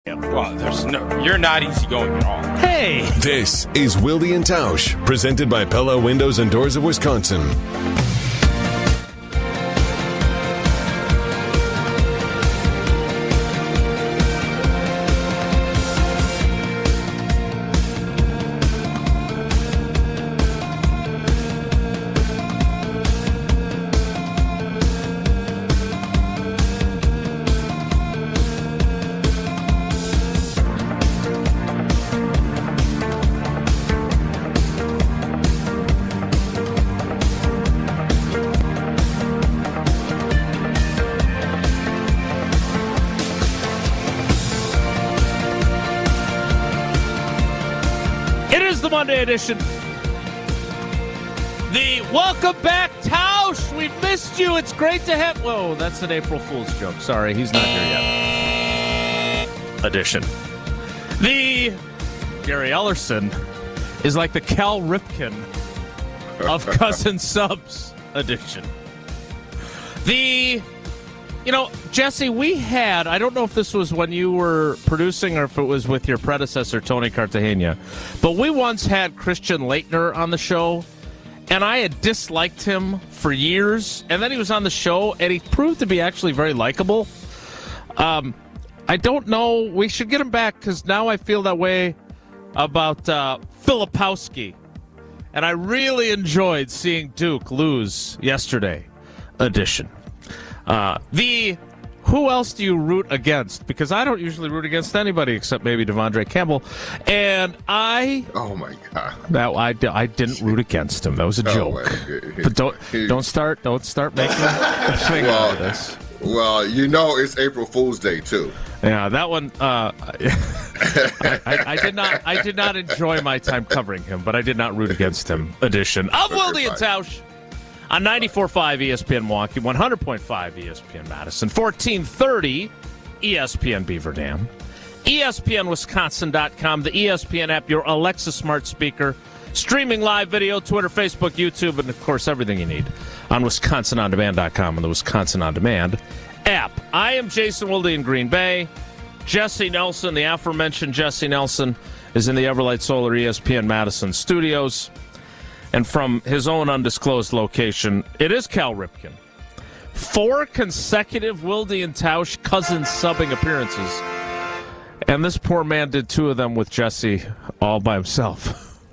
Well, you're not easygoing at all. Hey! This is Wilde and Tausch, presented by Pella Windows and Doors of Wisconsin. Monday edition. The welcome back, Tausch. We missed you. It's great to have. Whoa, that's an April Fool's joke. Sorry, he's not here yet. Edition. The Gary Ellerson is like the Cal Ripken of Cousin Subs edition. Jesse, we had, I don't know if this was when you were producing or if it was with your predecessor, Tony Cartagena, but we once had Christian Laettner on the show, and I had disliked him for years, and then he was on the show, and he proved to be actually very likable. I don't know, we should get him back, because now I feel that way about Filipowski, and I really enjoyed seeing Duke lose yesterday edition. Who else do you root against? Because I don't usually root against anybody except maybe Devondre Campbell. And oh my God. No, I didn't root against him. That was a joke. But don't start making a thing out of this. Well, it's April Fool's Day too. Yeah, that one. I did not enjoy my time covering him, but I did not root against him. Edition of Wilde and Tausch. On 94.5 ESPN Milwaukee, 100.5 ESPN Madison, 1430 ESPN Beaver Dam, ESPNWisconsin.com, the ESPN app, your Alexa smart speaker, streaming live video, Twitter, Facebook, YouTube, and, of course, everything you need on WisconsinOnDemand.com and the Wisconsin On Demand app. I am Jason Wilde in Green Bay. Jesse Nelson, the aforementioned Jesse Nelson, is in the Everlight Solar ESPN Madison studios. And from his own undisclosed location, it is Cal Ripken. 4 consecutive Wilde and Tausch cousin subbing appearances. And this poor man did 2 of them with Jesse all by himself.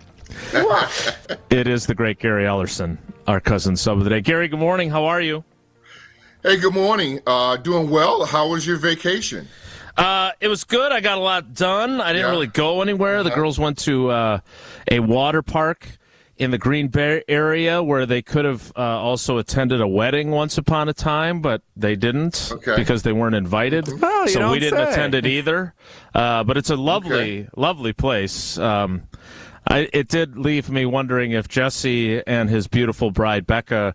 It is the great Gary Ellerson, our cousin sub of the day. Gary, good morning. How are you? Hey, good morning. Doing well. How was your vacation? It was good. I got a lot done. I didn't really go anywhere. The girls went to a water park in the Green Bay area where they could have also attended a wedding once upon a time, but they didn't because they weren't invited. So we didn't attend it either. But it's a lovely, lovely place. It did leave me wondering if Jesse and his beautiful bride, Becca,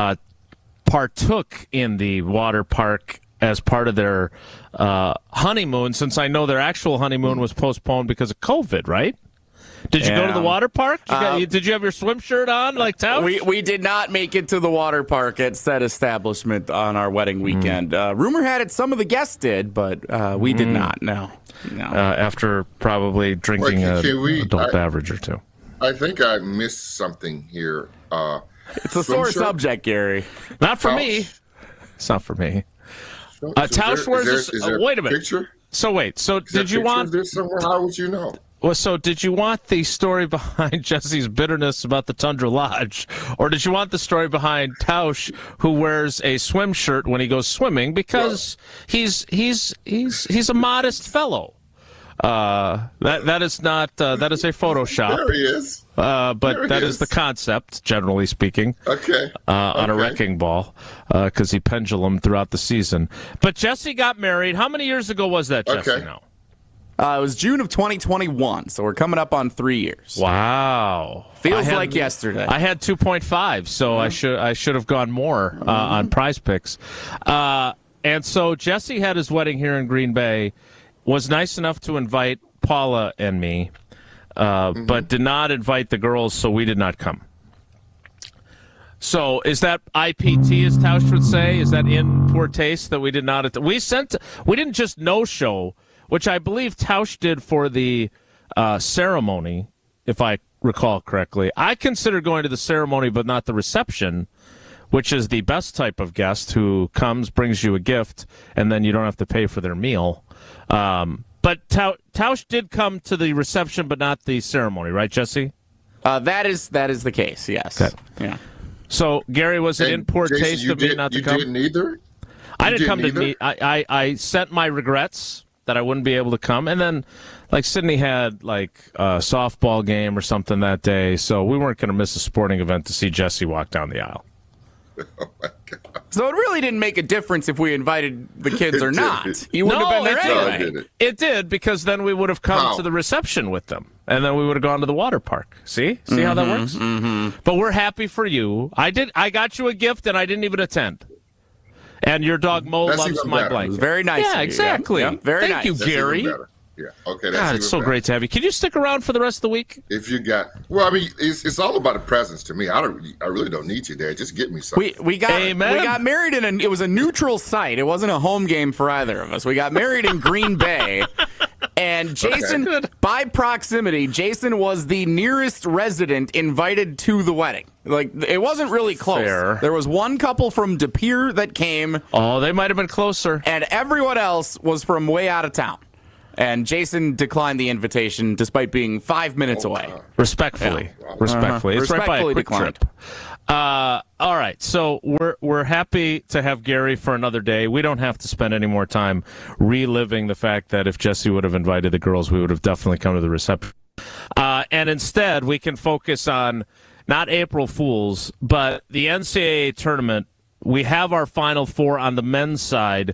partook in the water park as part of their honeymoon, since I know their actual honeymoon was postponed because of COVID, right? Did you go to the water park? Did you have your swim shirt on like Tausch? We did not make it to the water park at said establishment on our wedding weekend. Rumor had it some of the guests did, but we did not, no. After probably drinking an adult beverage or 2. I think I missed something here. It's a sore subject, Gary. Not for me. It's not for me. Tausch wears this. Wait a minute. Picture? So wait. So did you want this somewhere? How would you know? Well, so did you want the story behind Jesse's bitterness about the Tundra Lodge, or did you want the story behind Tausch, who wears a swim shirt when he goes swimming because he's a modest fellow? That is not that is a Photoshop. There he is. But that is the concept, generally speaking. Okay. On a wrecking ball, because he pendulumed throughout the season. But Jesse got married. How many years ago was that, Jesse? Okay. Now? It was June of 2021, so we're coming up on 3 years. Wow. Feels like yesterday. I had 2.5, so I should have gone more on Prize Picks. And so Jesse had his wedding here in Green Bay, was nice enough to invite Paula and me, but did not invite the girls, so we did not come. So is that IPT, as Tausch would say? Is that in poor taste that we did not? We didn't just no-show. which I believe Tausch did for the ceremony, if I recall correctly. I consider going to the ceremony but not the reception, which is the best type of guest who comes, brings you a gift, and then you don't have to pay for their meal. But Tausch did come to the reception but not the ceremony, right, Jesse? That is the case, yes. Okay. Yeah. So, Gary, was it in poor taste of me not to come? You didn't either? I didn't come to meet. I sent my regrets that I wouldn't be able to come. And then, like, Sydney had, like, a softball game or something that day, so we weren't going to miss a sporting event to see Jesse walk down the aisle. Oh, my God. So it really didn't make a difference if we invited the kids or not. You wouldn't have been there anyway. It did, because then we would have come to the reception with them, and then we would have gone to the water park. See how that works? Mm-hmm. But we're happy for you. I got you a gift, and I didn't even attend. And your dog Mo loves my blanket. Very nice. Yeah, exactly. Yeah. Very Thank nice. you, Gary. Yeah. Okay. God, it's so great to have you. Can you stick around for the rest of the week? If you got, well, I mean, it's all about the presence to me. I really don't need you there. Just get me something. We got married it was a neutral site. It wasn't a home game for either of us. We got married in Green Bay. And Jason, by proximity, Jason was the nearest resident invited to the wedding. Like, it wasn't really close. Fair. There was one couple from De Pere that came. Oh, they might have been closer. And everyone else was from way out of town. And Jason declined the invitation despite being 5 minutes away. Wow. Respectfully. Yeah. Respectfully. It's right by a quick declined. trip. All right, so we're happy to have Gary for another day. We don't have to spend any more time reliving the fact that if Jesse would have invited the girls, we would have definitely come to the reception. And instead, we can focus on not April Fools, but the NCAA tournament. We have our Final Four on the men's side.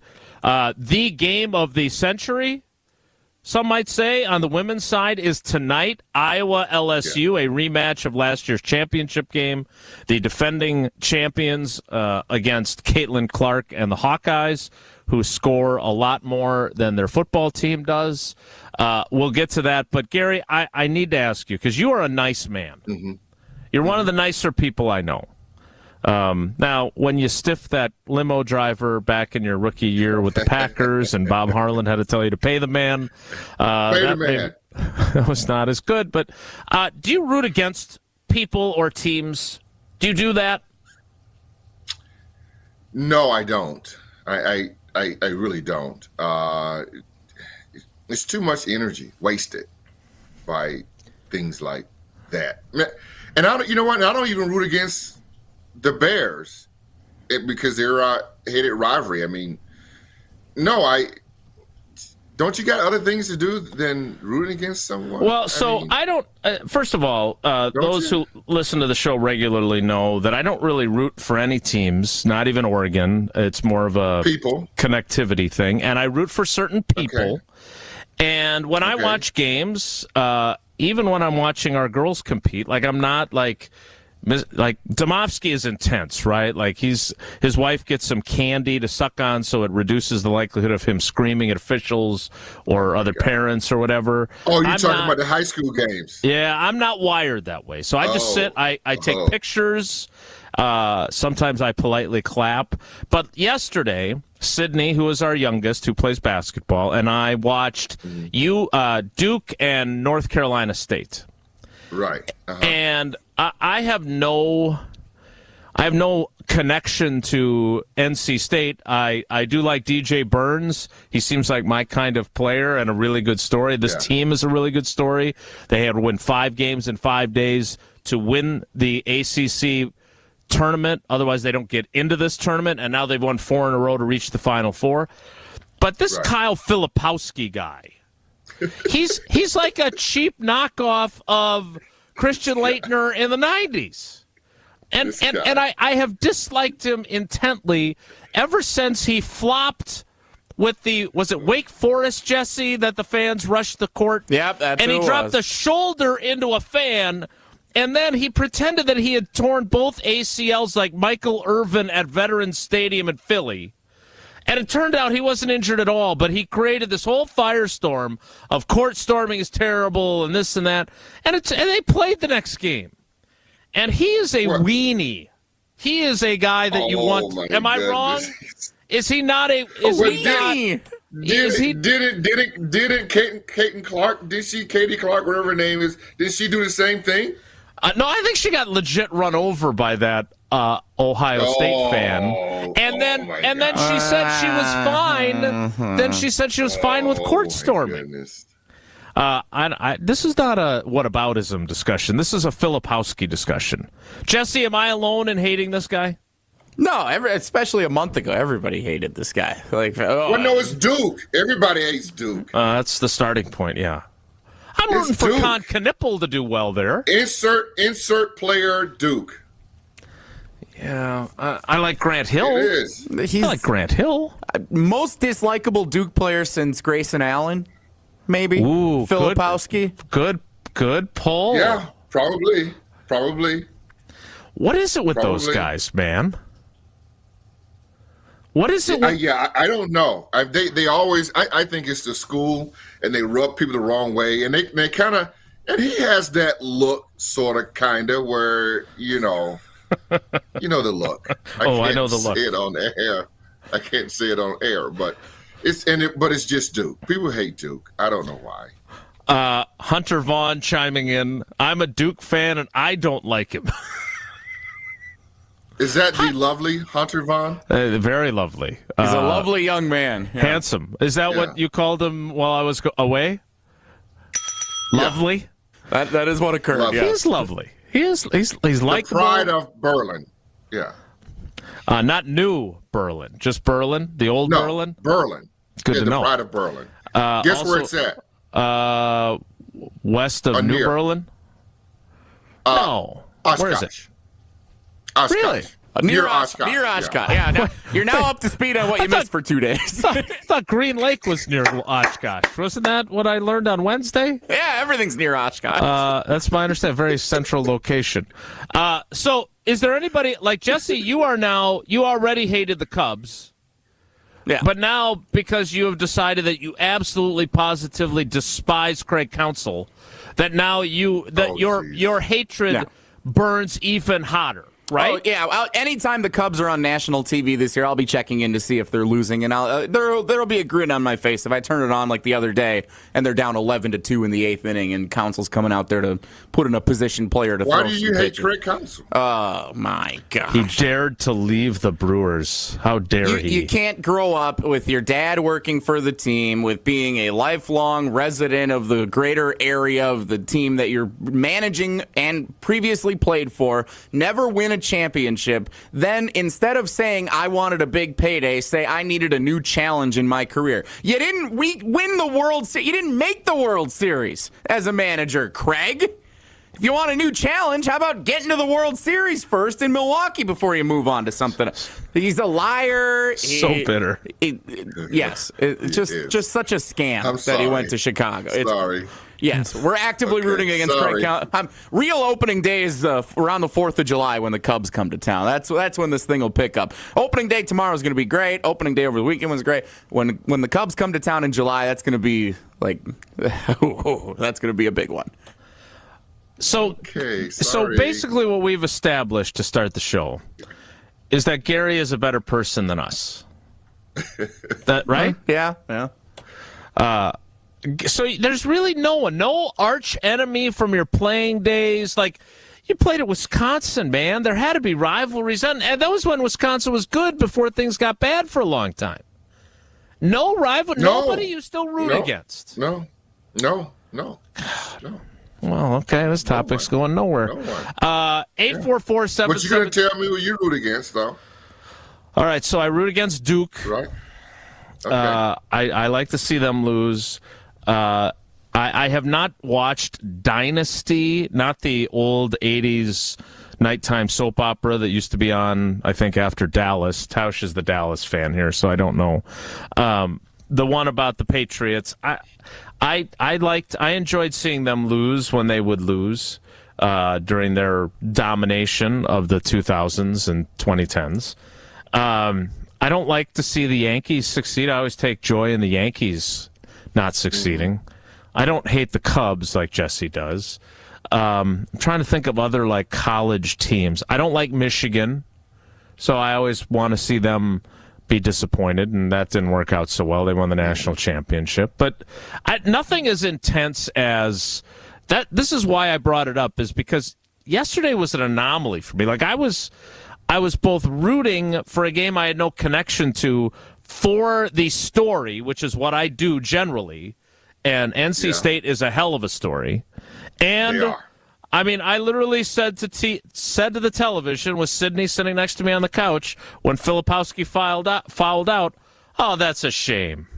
The game of the century, some might say, on the women's side is tonight, Iowa-LSU, a rematch of last year's championship game. The defending champions against Caitlin Clark and the Hawkeyes, who score a lot more than their football team does. We'll get to that. But, Gary, I need to ask you, because you are a nice man. Mm-hmm. You're one of the nicer people I know. Now, when you stiffed that limo driver back in your rookie year with the Packers and Bob Harlan had to tell you to pay the man, that was not as good. But do you root against people or teams? Do you do that? No, I don't. I really don't. It's too much energy wasted by things like that. And I don't even root against the Bears because they're a hated rivalry. I mean, don't you got other things to do than rooting against someone? Well, I don't. First of all, those who listen to the show regularly know that I don't really root for any teams, not even Oregon. It's more of a connectivity thing, and I root for certain people. Okay. And when I watch games, even when I'm watching our girls compete, like I'm not like Domofsky is intense, right? Like his wife gets some candy to suck on so it reduces the likelihood of him screaming at officials or other parents or whatever. Oh, you're talking about the high school games. Yeah, I'm not wired that way. So I just sit, I take pictures. Sometimes I politely clap. But yesterday, Sydney, who is our youngest, who plays basketball, and I watched Duke and North Carolina State. Right. Uh-huh. And I have no connection to NC State. I do like DJ Burns. He seems like my kind of player and a really good story. This team is a really good story. They had to win 5 games in 5 days to win the ACC tournament. Otherwise, they don't get into this tournament. And now they've won 4 in a row to reach the Final Four. But this Kyle Filipowski guy, he's like a cheap knockoff of Christian Laettner in the 90s. And I have disliked him intently ever since he flopped with was it Wake Forest, Jesse, that the fans rushed the court? Yep, that's and he who it dropped was. the shoulder into a fan, and then he pretended that he had torn both ACLs like Michael Irvin at Veterans Stadium in Philly. And it turned out he wasn't injured at all, but he created this whole firestorm of court storming is terrible and this and that. And they played the next game. And he is a weenie. He is a guy that you want. Am I wrong? Is he not a? Is he not? Didn't Katie Clark? Katie Clark, whatever her name is? Did she do the same thing? No, I think she got legit run over by that Ohio State fan, and then she said she was fine. Then she said she was fine with court storming. This is not a whataboutism discussion. This is a Filipowski discussion. Jesse, am I alone in hating this guy? No, especially a month ago, everybody hated this guy. Well, no, it's Duke. Everybody hates Duke. That's the starting point. Yeah, I'm rooting for Con Knipple to do well there. Insert player Duke. Yeah, I like Grant Hill. It is. I like Grant Hill. Most dislikable Duke player since Grayson Allen, maybe. Ooh, Filipowski. Good pull. Yeah, probably. What is it with those guys, man? What is it? I don't know. They always. I think it's the school, and they rub people the wrong way, and they kind of. And he has that look, sort of, kind of, where you know the look. I know the look. Say it on air. I can't say it on air, but it's just Duke. People hate Duke. I don't know why. Hunter Vaughn chiming in. I'm a Duke fan, and I don't like him. Is that the lovely Hunter Vaughn? Very lovely. He's a lovely young man. Yeah. Handsome. Is that what you called him while I was away? Lovely? That is what occurred. Lovely. Yeah. He's lovely. He's like the pride of Berlin. Yeah. Not new Berlin, just Berlin, the old Berlin. Berlin. Good to know. The pride of Berlin. Guess where it's at? West of New Berlin. No. Oshkosh. Where is it? Oshkosh. Really? Near Oshkosh. Near Oshkosh. Yeah. You're now up to speed on what you missed for 2 days. I thought Green Lake was near Oshkosh. Wasn't that what I learned on Wednesday? Yeah, everything's near Oshkosh. That's my understanding. Very central location. So is there anybody like Jesse? You already hated the Cubs. Yeah. But now, because you have decided that you absolutely positively despise Craig Counsell, that now your hatred burns even hotter. Right? Oh, yeah. Anytime the Cubs are on national TV this year, I'll be checking in to see if they're losing, and there'll be a grin on my face if I turn it on like the other day and they're down 11-2 in the 8th inning, and Counsell's coming out there to put in a position player to throw. Why do you hate Craig Counsell? Oh my God! He dared to leave the Brewers. How dare he? You can't grow up with your dad working for the team, with being a lifelong resident of the greater area of the team that you're managing and previously played for, never win a championship, then instead of saying I wanted a big payday, say I needed a new challenge in my career. You didn't win the World Series. You didn't make the World Series as a manager, Craig. If you want a new challenge, how about getting to the World Series first in Milwaukee before you move on to something? He's a liar. So bitter. Yes. It's just such a scam that he went to Chicago. Sorry. Yes, we're actively rooting against Craig Counsell. Real opening day is around the 4th of July when the Cubs come to town. That's when this thing will pick up. Opening day tomorrow is going to be great. Opening day over the weekend was great. When the Cubs come to town in July, that's going to be like, that's going to be a big one. So basically what we've established to start the show is that Gary is a better person than us. That right? Yeah. So there's really no arch enemy from your playing days. Like, you played at Wisconsin, man. There had to be rivalries. And that was when Wisconsin was good before things got bad for a long time. No rival. Nobody you still root against. No. Well, okay. This topic's going nowhere. 844-7. But you're going to tell me who you root against, though. All right. So I root against Duke. Right. Okay. I like to see them lose. I have not watched Dynasty, not the old 80s nighttime soap opera that used to be on, I think, after Dallas. Tausch is the Dallas fan here, so I don't know. The one about the Patriots, I enjoyed seeing them lose when they would lose during their domination of the 2000s and 2010s. I don't like to see the Yankees succeed. I always take joy in the Yankees not succeeding. I don't hate the Cubs like Jesse does. I'm trying to think of other like college teams. I don't like Michigan, so I always want to see them be disappointed, and that didn't work out so well. They won the national championship. But nothing as intense as that. This is why I brought it up, is because yesterday was an anomaly for me. Like, I was both rooting for a game I had no connection to for the story, which is what I do generally, and NC State is a hell of a story. And I mean, I literally said to the television, with Sydney sitting next to me on the couch when Filipowski fouled out, oh, that's a shame.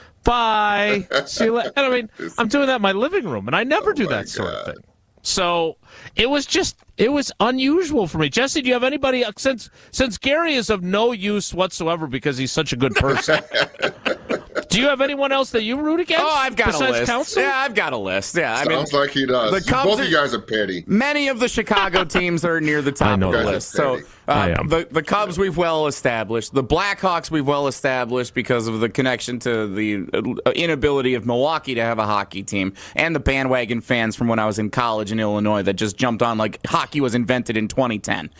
Bye. See you later. And I mean, I'm doing that in my living room, and I never do that sort of thing. So it was unusual for me. Jesse, do you have anybody, since Gary is of no use whatsoever because he's such a good person, do you have anyone else that you root against? Oh, I've got a list. Council? Yeah, I've got a list. Yeah, Sounds like he does. Both of you guys are petty. Many of the Chicago teams are near the top of the list. So the Cubs we've well established. The Blackhawks we've well established because of the connection to the inability of Milwaukee to have a hockey team, and the bandwagon fans from when I was in college in Illinois that just jumped on like hockey was invented in 2010.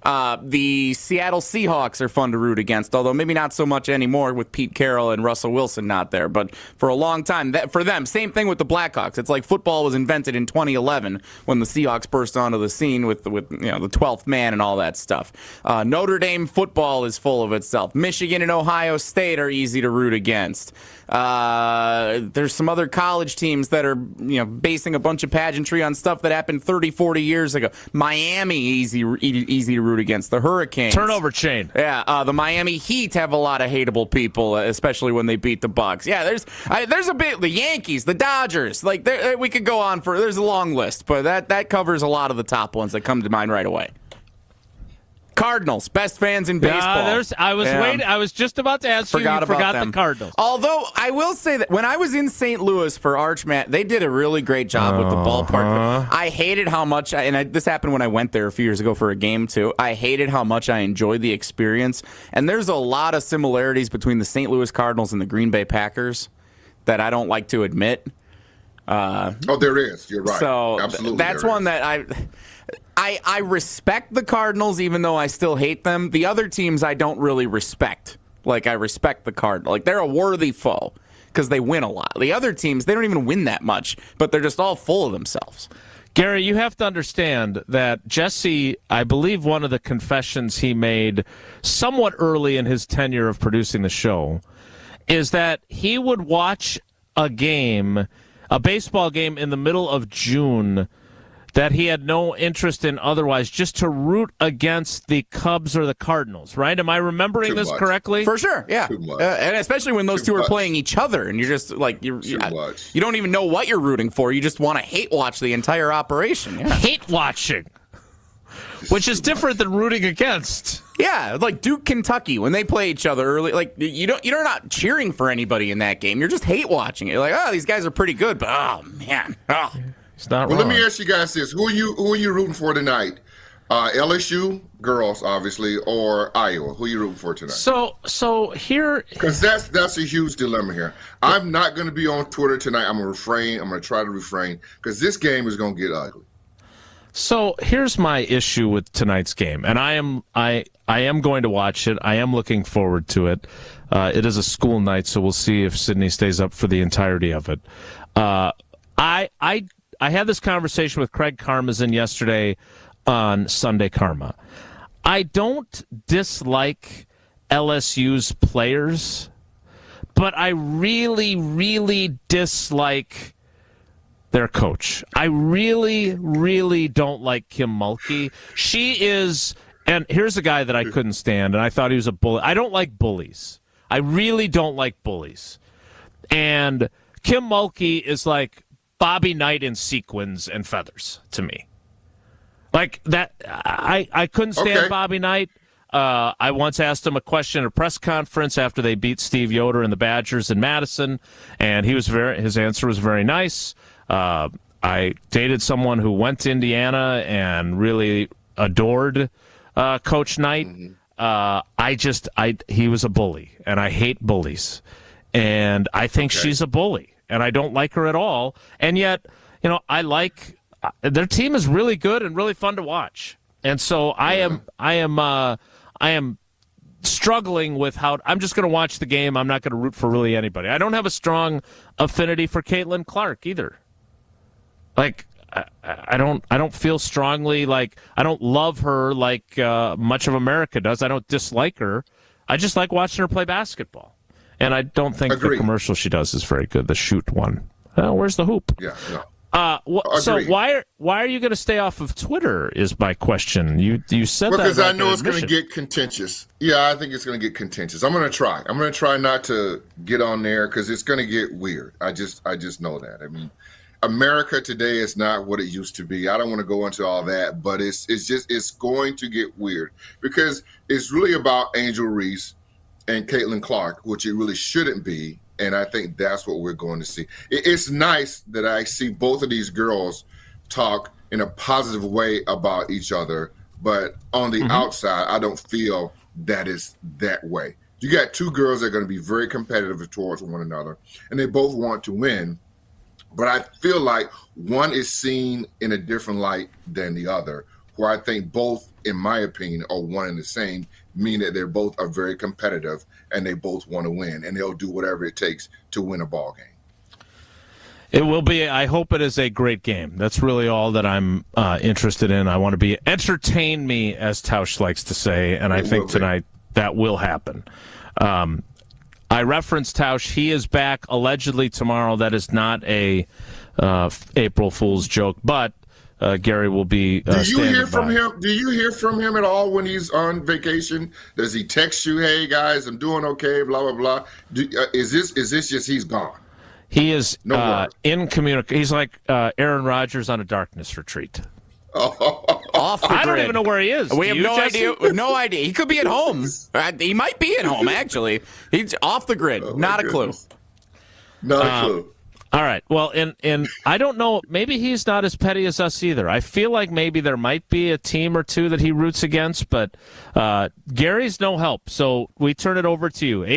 The Seattle Seahawks are fun to root against, although maybe not so much anymore with Pete Carroll and Russell Wilson not there. But for a long time, for them, same thing with the Blackhawks. It's like football was invented in 2011 when the Seahawks burst onto the scene with the 12th man and all that stuff. Notre Dame football is full of itself. Michigan and Ohio State are easy to root against. There's some other college teams that are basing a bunch of pageantry on stuff that happened 30, 40 years ago. Miami, easy to root against. The Hurricanes. Turnover chain. Yeah, the Miami Heat have a lot of hateable people, especially when they beat the Bucks. Yeah, there's a bit. The Yankees, the Dodgers. Like we could go on there's a long list, but that covers a lot of the top ones that come to mind right away. Cardinals, best fans in baseball. I was waiting. I was just about to ask you. You forgot the Cardinals. Although I will say that when I was in St. Louis for Archmat, they did a really great job with the ballpark. I hated how much, this happened when I went there a few years ago for a game too. I hated how much I enjoyed the experience. And there's a lot of similarities between the St. Louis Cardinals and the Green Bay Packers that I don't like to admit. There is. You're right. So absolutely, that's one that I respect the Cardinals, even though I still hate them. The other teams I don't really respect. Like, I respect the Cardinals. Like, they're a worthy foe because they win a lot. The other teams, they don't even win that much, but they're just all full of themselves. Gary, you have to understand that Jesse, I believe one of the confessions he made somewhat early in his tenure of producing the show, is that he would watch a baseball game in the middle of June that he had no interest in otherwise, just to root against the Cubs or the Cardinals, right? Am I remembering this correctly? For sure, yeah. And especially when those two are playing each other, and you're just like, you don't even know what you're rooting for. You just want to hate watch the entire operation. Yeah. Hate watching, which is different than rooting against. Yeah, like Duke, Kentucky, when they play each other early, like you're not cheering for anybody in that game. You're just hate watching it. You're like, oh, these guys are pretty good, but oh man, oh. It's not wrong. Let me ask you guys this: who are you rooting for tonight? LSU girls, obviously, or Iowa? Who are you rooting for tonight? So here, because that's a huge dilemma here. I'm not going to be on Twitter tonight. I'm going to refrain. I'm going to try to refrain because this game is going to get ugly. So here's my issue with tonight's game, and I am going to watch it. I am looking forward to it. It is a school night, so we'll see if Sydney stays up for the entirety of it. I had this conversation with Craig Karmazin yesterday on Sunday Karma. I don't dislike LSU's players, but I really, really dislike their coach. I really, really don't like Kim Mulkey. She is, and here's a guy that I couldn't stand, and I thought he was a bully. I don't like bullies. I really don't like bullies. And Kim Mulkey is like Bobby Knight in sequins and feathers to me. Like that, I couldn't stand Bobby Knight. I once asked him a question at a press conference after they beat Steve Yoder and the Badgers in Madison, and his answer was very nice. I dated someone who went to Indiana and really adored Coach Knight. He was a bully, and I hate bullies, and I think she's a bully. And I don't like her at all. And yet, I like their team is really good and really fun to watch. And so I am struggling with how I'm just going to watch the game. I'm not going to root for really anybody. I don't have a strong affinity for Caitlin Clark either. Like, I don't feel strongly like I don't love her like much of America does. I don't dislike her. I just like watching her play basketball. And I don't think the commercial she does is very good. The shoot one. Where's the hoop? Yeah. No. So why are you going to stay off of Twitter is my question. You said that because I know it's going to get contentious. Yeah, I think it's going to get contentious. I'm going to try. I'm going to try not to get on there because it's going to get weird. I just know that. I mean, America today is not what it used to be. I don't want to go into all that, but it's going to get weird because it's really about Angel Reese and Caitlin Clark, which it really shouldn't be. And I think that's what we're going to see. It's nice that I see both of these girls talk in a positive way about each other. But on the outside, I don't feel that is that way. You got two girls that are going to be very competitive towards one another, and they both want to win. But I feel like one is seen in a different light than the other, where I think both, in my opinion, are one and the same, meaning that they're both are very competitive and they both want to win, and they'll do whatever it takes to win a ball game. It will be. I hope it is a great game. That's really all that I'm interested in. I want to be entertain me, as Tausch likes to say, and I think tonight that will happen. I referenced Tausch. He is back allegedly tomorrow. That is not a April Fool's joke, but Gary will be. Do you hear from him? Do you hear from him at all when he's on vacation? Does he text you, "Hey guys, I'm doing okay"? Blah blah blah. Is this just he's gone? He is in communication. He's like Aaron Rodgers on a darkness retreat. Off the grid. I don't even know where he is. We have no idea. No idea. He could be at home. He might be at home, actually. He's off the grid. Not a clue. Not a clue. All right. Well, and I don't know. Maybe he's not as petty as us either. I feel like maybe there might be a team or two that he roots against, but Gary's no help. So we turn it over to you.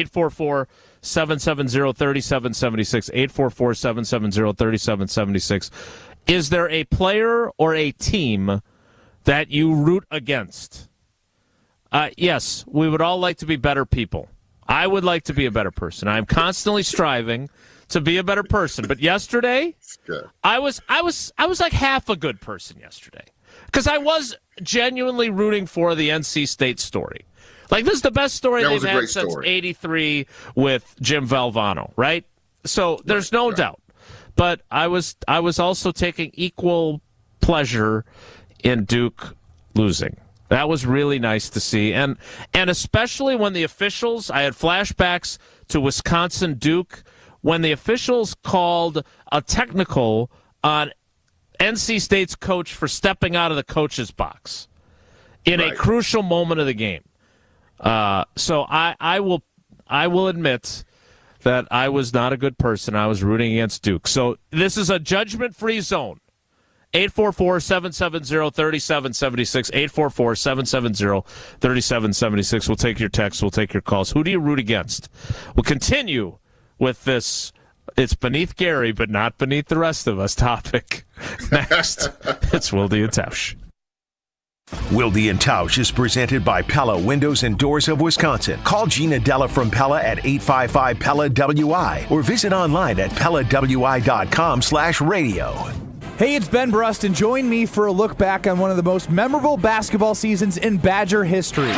844-770-3776. 844-770-3776. Is there a player or a team that you root against? Yes, we would all like to be better people. I would like to be a better person. I'm constantly striving to be a better person. But yesterday, I was like half a good person yesterday because I was genuinely rooting for the NC State story. Like, this is the best story they've had since '83 with Jim Valvano, right? So there's no doubt. But I was also taking equal pleasure in Duke losing. That was really nice to see. And especially when the officials, I had flashbacks to Wisconsin-Duke, when the officials called a technical on NC State's coach for stepping out of the coach's box in a crucial moment of the game. So I will admit that I was not a good person. I was rooting against Duke. So this is a judgment-free zone. 844-770-3776. 844-770-3776. We'll take your texts. We'll take your calls. Who do you root against? We'll continue with this. It's beneath Gary, but not beneath the rest of us topic. Next, it's Wilde and Tausch. Wilde and Tausch is presented by Pella Windows and Doors of Wisconsin. Call Gina Della from Pella at 855-PELLA-WI or visit online at PellaWI.com/radio. Hey, it's Ben Brust, and join me for a look back on one of the most memorable basketball seasons in Badger history.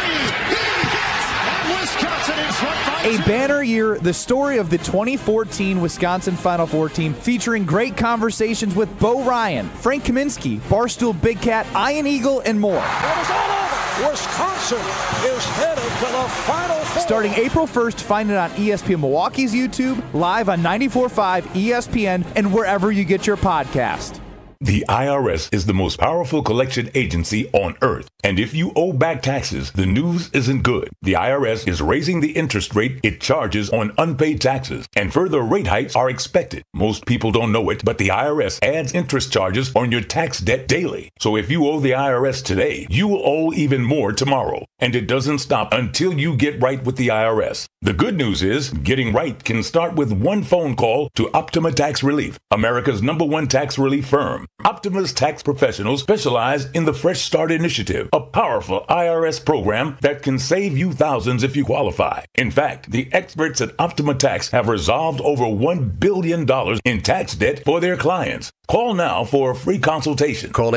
A banner year, the story of the 2014 Wisconsin Final Four team, featuring great conversations with Bo Ryan, Frank Kaminsky, Barstool Big Cat, Ian Eagle, and more. It is all over. Wisconsin is headed to the Final Four. Starting April 1st, find it on ESPN Milwaukee's YouTube, live on 94.5 ESPN, and wherever you get your podcast. The IRS is the most powerful collection agency on earth. And if you owe back taxes, the news isn't good. The IRS is raising the interest rate it charges on unpaid taxes, and further rate hikes are expected. Most people don't know it, but the IRS adds interest charges on your tax debt daily. So if you owe the IRS today, you will owe even more tomorrow. And it doesn't stop until you get right with the IRS. The good news is, getting right can start with one phone call to Optima Tax Relief, America's #1 tax relief firm. Optima's tax professionals specialize in the Fresh Start Initiative, a powerful IRS program that can save you thousands if you qualify. In fact, the experts at Optima Tax have resolved over $1 billion in tax debt for their clients. Call now for a free consultation. Call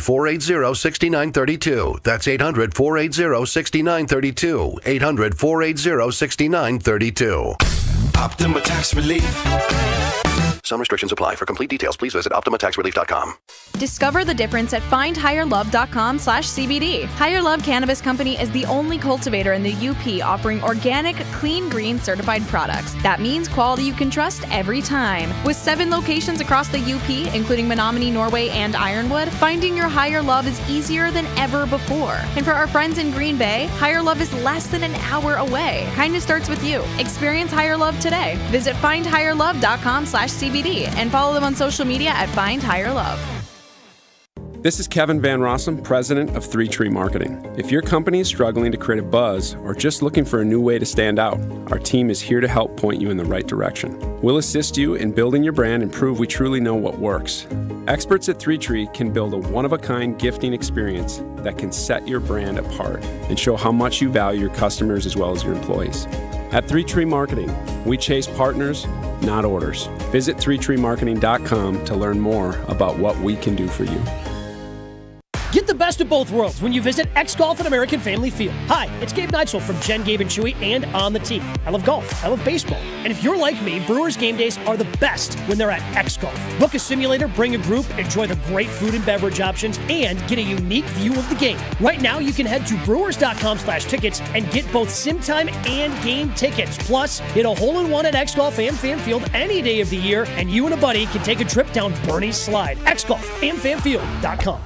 800-480-6932. That's 800-480-6932. 800-480-6932. Optima Tax Relief. Some restrictions apply. For complete details, please visit OptimaTaxRelief.com. Discover the difference at FindHigherLove.com/CBD. Higher Love Cannabis Company is the only cultivator in the UP offering organic, clean, green certified products. That means quality you can trust every time. With 7 locations across the UP, including Menominee, Norway, and Ironwood, finding your higher love is easier than ever before. And for our friends in Green Bay, Higher Love is less than an hour away. Kindness starts with you. Experience Higher Love today. Visit FindHigherLove.com/CBD and follow them on social media at Find Higher Love. This is Kevin Van Rossum, president of 3 Tree Marketing. If your company is struggling to create a buzz or just looking for a new way to stand out, our team is here to help point you in the right direction. We'll assist you in building your brand and prove we truly know what works. Experts at 3 Tree can build a one-of-a-kind gifting experience that can set your brand apart and show how much you value your customers as well as your employees. At 3 Tree Marketing, we chase partners, not orders. Visit 3treemarketing.com to learn more about what we can do for you. Get the best of both worlds when you visit X Golf at American Family Field. Hi, it's Gabe Neitzel from Jen, Gabe, and Chewy and On the Tee. I love golf. I love baseball. And if you're like me, Brewers game days are the best when they're at X Golf. Book a simulator, bring a group, enjoy the great food and beverage options, and get a unique view of the game. Right now, you can head to brewers.com/tickets and get both sim time and game tickets. Plus, hit a hole-in-one at X Golf and Fan Field any day of the year, and you and a buddy can take a trip down Bernie's Slide. X Golf and FanField.com.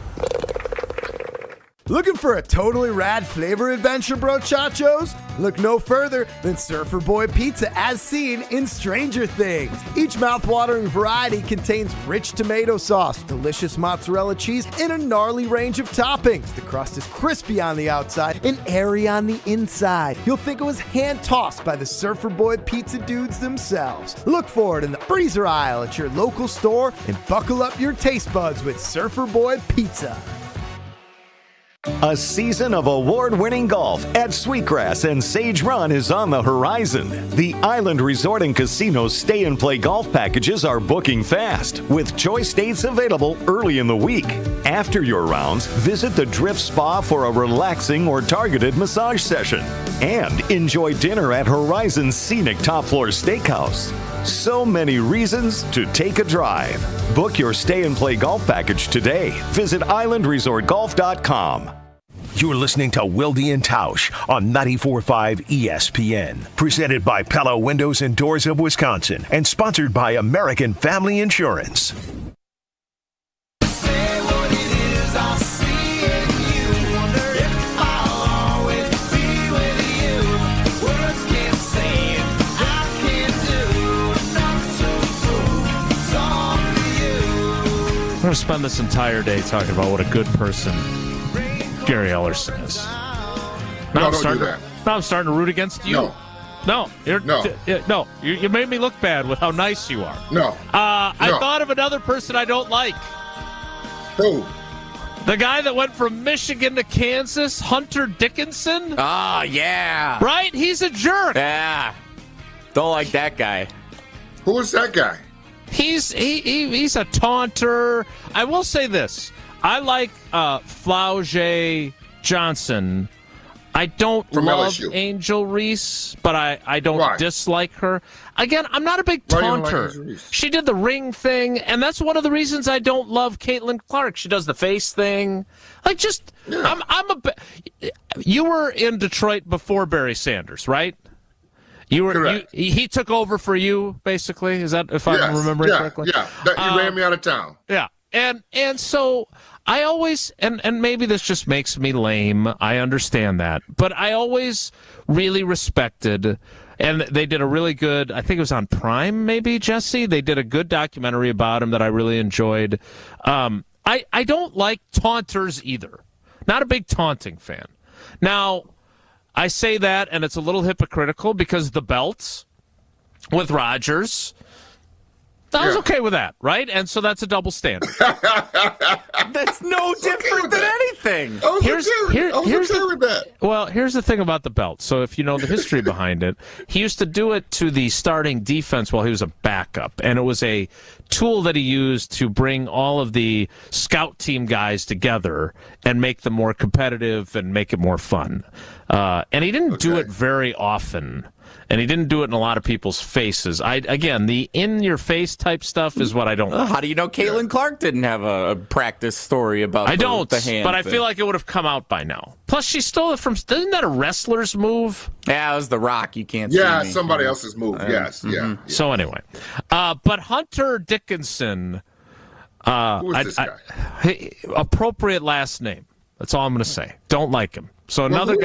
Looking for a totally rad flavor adventure, brochachos? Look no further than Surfer Boy Pizza as seen in Stranger Things. Each mouth-watering variety contains rich tomato sauce, delicious mozzarella cheese, and a gnarly range of toppings. The crust is crispy on the outside and airy on the inside. You'll think it was hand-tossed by the Surfer Boy Pizza dudes themselves. Look for it in the freezer aisle at your local store and buckle up your taste buds with Surfer Boy Pizza. A season of award-winning golf at Sweetgrass and Sage Run is on the horizon. The Island Resort and Casino stay-and-play golf packages are booking fast, with choice dates available early in the week. After your rounds, visit the Drift Spa for a relaxing or targeted massage session. And enjoy dinner at Horizon's scenic top-floor steakhouse. So many reasons to take a drive. Book your stay-and-play golf package today. Visit islandresortgolf.com. You're listening to Wilde and Tausch on 94.5 ESPN. Presented by Pella Windows and Doors of Wisconsin and sponsored by American Family Insurance. I'm going to spend this entire day talking about what a good person Gary Ellerson is. Now I'm starting to root against you. No, you made me look bad with how nice you are. I thought of another person I don't like. Who? The guy that went from Michigan to Kansas, Hunter Dickinson. Oh, yeah. Right? He's a jerk. Yeah. Don't like that guy. Who is that guy? He's a taunter. I will say this. I like Flau'jae Johnson. I don't love LSU. Angel Reese, but I don't dislike her. Again, I'm not a big taunter. Like she did the ring thing, and that's one of the reasons I don't love Caitlin Clark. She does the face thing. Like, just, yeah. You were in Detroit before Barry Sanders, right? He took over for you, basically. Is that, if I'm remembering correctly? Yeah, he ran me out of town. Yeah, and so I always, and maybe this just makes me lame, I understand that, but I always really respected, and they did a really good, I think it was on Prime, maybe, Jesse? They did a good documentary about him that I really enjoyed. I don't like taunters either. Not a big taunting fan. Now, I say that, and it's a little hypocritical because the belts with Rodgers, I was okay with that, right? And so that's a double standard. That's no different than anything. Here's the thing about the belt. So if you know the history behind it, he used to do it to the starting defense while he was a backup, and it was a tool that he used to bring all of the scout team guys together and make them more competitive and make it more fun. And he didn't do it very often. And he didn't do it in a lot of people's faces. Again, the in-your-face type stuff is what I don't like. How do you know Caitlin Clark didn't have a practice story about the hand but I thing? feel like it would have come out by now. Plus, she stole it from... Isn't that a wrestler's move? Yeah, it was The Rock. You can't see Yeah, me. somebody else's move. Yes, yeah. So anyway. But Hunter Dickinson... Who is this guy? Appropriate last name. That's all I'm going to say. Don't like him. So another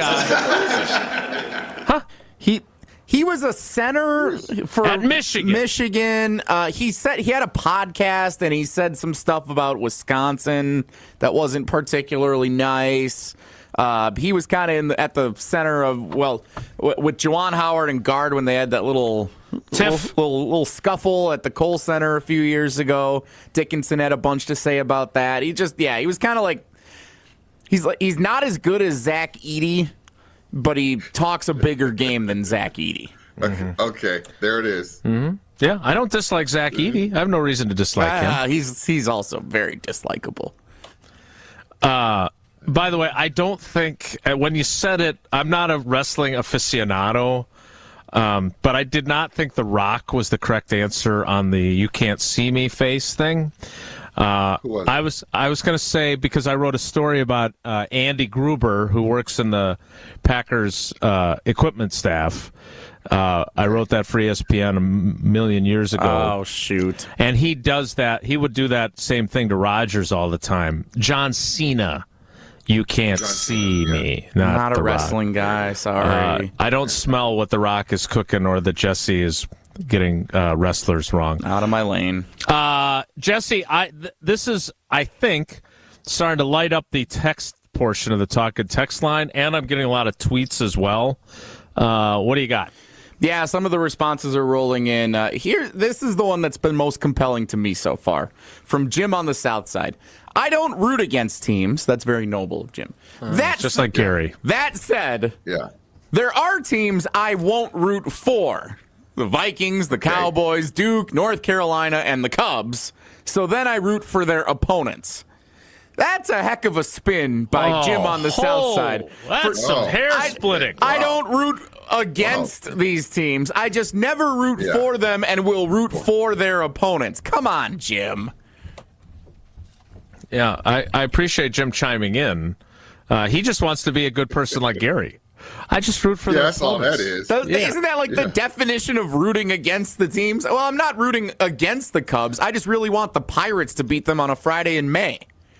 guy... He was a center for at Michigan. He said he had a podcast and he said some stuff about Wisconsin that wasn't particularly nice. He was kind of at the center of with Juwan Howard and Guard when they had that little scuffle at the Kohl Center a few years ago. Dickinson had a bunch to say about that. He was kind of like he's not as good as Zach Edey. But he talks a bigger game than Zach Edey. Okay, there it is. Mm-hmm. Yeah, I don't dislike Zach Edey. I have no reason to dislike him. He's also very dislikable. By the way, I don't think, when you said it, I'm not a wrestling aficionado, but I did not think The Rock was the correct answer on the "you can't see me" face thing. I was going to say, because I wrote a story about Andy Gruber, who works in the Packers equipment staff. I wrote that for ESPN a million years ago. Oh, shoot. And he does that. He would do that same thing to Rodgers all the time. John Cena, you can't see me. Not a The wrestling Rock. guy, sorry. I don't smell what The Rock is cooking or that Jesse is getting wrestlers wrong. Out of my lane. Jesse, this is, I think, starting to light up the text portion of the Talk and Text line, and I'm getting a lot of tweets as well. What do you got? Yeah, some of the responses are rolling in. This is the one that's been most compelling to me so far. From Jim on the South Side. I don't root against teams. That's very noble of Jim. Just like Gary. That said, there are teams I won't root for. The Vikings, the Cowboys, Duke, North Carolina, and the Cubs. So then I root for their opponents. That's a heck of a spin by Jim on the South Side. That's some hair splitting. I don't root against these teams. I just never root for them and will root for their opponents. Come on, Jim. Yeah, I appreciate Jim chiming in. He just wants to be a good person like Gary. I just root for their that's opponents. all that is. Isn't that like the definition of rooting against the teams? Well, I'm not rooting against the Cubs. I just really want the Pirates to beat them on a Friday in May.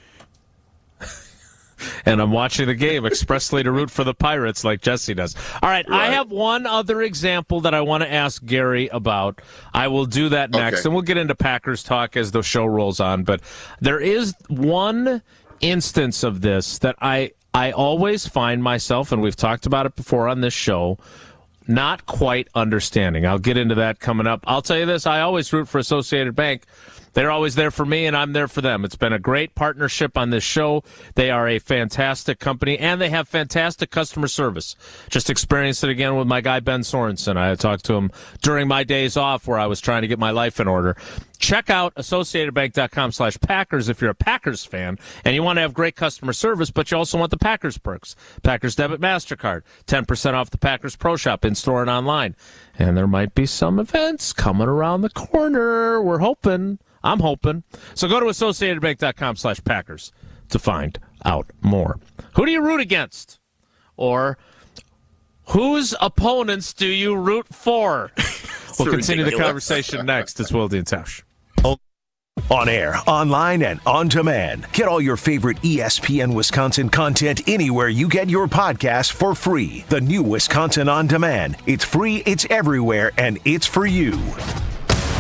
And I'm watching the game expressly to root for the Pirates like Jesse does. All right, I have one other example that I want to ask Gary about. I will do that next, and we'll get into Packers talk as the show rolls on. But there is one instance of this that I always find myself, and we've talked about it before on this show, not quite understanding. I'll get into that coming up. I'll tell you this, I always root for Associated Bank. They're always there for me, and I'm there for them. It's been a great partnership on this show. They are a fantastic company, and they have fantastic customer service. Just experienced it again with my guy, Ben Sorensen. I talked to him during my days off where I was trying to get my life in order. Check out AssociatedBank.com/Packers if you're a Packers fan, and you want to have great customer service, but you also want the Packers perks. Packers Debit MasterCard, 10% off the Packers Pro Shop in-store and online. And there might be some events coming around the corner. We're hoping. I'm hoping. So go to AssociatedBank.com/Packers to find out more. Who do you root against? Or whose opponents do you root for? We'll continue the conversation next. It's Wilde and Tausch. On air, online, and on demand. Get all your favorite ESPN Wisconsin content anywhere you get your podcast for free. The new Wisconsin On Demand. It's free, it's everywhere, and it's for you.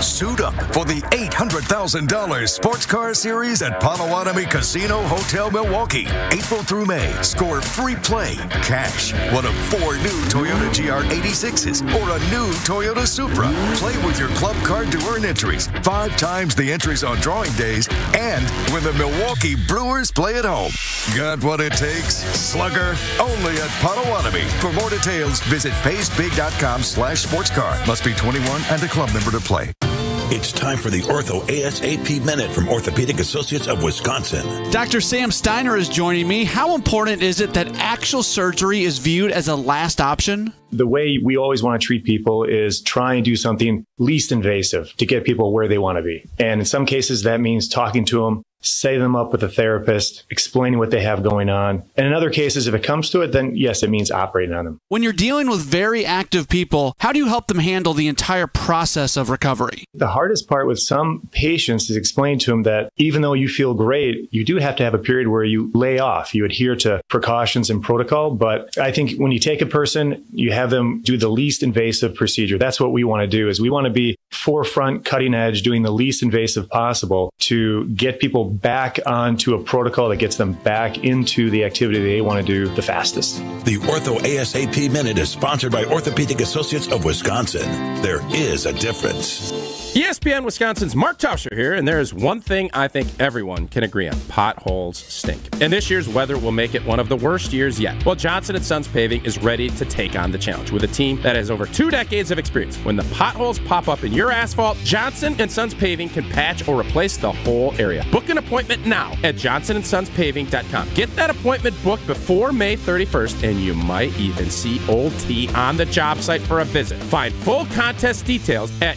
Suit up for the $800,000 Sports Car Series at Potawatomi Casino Hotel Milwaukee. April through May, score free play, cash, one of 4 new Toyota GR86s, or a new Toyota Supra. Play with your club card to earn entries, 5 times the entries on drawing days, and when the Milwaukee Brewers play at home. Got what it takes? Slugger, only at Potawatomi. For more details, visit paysbig.com/sportscar. Must be 21 and a club member to play. It's time for the Ortho ASAP Minute from Orthopedic Associates of Wisconsin. Dr. Sam Steiner is joining me. How important is it that actual surgery is viewed as a last option? The way we always want to treat people is try and do something least invasive to get people where they want to be. And in some cases, that means talking to them, setting them up with a therapist, explaining what they have going on. And in other cases, if it comes to it, then yes, it means operating on them. When you're dealing with very active people, how do you help them handle the entire process of recovery? The hardest part with some patients is explain to them that even though you feel great, you do have to have a period where you lay off, you adhere to precautions and protocol. But I think when you take a person, you have them do the least invasive procedure. That's what we want to do, is we want to be forefront, cutting edge, doing the least invasive possible to get people back onto a protocol that gets them back into the activity they want to do the fastest. The Ortho ASAP Minute is sponsored by Orthopedic Associates of Wisconsin. There is a difference. ESPN Wisconsin's Mark Tauscher here, and there is one thing I think everyone can agree on. Potholes stink. And this year's weather will make it one of the worst years yet. Well, Johnson & Sons Paving is ready to take on the challenge with a team that has over 2 decades of experience. When the potholes pop up in your asphalt, Johnson & Sons Paving can patch or replace the whole area. Book an appointment now at johnsonsonspaving.com. Get that appointment booked before May 31st, and you might even see Old T on the job site for a visit. Find full contest details at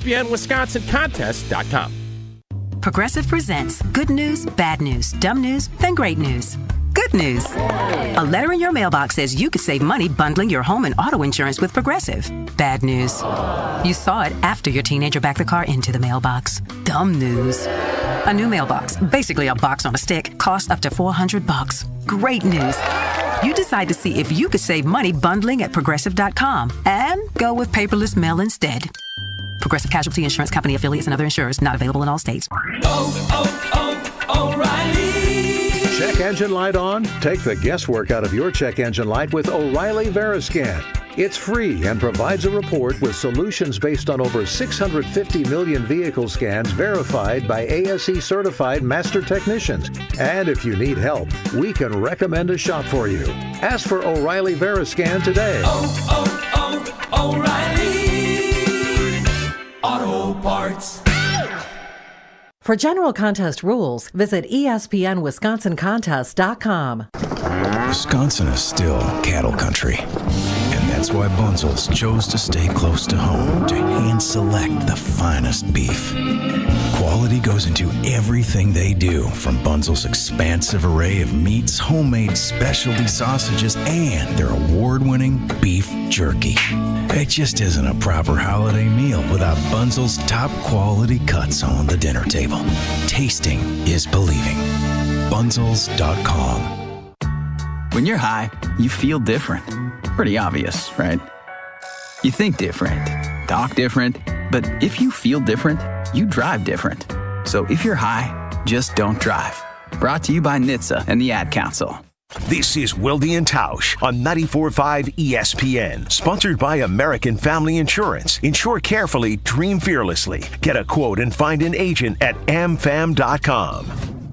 ESPNWisconsinContest.com. Progressive presents good news, bad news, dumb news, then great news. Good news. A letter in your mailbox says you could save money bundling your home and auto insurance with Progressive. Bad news. You saw it after your teenager backed the car into the mailbox. Dumb news. A new mailbox, basically a box on a stick, costs up to $400. Great news. You decide to see if you could save money bundling at Progressive.com and go with paperless mail instead. Progressive Casualty Insurance Company affiliates and other insurers not available in all states. O'Reilly. Check engine light on? Take the guesswork out of your check engine light with O'Reilly Veriscan. It's free and provides a report with solutions based on over 650 million vehicle scans verified by ASE certified master technicians. And if you need help, we can recommend a shop for you. Ask for O'Reilly Veriscan today. O'Reilly Auto Parts. For general contest rules, visit ESPNWisconsinContest.com. Wisconsin is still cattle country. And that's why Bunzel's chose to stay close to home to hand select the finest beef. Quality goes into everything they do, from Bunzel's expansive array of meats, homemade specialty sausages, and their award-winning beef jerky. It just isn't a proper holiday meal without Bunzel's top-quality cuts on the dinner table. Tasting is believing. Bunzels.com. When you're high, you feel different. Pretty obvious, right? You think different, talk different, but if you feel different, you drive different. So if you're high, just don't drive. Brought to you by NHTSA and the Ad Council. This is Wilde and Tausch on 94.5 ESPN, sponsored by American Family Insurance. Insure carefully, dream fearlessly. Get a quote and find an agent at amfam.com.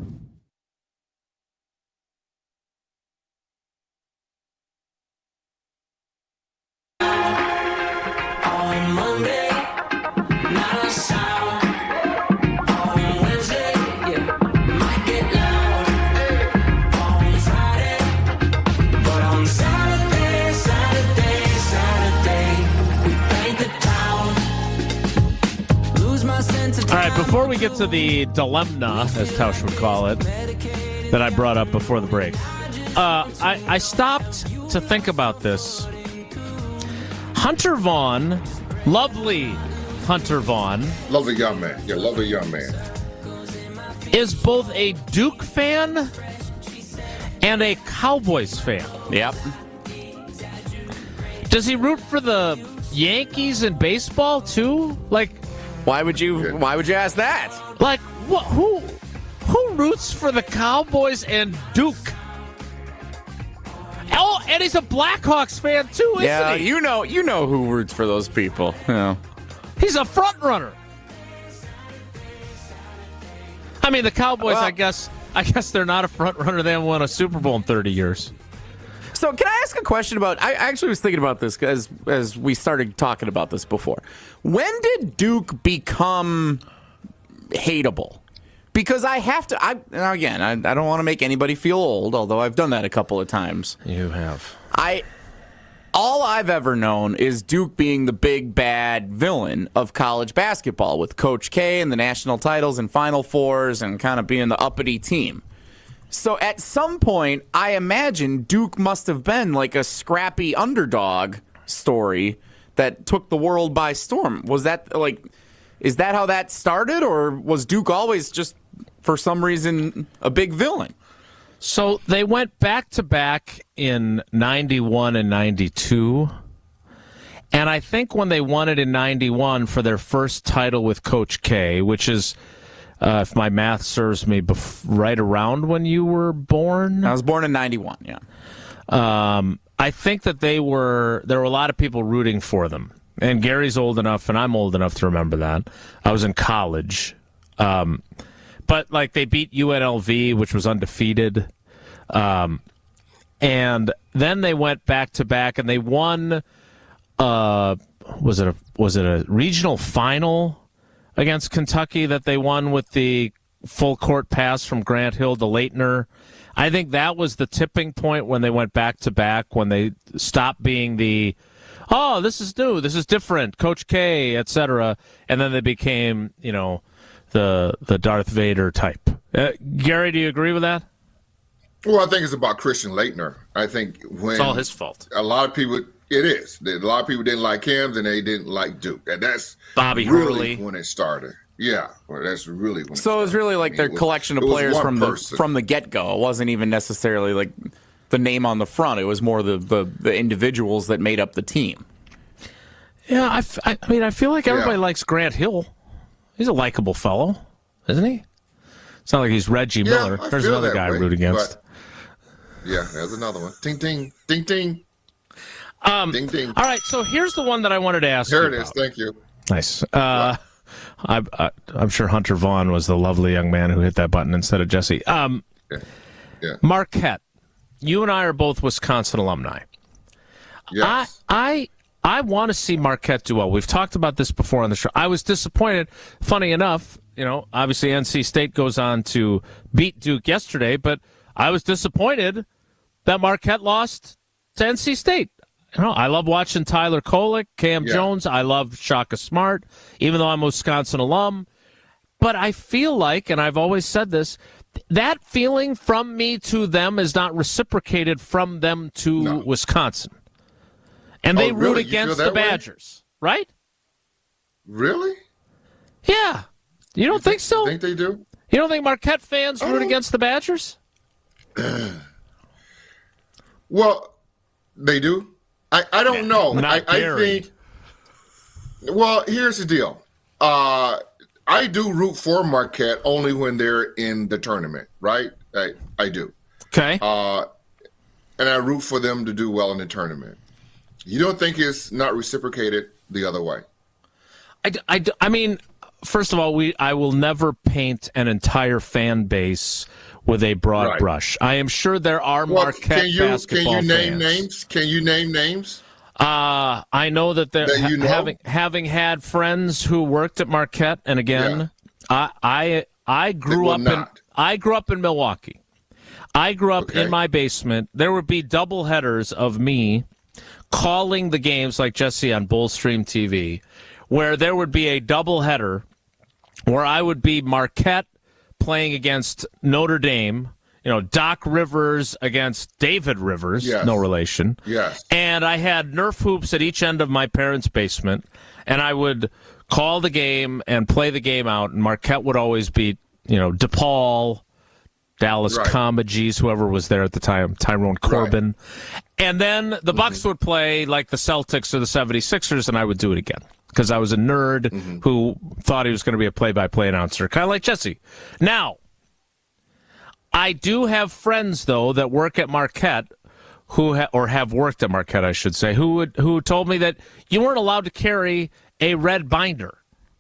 All right, before we get to the dilemma, as Tausch would call it, that I brought up before the break, I stopped to think about this. Hunter Vaughn, lovely Hunter Vaughn. Lovely young man. Yeah, lovely young man. Is both a Duke fan and a Cowboys fan. Yep. Does he root for the Yankees in baseball, too? Like, Why would you ask that? Like, what? Who roots for the Cowboys and Duke? Oh, and he's a Blackhawks fan too, isn't he? you know who roots for those people. Yeah. He's a front runner. I mean, the Cowboys. Well, I guess they're not a front runner. They haven't won a Super Bowl in 30 years. So, can I ask a question about? I actually was thinking about this as we started talking about this before. When did Duke become hateable? Because I have to. I don't want to make anybody feel old, although I've done that a couple of times. You have. All I've ever known is Duke being the big bad villain of college basketball with Coach K and the national titles and Final Fours and kind of being the uppity team. So at some point, I imagine Duke must have been like a scrappy underdog story that took the world by storm. Was that is that how that started, or was Duke always just, for some reason, a big villain? So they went back-to-back in 91 and 92. And I think when they won it in 91 for their first title with Coach K, which is, if my math serves me, right around when you were born? I was born in 91, yeah. I think that there were a lot of people rooting for them. And Gary's old enough, and I'm old enough to remember that. I was in college. But, they beat UNLV, which was undefeated. And then they went back-to-back, and they won, was it a regional final against Kentucky that they won with the full-court pass from Grant Hill to Leitner? I think that was the tipping point when they went back-to-back, when they stopped being the, oh, this is new, this is different, Coach K, etc., and then they became, the Darth Vader type. Gary, do you agree with that? Well, I think it's about Christian Leitner. I think when it's all his fault. A lot of people, it is. A lot of people didn't like him, and they didn't like Duke, and that's Bobby really Hurley when it started. Yeah, well, that's really when. So it was really like their collection of players from the get-go. It wasn't even necessarily like the name on the front. It was more the individuals that made up the team. Yeah, I mean, I feel like everybody likes Grant Hill. He's a likable fellow, isn't he? It's not like he's Reggie Miller. There's another guy I root against. Yeah, there's another one. Ding, ding, ding, ding. Ding, ding. All right, so here's the one that I wanted to ask you about. Here it is. Thank you. Nice. I'm sure Hunter Vaughn was the lovely young man who hit that button instead of Jesse. Yeah. Marquette, you and I are both Wisconsin alumni. Yes. I want to see Marquette do well. We've talked about this before on the show. I was disappointed. Funny enough, obviously NC State goes on to beat Duke yesterday, but I was disappointed that Marquette lost to NC State. I love watching Tyler Kolek, Cam Jones. I love Shaka Smart, even though I'm a Wisconsin alum. But I feel like, and I've always said this, that feeling from me to them is not reciprocated from them to Wisconsin. And they root against the Badgers, right? Really? Yeah. You don't think so? You think they do? You don't think Marquette fans root against the Badgers? Well, they do. I don't know. I think. Well, here's the deal. I do root for Marquette only when they're in the tournament, right? I do. Okay. And I root for them to do well in the tournament. You don't think it's not reciprocated the other way? I mean, first of all, I will never paint an entire fan base with a broad brush. I am sure there are Marquette basketball fans. Can you name names? Can you name names? I know that they're having had friends who worked at Marquette, and again, I grew up in Milwaukee. I grew up in my basement. There would be double headers of me calling the games like Jesse on Bullstream TV, where there would be a double header where I would be Marquette playing against Notre Dame, Doc Rivers against David Rivers, no relation. Yes. And I had Nerf hoops at each end of my parents' basement, and I would call the game and play the game out, and Marquette would always beat, DePaul, Dallas Comegys, whoever was there at the time, Tyrone Corbin. Right. And then the Bucks would play like the Celtics or the 76ers, and I would do it again. because I was a nerd who thought he was going to be a play-by-play announcer, kind of like Jesse. Now, I do have friends, though, that work at Marquette or have worked at Marquette, I should say, who told me that you weren't allowed to carry a red binder.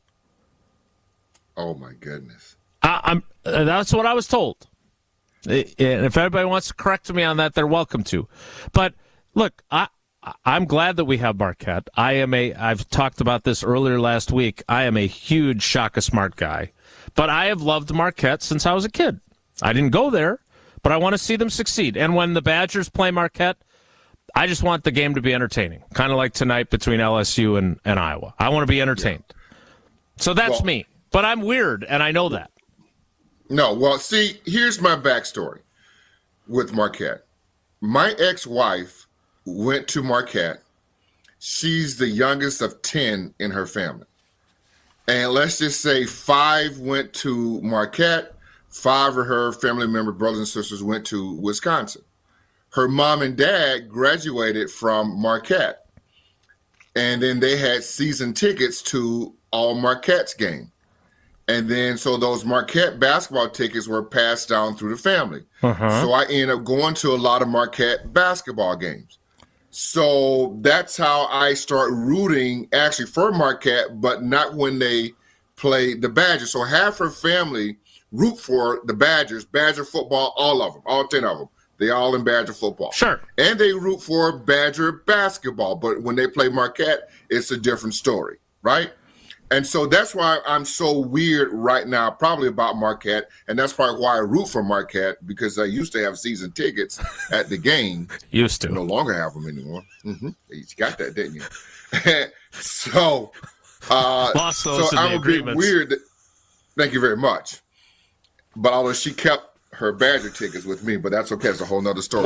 Oh, my goodness. That's what I was told. And if anybody wants to correct me on that, they're welcome to. But, look, I'm glad that we have Marquette. I've talked about this earlier last week. I am a huge Shaka Smart guy. But I have loved Marquette since I was a kid. I didn't go there, but I want to see them succeed. And when the Badgers play Marquette, I just want the game to be entertaining, kind of like tonight between LSU and Iowa. I want to be entertained. Yeah. So that's me. But I'm weird, and I know that. No, well, see, here's my backstory with Marquette. My ex-wife went to Marquette. She's the youngest of 10 in her family. And let's just say 5 went to Marquette. 5 of her family member brothers and sisters went to Wisconsin. Her mom and dad graduated from Marquette. And then they had season tickets to all Marquette's game. And then so those Marquette basketball tickets were passed down through the family. So I ended up going to a lot of Marquette basketball games. So that's how I start rooting actually for Marquette, but not when they play the Badgers. So half her family root for the Badgers, Badger football, all of them, all 10 of them. They all in Badger football. Sure. And they root for Badger basketball. But when they play Marquette, it's a different story, right? And so that's why I'm so weird right now, probably about Marquette. And that's probably why I root for Marquette, because I used to have season tickets at the game. Used to. No longer have them anymore. You got that, didn't you? So I'm a bit weird. Thank you very much. But although she kept her Badger tickets with me, but that's okay. It's a whole nother story.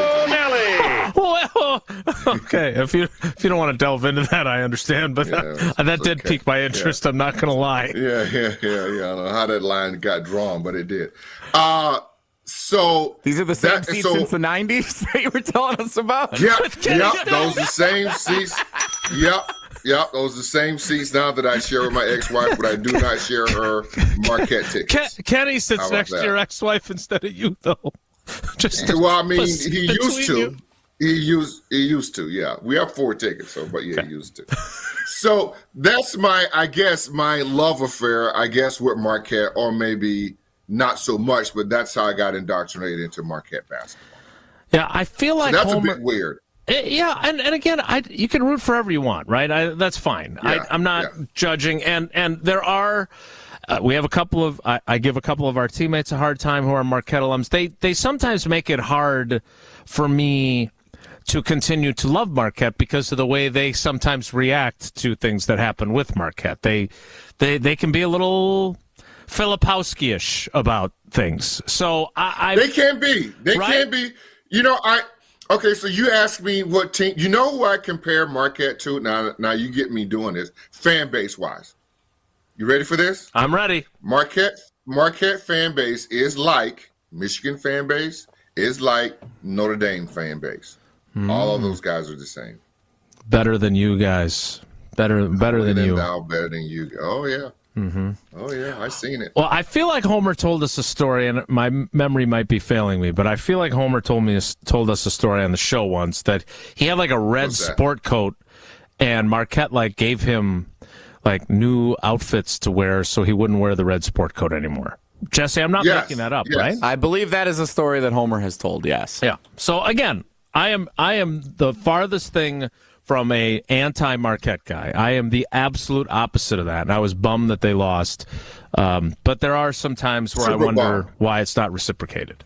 Okay, if you don't want to delve into that, I understand. But that did pique my interest. I'm not going to lie. Yeah. I don't know how that line got drawn, but it did. So these are the same seats since the 90s that you were telling us about? Yep, those are the same seats. Yep, those are the same seats now that I share with my ex-wife, but I do not share her Marquette tickets. Kenny sits next to your ex-wife instead of you, though. Well, I mean, he used to. He used to, yeah. We have 4 tickets, he used to. So that's my love affair, with Marquette, or maybe not so much, but that's how I got indoctrinated into Marquette basketball. Yeah, I feel like that's Homer, a bit weird. Yeah, and again, you can root for whoever you want, right? That's fine. Yeah, I'm not judging, and there are. We have a couple of. I give a couple of our teammates a hard time who are Marquette alums. They sometimes make it hard for me to continue to love Marquette because of the way they sometimes react to things that happen with Marquette. They can be a little Filipowski-ish about things. So they can be. They can be. Okay, so you asked me what team. You know who I compare Marquette to? Now you get me doing this fan base wise. You ready for this? I'm ready. Marquette fan base is like Michigan fan base, is like Notre Dame fan base. All of those guys are the same. Better than you guys. Better than you. Better than you. Oh yeah. Mm-hmm. Oh yeah, I've seen it. Well, I feel like Homer told us a story, and my memory might be failing me, but I feel like Homer told us a story on the show once that he had like a red sport coat, and Marquette gave him new outfits to wear so he wouldn't wear the red sport coat anymore. Jesse, I'm not making that up, right? I believe that is a story that Homer has told. Yes. Yeah. So again, I am the farthest thing from a anti-Marquette guy. I am the absolute opposite of that, and I was bummed that they lost. But there are some times where I wonder why it's not reciprocated.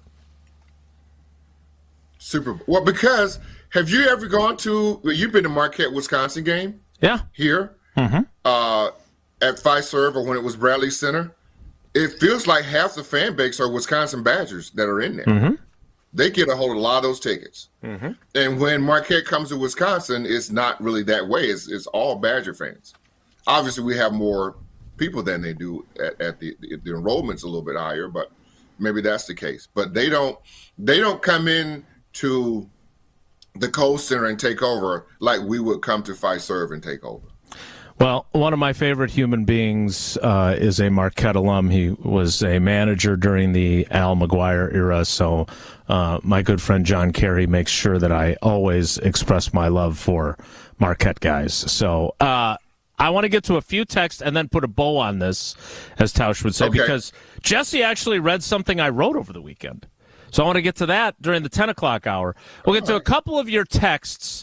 Well, because have you ever gone to? You've been to Marquette, Wisconsin game? Yeah. Here, at Fiserv or when it was Bradley Center, it feels like half the fan base are Wisconsin Badgers that are in there. They get a hold of a lot of those tickets. And when Marquette comes to Wisconsin, it's not really that way. It's all Badger fans. Obviously, we have more people than they do at the enrollment's a little bit higher, but maybe that's the case. But they don't come in to the Kohl Center and take over like we would come to Fiserv and take over. Well, one of my favorite human beings is a Marquette alum. He was a manager during the Al McGuire era, so my good friend John Kerry makes sure that I always express my love for Marquette guys. So I want to get to a few texts and then put a bow on this, as Tausch would say, because Jesse actually read something I wrote over the weekend. So I want to get to that during the 10 o'clock hour. We'll get to a couple of your texts.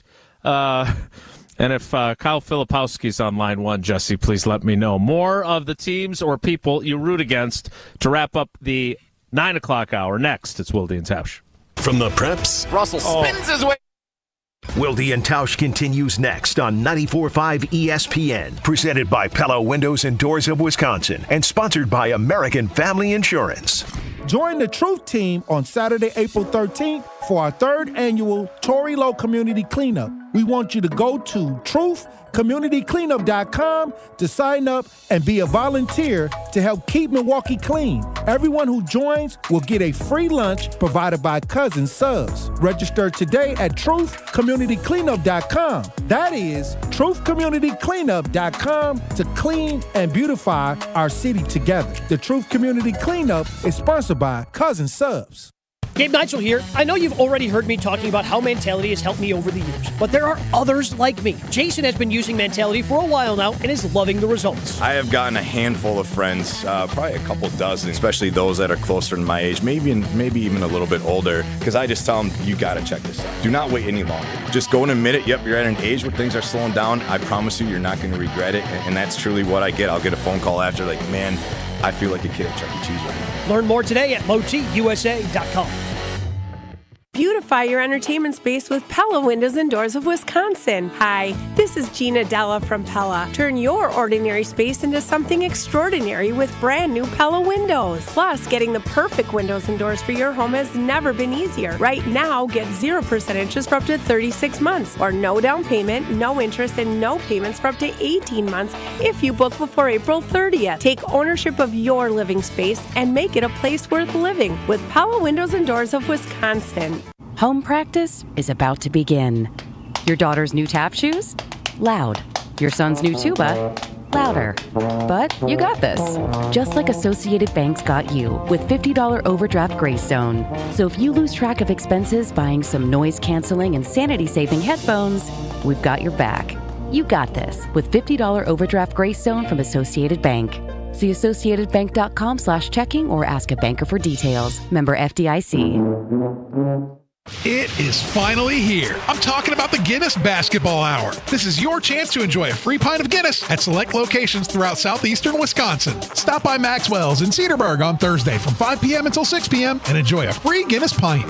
And if Kyle Filipowski's on line one, Jesse, please let me know. More of the teams or people you root against to wrap up the 9 o'clock hour. Next, it's Wilde and Tausch. From the Preps. Russell spins his way. Wilde and Tausch continues next on 94.5 ESPN. Presented by Pella Windows and Doors of Wisconsin. And sponsored by American Family Insurance. Join the Truth Team on Saturday, April 13th for our 3rd annual Tory Low Community Cleanup. We want you to go to truthcommunitycleanup.com to sign up and be a volunteer to help keep Milwaukee clean. Everyone who joins will get a free lunch provided by Cousin Subs. Register today at truthcommunitycleanup.com. That is truthcommunitycleanup.com to clean and beautify our city together. The Truth Community Cleanup is sponsored by Cousin Subs. Gabe Neitzel here. I know you've already heard me talking about how Mentality has helped me over the years, but there are others like me. Jason has been using Mentality for a while now and is loving the results. I have gotten a handful of friends, probably a couple dozen, especially those that are closer to my age, maybe even a little bit older, because I just tell them, you got to check this out. Do not wait any longer. Just go and admit it. Yep, you're at an age where things are slowing down. I promise you, you're not going to regret it, and that's truly what I get. I'll get a phone call after, like, man, I feel like a kid at Chuck E. Cheese right now. Learn more today at lowtusa.com. Beautify your entertainment space with Pella Windows and Doors of Wisconsin. Hi, this is Gina Della from Pella. Turn your ordinary space into something extraordinary with brand new Pella windows. Plus, getting the perfect windows and doors for your home has never been easier. Right now, get 0% interest for up to 36 months, or no down payment, no interest, and no payments for up to 18 months if you book before April 30th. Take ownership of your living space and make it a place worth living with Pella Windows and Doors of Wisconsin. Home practice is about to begin. Your daughter's new tap shoes? Loud. Your son's new tuba? Louder. But you got this. Just like Associated Bank's got you with $50 overdraft Greystone. So if you lose track of expenses buying some noise-canceling and sanity-saving headphones, we've got your back. You got this with $50 overdraft Greystone from Associated Bank. See AssociatedBank.com/checking or ask a banker for details. Member FDIC. It is finally here. I'm talking about the Guinness Basketball Hour. This is your chance to enjoy a free pint of Guinness at select locations throughout southeastern Wisconsin. Stop by Maxwell's in Cedarburg on Thursday from 5 p.m. until 6 p.m. and enjoy a free Guinness pint.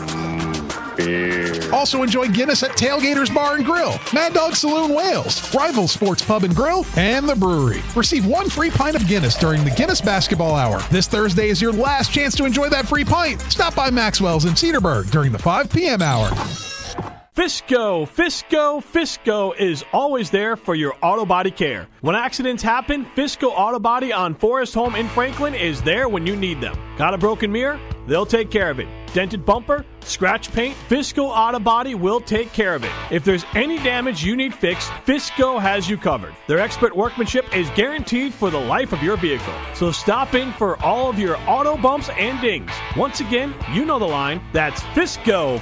Also enjoy Guinness at Tailgaters Bar and Grill, Mad Dog Saloon Wales, Rival Sports Pub and Grill, and the Brewery. Receive one free pint of Guinness during the Guinness Basketball Hour. This Thursday is your last chance to enjoy that free pint. Stop by Maxwell's in Cedarburg during the 5 p.m. hour. Fisco is always there for your auto body care. When accidents happen, Fisco Auto Body on Forest Home in Franklin is there when you need them. Got a broken mirror? They'll take care of it. Dented bumper? Scratch paint? Fisco Auto Body will take care of it. If there's any damage you need fixed, Fisco has you covered. Their expert workmanship is guaranteed for the life of your vehicle. So stop in for all of your auto bumps and dings. Once again, you know the line. That's Fisco.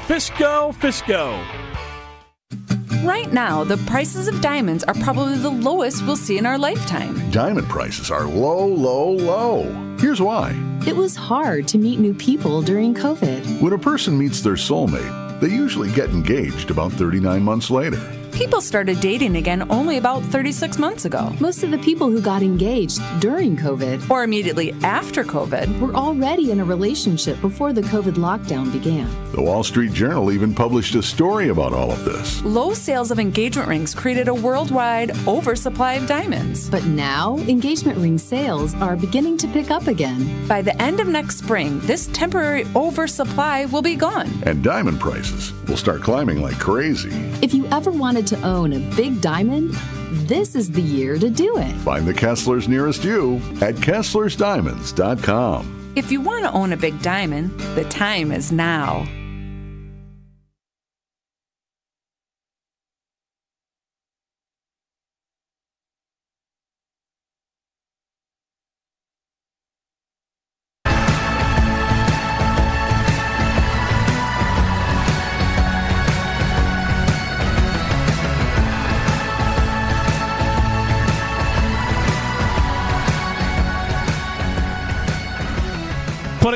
Right now, the prices of diamonds are probably the lowest we'll see in our lifetime. Diamond prices are low, low, low. Here's why. It was hard to meet new people during COVID. When a person meets their soulmate, they usually get engaged about 39 months later. People started dating again only about 36 months ago. Most of the people who got engaged during COVID or immediately after COVID were already in a relationship before the COVID lockdown began. The Wall Street Journal even published a story about all of this. Low sales of engagement rings created a worldwide oversupply of diamonds. But now, engagement ring sales are beginning to pick up again. By the end of next spring, this temporary oversupply will be gone. And diamond prices will start climbing like crazy. If you ever wanted to own a big diamond, this is the year to do it. Find the Kesslers nearest you at KesslersDiamonds.com. If you want to own a big diamond, the time is now.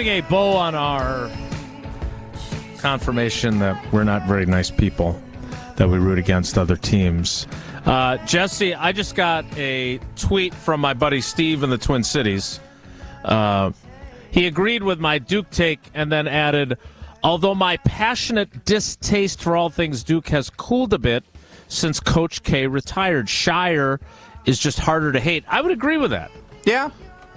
putting a bow on our confirmation that we're not very nice people, that we root against other teams. Jesse, I just got a tweet from my buddy Steve in the Twin Cities. He agreed with my Duke take and then added, although my passionate distaste for all things Duke has cooled a bit since Coach K retired, Shire is just harder to hate. I would agree with that. Yeah.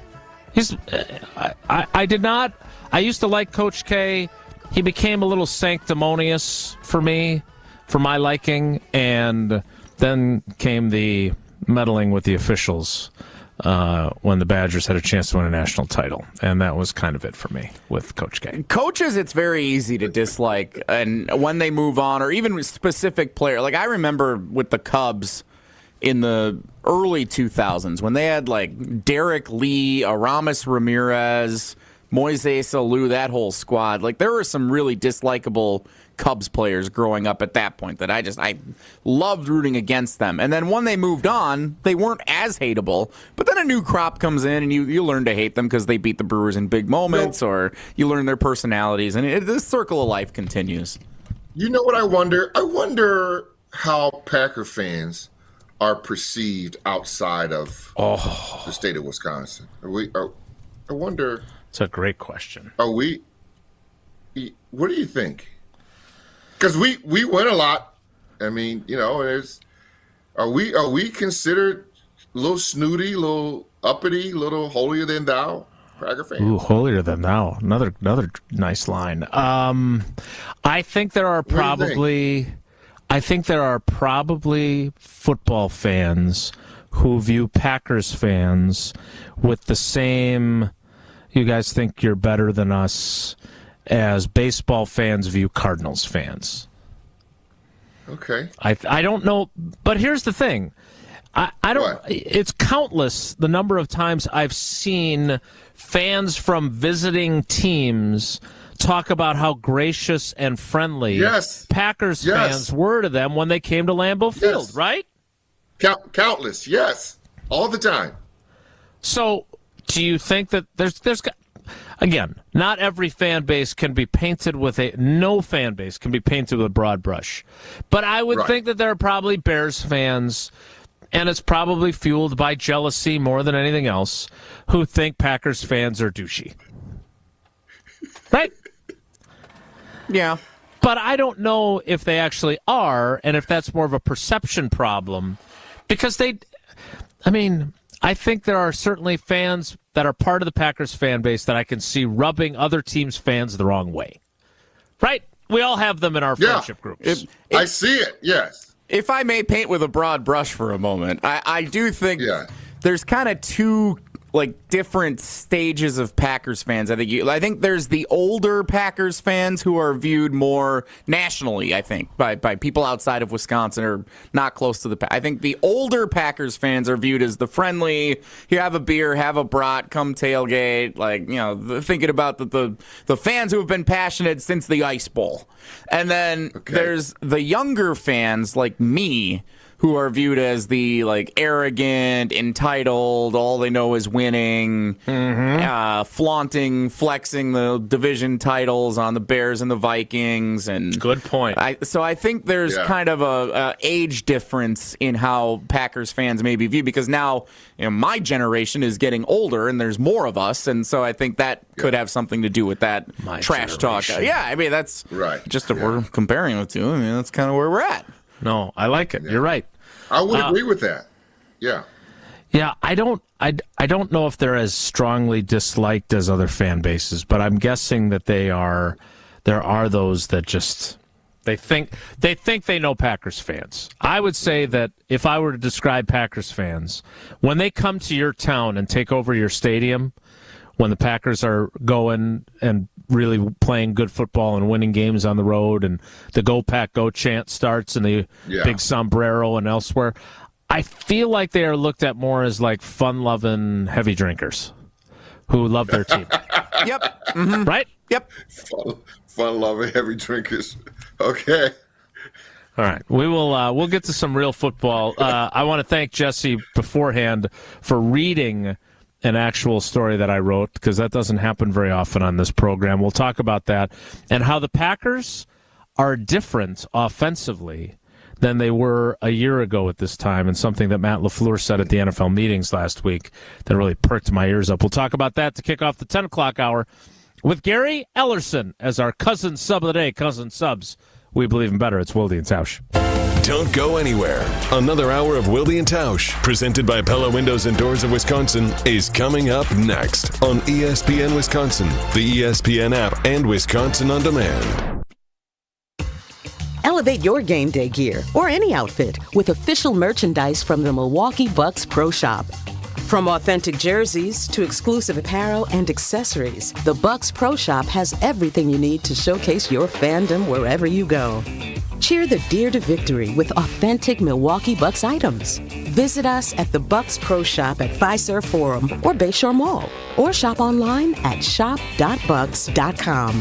I did not. I used to like Coach K. He became a little sanctimonious for me, for my liking, and then came the meddling with the officials when the Badgers had a chance to win a national title. And that was kind of it for me with Coach K. Coaches, it's very easy to dislike, and when they move on, or even specific player. Like I remember with the Cubs in the early 2000s when they had like Derek Lee, Aramis Ramirez, Moises Alou, that whole squad. Like there were some really dislikable Cubs players growing up at that point that I loved rooting against them. And then when they moved on, they weren't as hateable. But then a new crop comes in and you learn to hate them because they beat the Brewers in big moments, or you learn their personalities, and this circle of life continues. You know what I wonder? I wonder how Packer fans are perceived outside of the state of Wisconsin. I wonder. It's a great question. What do you think? Because we win a lot. I mean, are we considered a little snooty, a little uppity, a little holier than thou, Packer fans? Ooh, holier than thou. Another nice line. I think there are probably football fans who view Packers fans with the same, you guys think you're better than us, as baseball fans view Cardinals fans. Okay. I don't know, but here's the thing. I don't. What? It's countless the number of times I've seen fans from visiting teams talk about how gracious and friendly Packers fans were to them when they came to Lambeau Field, right? Countless, yes. All the time. So, do you think that there's again, not every fan base can be painted with no fan base can be painted with a broad brush. But I would think that there are probably Bears fans, and it's probably fueled by jealousy more than anything else, who think Packers fans are douchey. Right? Yeah. But I don't know if they actually are, and if that's more of a perception problem. Because I think there are certainly fans that are part of the Packers fan base that I can see rubbing other teams' fans the wrong way. Right? We all have them in our friendship groups. I see it, yes. If I may paint with a broad brush for a moment, I do think there's kind of two different stages of Packers fans. I think there's the older Packers fans who are viewed more nationally, I think, by people outside of Wisconsin or not close to the I think the older Packers fans are viewed as the friendly, you have a beer, have a brat, come tailgate, thinking about the fans who have been passionate since the Ice Bowl. And then there's the younger fans like me, who are viewed as the arrogant, entitled, all they know is winning, flaunting, flexing the division titles on the Bears and the Vikings. And good point. So I think there's kind of a age difference in how Packers fans may be viewed, because now my generation is getting older and there's more of us, and so I think that could have something to do with that trash talk. Yeah, that's just if we're comparing the two. That's kind of where we're at. No, I like it. Yeah. You're right. I would agree with that. Yeah. Yeah, I don't know if they're as strongly disliked as other fan bases, but I'm guessing that there are those that just they think they know Packers fans. I would say that if I were to describe Packers fans, when they come to your town and take over your stadium, when the Packers are going and really playing good football and winning games on the road, and the Go Pack Go chant starts in the big sombrero and elsewhere, I feel like they are looked at more as fun-loving heavy drinkers who love their team. Yep. Mm-hmm. Right? Yep. Fun-loving heavy drinkers. Okay. All right, we'll get to some real football. I want to thank Jesse beforehand for reading an actual story that I wrote, because that doesn't happen very often on this program. We'll talk about that and how the Packers are different offensively than they were a year ago at this time, and something that Matt LaFleur said at the NFL meetings last week that really perked my ears up. We'll talk about that to kick off the 10 o'clock hour with Gary Ellerson as our cousin sub of the day. Cousin subs, we believe in better. It's Wilde and Tausch. Don't go anywhere. Another hour of Wilde and Tausch, presented by Pella Windows and Doors of Wisconsin, is coming up next on ESPN Wisconsin, the ESPN app, and Wisconsin On Demand. Elevate your game day gear or any outfit with official merchandise from the Milwaukee Bucks Pro Shop. From authentic jerseys to exclusive apparel and accessories, the Bucks Pro Shop has everything you need to showcase your fandom wherever you go. Cheer the deer to victory with authentic Milwaukee Bucks items. Visit us at the Bucks Pro Shop at Fiserv Forum or Bayshore Mall, or shop online at shop.bucks.com.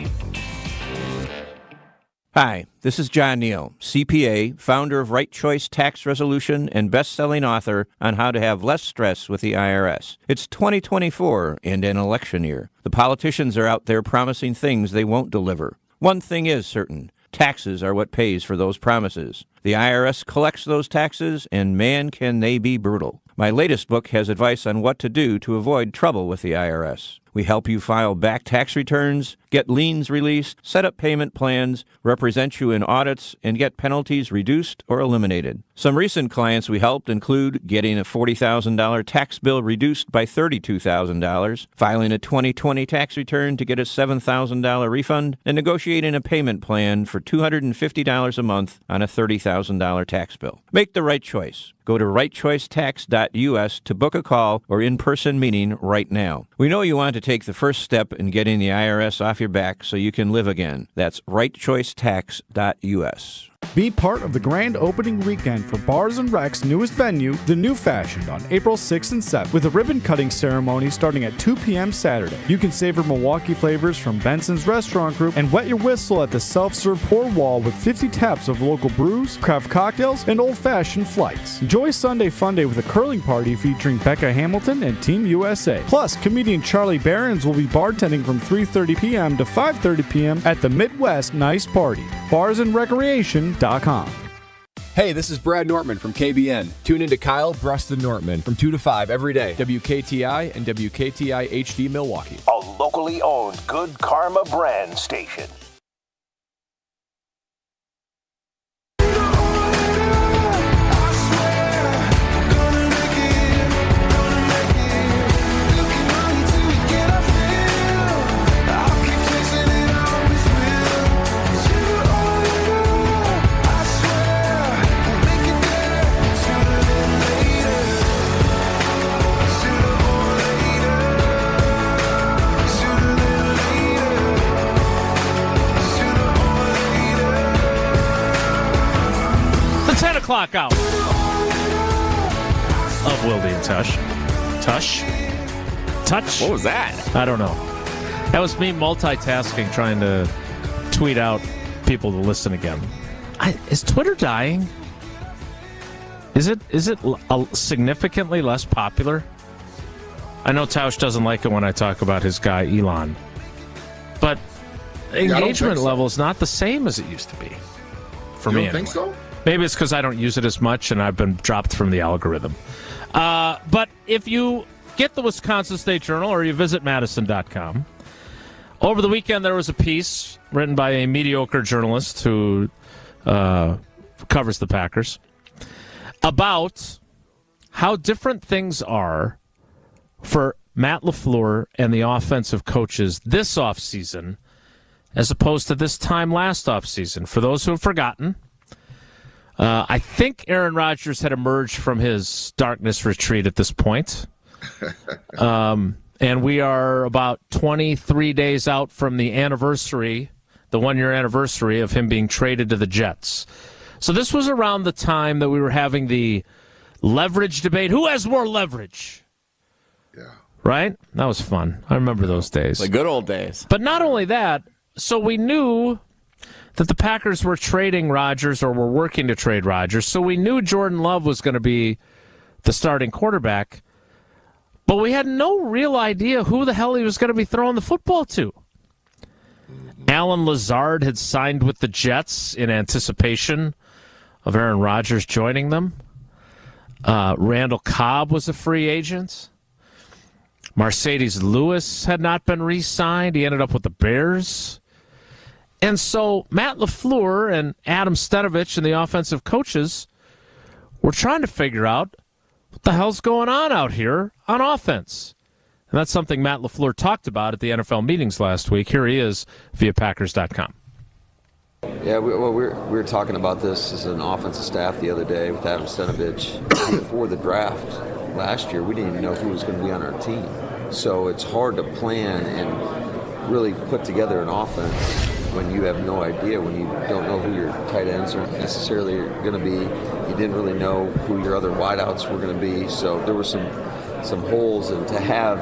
Hi, this is John Neal, CPA, founder of Right Choice Tax Resolution and best-selling author on how to have less stress with the IRS. It's 2024 and an election year. The politicians are out there promising things they won't deliver. One thing is certain. Taxes are what pays for those promises. The IRS collects those taxes, and man, can they be brutal. My latest book has advice on what to do to avoid trouble with the IRS. We help you file back tax returns, get liens released, set up payment plans, represent you in audits, and get penalties reduced or eliminated. Some recent clients we helped include getting a $40,000 tax bill reduced by $32,000, filing a 2020 tax return to get a $7,000 refund, and negotiating a payment plan for $250 a month on a $30,000 tax bill. Make the right choice. Go to rightchoicetax.us to book a call or in-person meeting right now. We know you want to take the first step in getting the IRS off your back so you can live again. That's rightchoicetax.us. Be part of the grand opening weekend for Bars and Rec's newest venue, The New Fashioned, on April 6th and 7th, with a ribbon-cutting ceremony starting at 2 p.m. Saturday. You can savor Milwaukee flavors from Benson's Restaurant Group and wet your whistle at the self-serve pour wall with 50 taps of local brews, craft cocktails, and old-fashioned flights. Enjoy Sunday Fun Day with a curling party featuring Becca Hamilton and Team USA. Plus, comedian Charlie Barons will be bartending from 3:30 p.m. to 5:30 p.m. at the Midwest Nice Party. Barsandrecreation.com. Hey, this is Brad Nortman from KBN. Tune in to Kyle Bruston Nortman from 2 to 5 every day. WKTI and WKTI HD Milwaukee. A locally owned Good Karma brand station. O'clock hour of Wilde and Tush. Touch? What was that? I don't know. That was me multitasking, trying to tweet out people to listen again. Is Twitter dying? Is it significantly less popular? I know Tausch doesn't like it when I talk about his guy Elon, but engagement level is not the same as it used to be. For me, you don't think so? Maybe it's because I don't use it as much and I've been dropped from the algorithm. But if you get the Wisconsin State Journal or you visit Madison.com, over the weekend there was a piece written by a mediocre journalist who covers the Packers about how different things are for Matt LaFleur and the offensive coaches this offseason as opposed to this time last offseason. For those who have forgotten, I think Aaron Rodgers had emerged from his darkness retreat at this point. And we are about 23 days out from the anniversary, the one-year anniversary of him being traded to the Jets. So this was around the time that we were having the leverage debate. Who has more leverage? Yeah. Right? That was fun. I remember those days. The good old days. But not only that, so we knew that the Packers were trading Rodgers or were working to trade Rodgers, so we knew Jordan Love was going to be the starting quarterback. But we had no real idea who the hell he was going to be throwing the football to. Alan Lazard had signed with the Jets in anticipation of Aaron Rodgers joining them. Randall Cobb was a free agent. Mercedes Lewis had not been re-signed. He ended up with the Bears. And so Matt LaFleur and Adam Stenavich and the offensive coaches were trying to figure out what the hell's going on out here on offense. And that's something Matt LaFleur talked about at the NFL meetings last week. Here he is via Packers.com. Yeah, we were talking about this as an offensive staff the other day with Adam Stenavich. Before the draft last year, we didn't even know who was going to be on our team. So it's hard to plan and really put together an offense when you have no idea, when you don't know who your tight ends are necessarily going to be. You didn't really know who your other wideouts were going to be. So there were some holes, and to have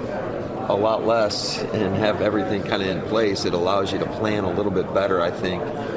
a lot less and have everything kind of in place, it allows you to plan a little bit better, I think,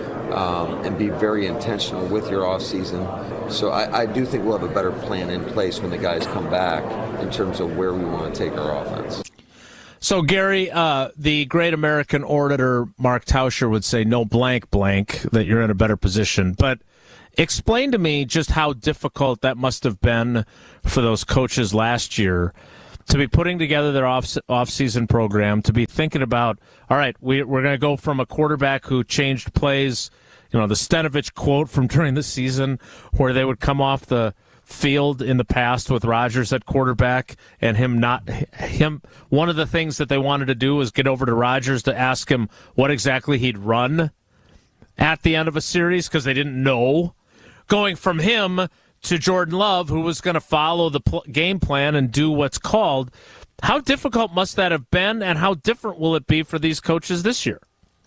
and be very intentional with your off season. So I do think we'll have a better plan in place when the guys come back in terms of where we want to take our offense. So, Gary, the great American orator Mark Tauscher would say no blank blank, that you're in a better position. But explain to me just how difficult that must have been for those coaches last year to be putting together their off-season program, to be thinking about, all right, we're going to go from a quarterback who changed plays, the Stenavich quote from during the season where they would come off the field in the past with Rodgers at quarterback and him. One of the things that they wanted to do was get over to Rodgers to ask him what exactly he'd run at the end of a series because they didn't know. Going from him to Jordan Love, who was going to follow the game plan and do what's called. How difficult must that have been, and how different will it be for these coaches this year?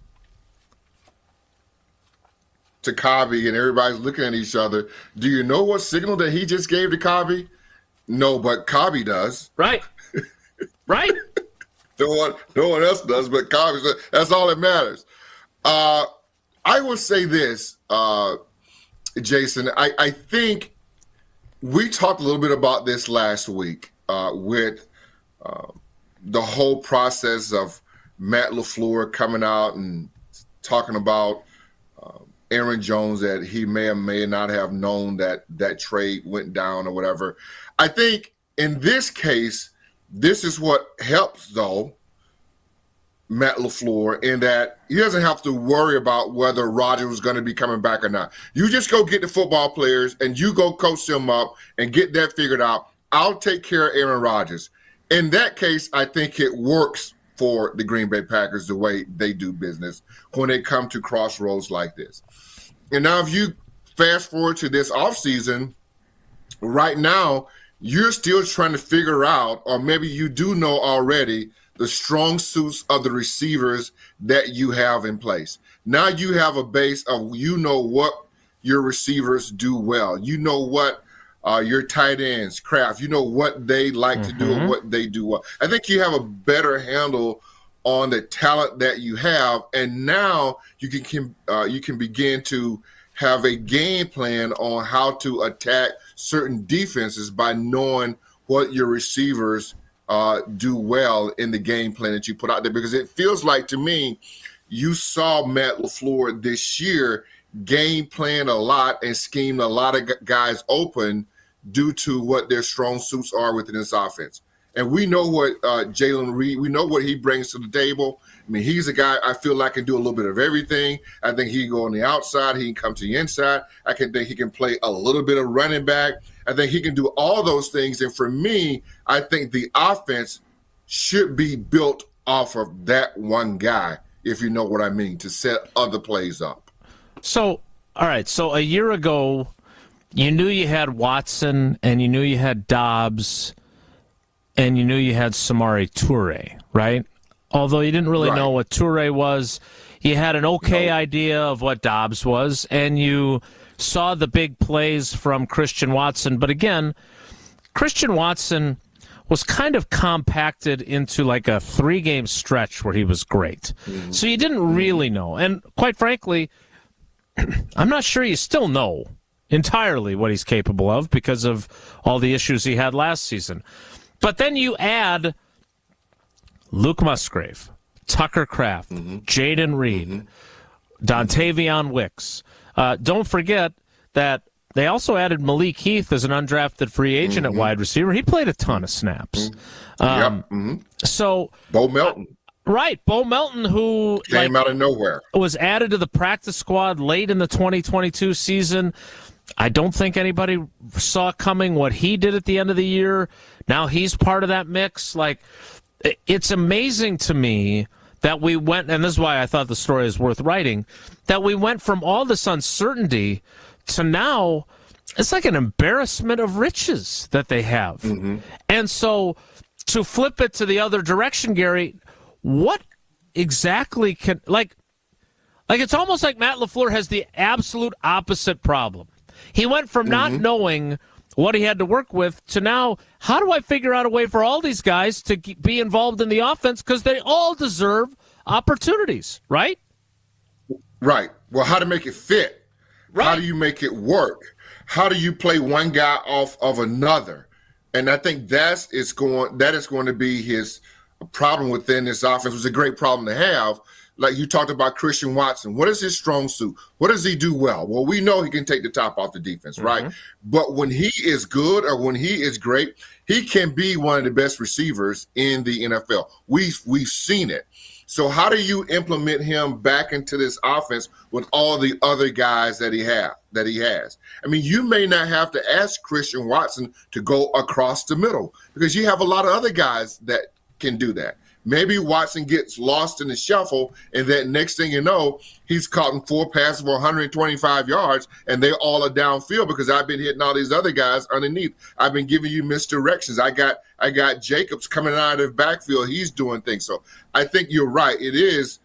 To Cobby, and everybody's looking at each other. Do you know what signal that he just gave to Cobby? No, but Cobby does. Right. Right. No one else does, but Cobby. That's all that matters. I will say this, Jason. I think we talked a little bit about this last week with the whole process of Matt LaFleur coming out and talking about Aaron Jones, that he may or may not have known that trade went down or whatever. I think in this case, this is what helps, though, Matt LaFleur, in that he doesn't have to worry about whether Rodgers was going to be coming back or not. You just go get the football players and you go coach them up and get that figured out. I'll take care of Aaron Rodgers. In that case, I think it works for the Green Bay Packers the way they do business when they come to crossroads like this. And now if you fast forward to this offseason, right now, you're still trying to figure out, or maybe you do know already, the strong suits of the receivers that you have in place. Now you have a base of, what your receivers do well. You know what your tight ends, Kraft, what they like to do and what they do well. I think you have a better handle on the talent that you have, and now you can begin to have a game plan on how to attack certain defenses by knowing what your receivers do well in the game plan that you put out there. Because it feels like, to me, you saw Matt LaFleur this year game plan a lot and scheme a lot of guys open due to what their strong suits are within this offense. And we know what Jalen Reed, we know what he brings to the table. I mean, he's a guy I feel like can do a little bit of everything. I think he can go on the outside. He can come to the inside. I think he can play a little bit of running back. I think he can do all those things. And for me, I think the offense should be built off of that one guy, if you know what I mean, to set other plays up. So, all right. So a year ago, you knew you had Watson and you knew you had Dobbs and you knew you had Samori Toure, right? Although you didn't really know what Toure was. You had an idea of what Dobbs was, and you saw the big plays from Christian Watson. But again, Christian Watson was kind of compacted into like a 3-game stretch where he was great. So you didn't really know. And quite frankly, I'm not sure you still know entirely what he's capable of because of all the issues he had last season. But then you add Luke Musgrave, Tucker Kraft, Jaden Reed, Dontavion Wicks. Don't forget that they also added Malik Heath as an undrafted free agent at wide receiver. He played a ton of snaps. So Bo Melton. Right, Bo Melton, who came out of nowhere, was added to the practice squad late in the 2022 season. I don't think anybody saw coming what he did at the end of the year. Now he's part of that mix. Like, it's amazing to me that we went, and this is why I thought the story is worth writing, that we went from all this uncertainty to now it's like an embarrassment of riches that they have. And so to flip it to the other direction, Gary, what exactly can, like it's almost like Matt LaFleur has the absolute opposite problem. He went from not knowing what he had to work with to now, how do I figure out a way for all these guys to be involved in the offense because they all deserve opportunities, right? Right. Well, how to make it fit? Right. How do you make it work? How do you play one guy off of another? And I think that is going to be his problem within this offense. It was a great problem to have. Like you talked about Christian Watson. What is his strong suit? What does he do well? Well, we know he can take the top off the defense, right? But when he is good or when he is great, he can be one of the best receivers in the NFL. We've seen it. So how do you implement him back into this offense with all the other guys that he has? I mean, you may not have to ask Christian Watson to go across the middle because you have a lot of other guys that can do that. Maybe Watson gets lost in the shuffle, and then next thing you know, he's caught in 4 passes for 125 yards, and they all are downfield because I've been hitting all these other guys underneath. I've been giving you misdirections. I got Jacobs coming out of the backfield. He's doing things. So I think you're right. It is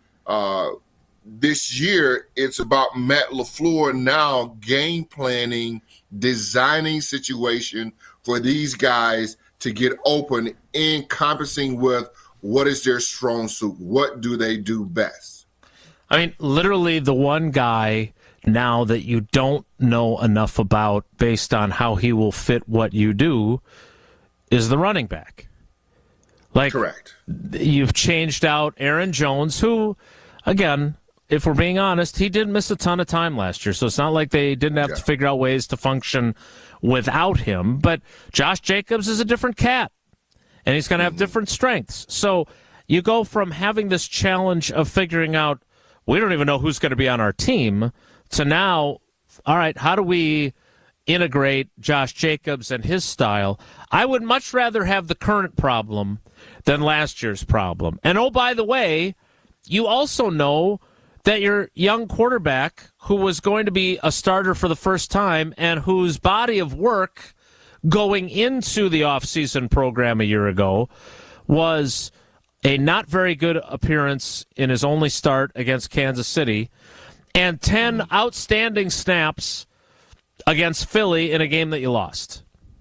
this year, it's about Matt LaFleur now game planning, designing situation for these guys to get open, encompassing with what is their strong suit? What do they do best? I mean, literally the one guy now that you don't know enough about based on how he will fit what you do is the running back. Like, correct. You've changed out Aaron Jones, who, again, if we're being honest, he did miss a ton of time last year. So it's not like they didn't have to figure out ways to function without him. But Josh Jacobs is a different cat. And he's going to have different strengths. So you go from having this challenge of figuring out, we don't even know who's going to be on our team, to now, all right, how do we integrate Josh Jacobs and his style? I would much rather have the current problem than last year's problem. And oh, by the way, you also know that your young quarterback, who was going to be a starter for the first time and whose body of work going into the offseason program a year ago was a not very good appearance in his only start against Kansas City and 10 outstanding snaps against Philly in a game that you lost.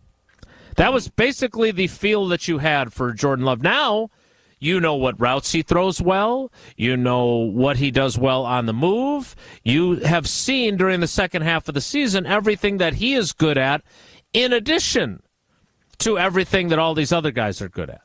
That was basically the feel that you had for Jordan Love. Now, you know what routes he throws well. You know what he does well on the move. You have seen during the second half of the season everything that he is good at, in addition to everything that all these other guys are good at.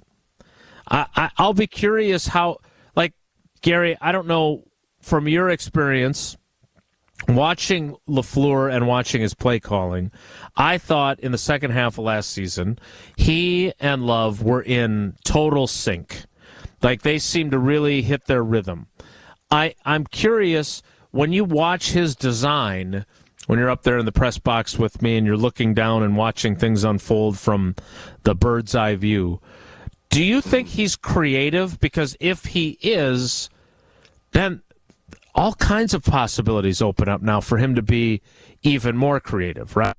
I'll be curious how, like, Gary, I don't know, from your experience, watching LaFleur and watching his play calling, I thought in the second half of last season, he and Love were in total sync. Like, they seemed to really hit their rhythm. I'm curious, when you watch his design, when you're up there in the press box with me and you're looking down and watching things unfold from the bird's eye view, do you think he's creative? Because if he is, then all kinds of possibilities open up now for him to be even more creative, right?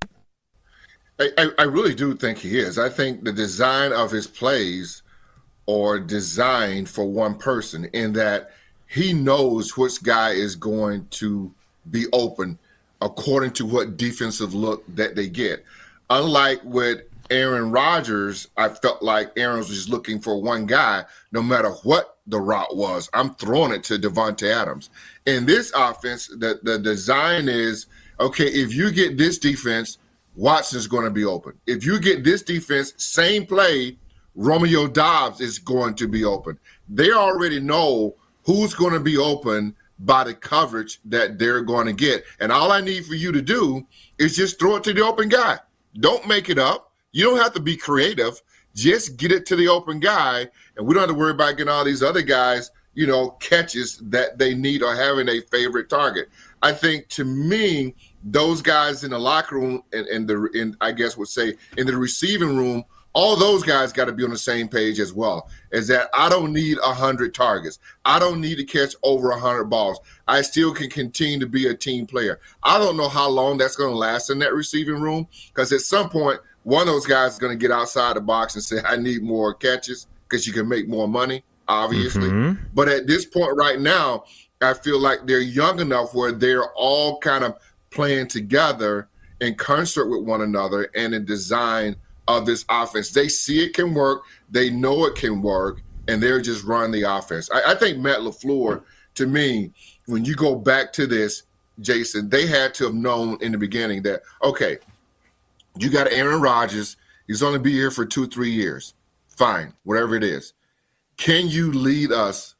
I really do think he is. I think the design of his plays are designed for one person in that he knows which guy is going to be open according to what defensive look that they get. Unlike with Aaron Rodgers, I felt like Aaron was just looking for one guy, no matter what the route was. I'm throwing it to Devontae Adams. In this offense, the design is, okay, if you get this defense, Watson's going to be open. If you get this defense, same play, Romeo Doubs is going to be open. They already know who's going to be open by the coverage that they're going to get. And all I need for you to do is just throw it to the open guy. Don't make it up. You don't have to be creative. Just get it to the open guy, and we don't have to worry about getting all these other guys, catches that they need or having a favorite target. I think, to me, those guys in the locker room and I guess would say in the receiving room, all those guys got to be on the same page as well. Is that I don't need 100 targets. I don't need to catch over 100 balls. I still can continue to be a team player. I don't know how long that's going to last in that receiving room, because at some point, one of those guys is going to get outside the box and say, I need more catches, because you can make more money, obviously. Mm-hmm. But at this point right now, I feel like they're young enough where they're all kind of playing together in concert with one another and in design of this offense. They see it can work. They know it can work, and they're just running the offense. I think Matt LaFleur, to me, when you go back to this, Jason, they had to have known in the beginning that, okay, you got Aaron Rodgers. He's only be here for 2-3 years. Fine, whatever it is. Can you lead us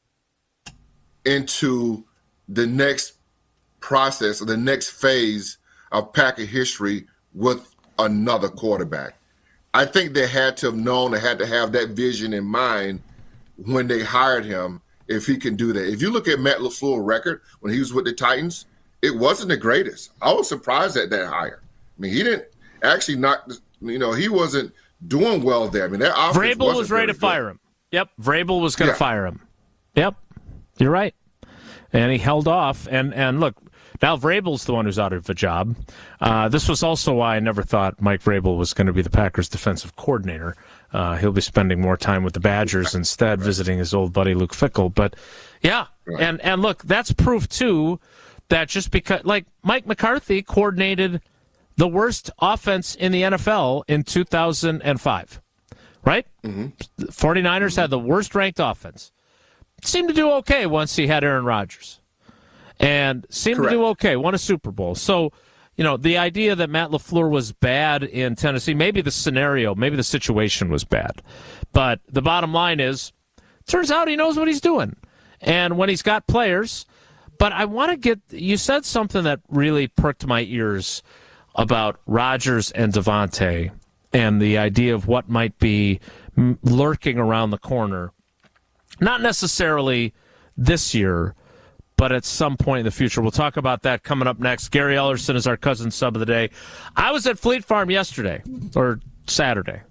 into the next process or the next phase of Packer history with another quarterback? I think they had to have known, they had to have that vision in mind when they hired him, if he can do that. If you look at Matt LaFleur's record when he was with the Titans, it wasn't the greatest. I was surprised at that hire. I mean, he didn't actually he wasn't doing well there. I mean, that offense Vrabel was ready to fire him. Yep, Vrabel was going to fire him. Yep, you're right. And he held off. And look, now Vrabel's the one who's out of a job. This was also why I never thought Mike Vrabel was going to be the Packers' defensive coordinator. He'll be spending more time with the Badgers instead, visiting his old buddy Luke Fickell. But, yeah, and look, that's proof, too, that just because, like, Mike McCarthy coordinated the worst offense in the NFL in 2005, right? Mm-hmm. 49ers had the worst-ranked offense. Seemed to do okay once he had Aaron Rodgers. And seemed to do okay, won a Super Bowl. So, the idea that Matt LaFleur was bad in Tennessee, maybe the situation was bad. But the bottom line is, turns out he knows what he's doing. And when he's got players, but I want to you said something that really perked my ears about Rodgers and Davante and the idea of what might be lurking around the corner. Not necessarily this year, but at some point in the future. We'll talk about that coming up next. Gary Ellerson is our cousin sub of the day. I was at Fleet Farm yesterday, or Saturday,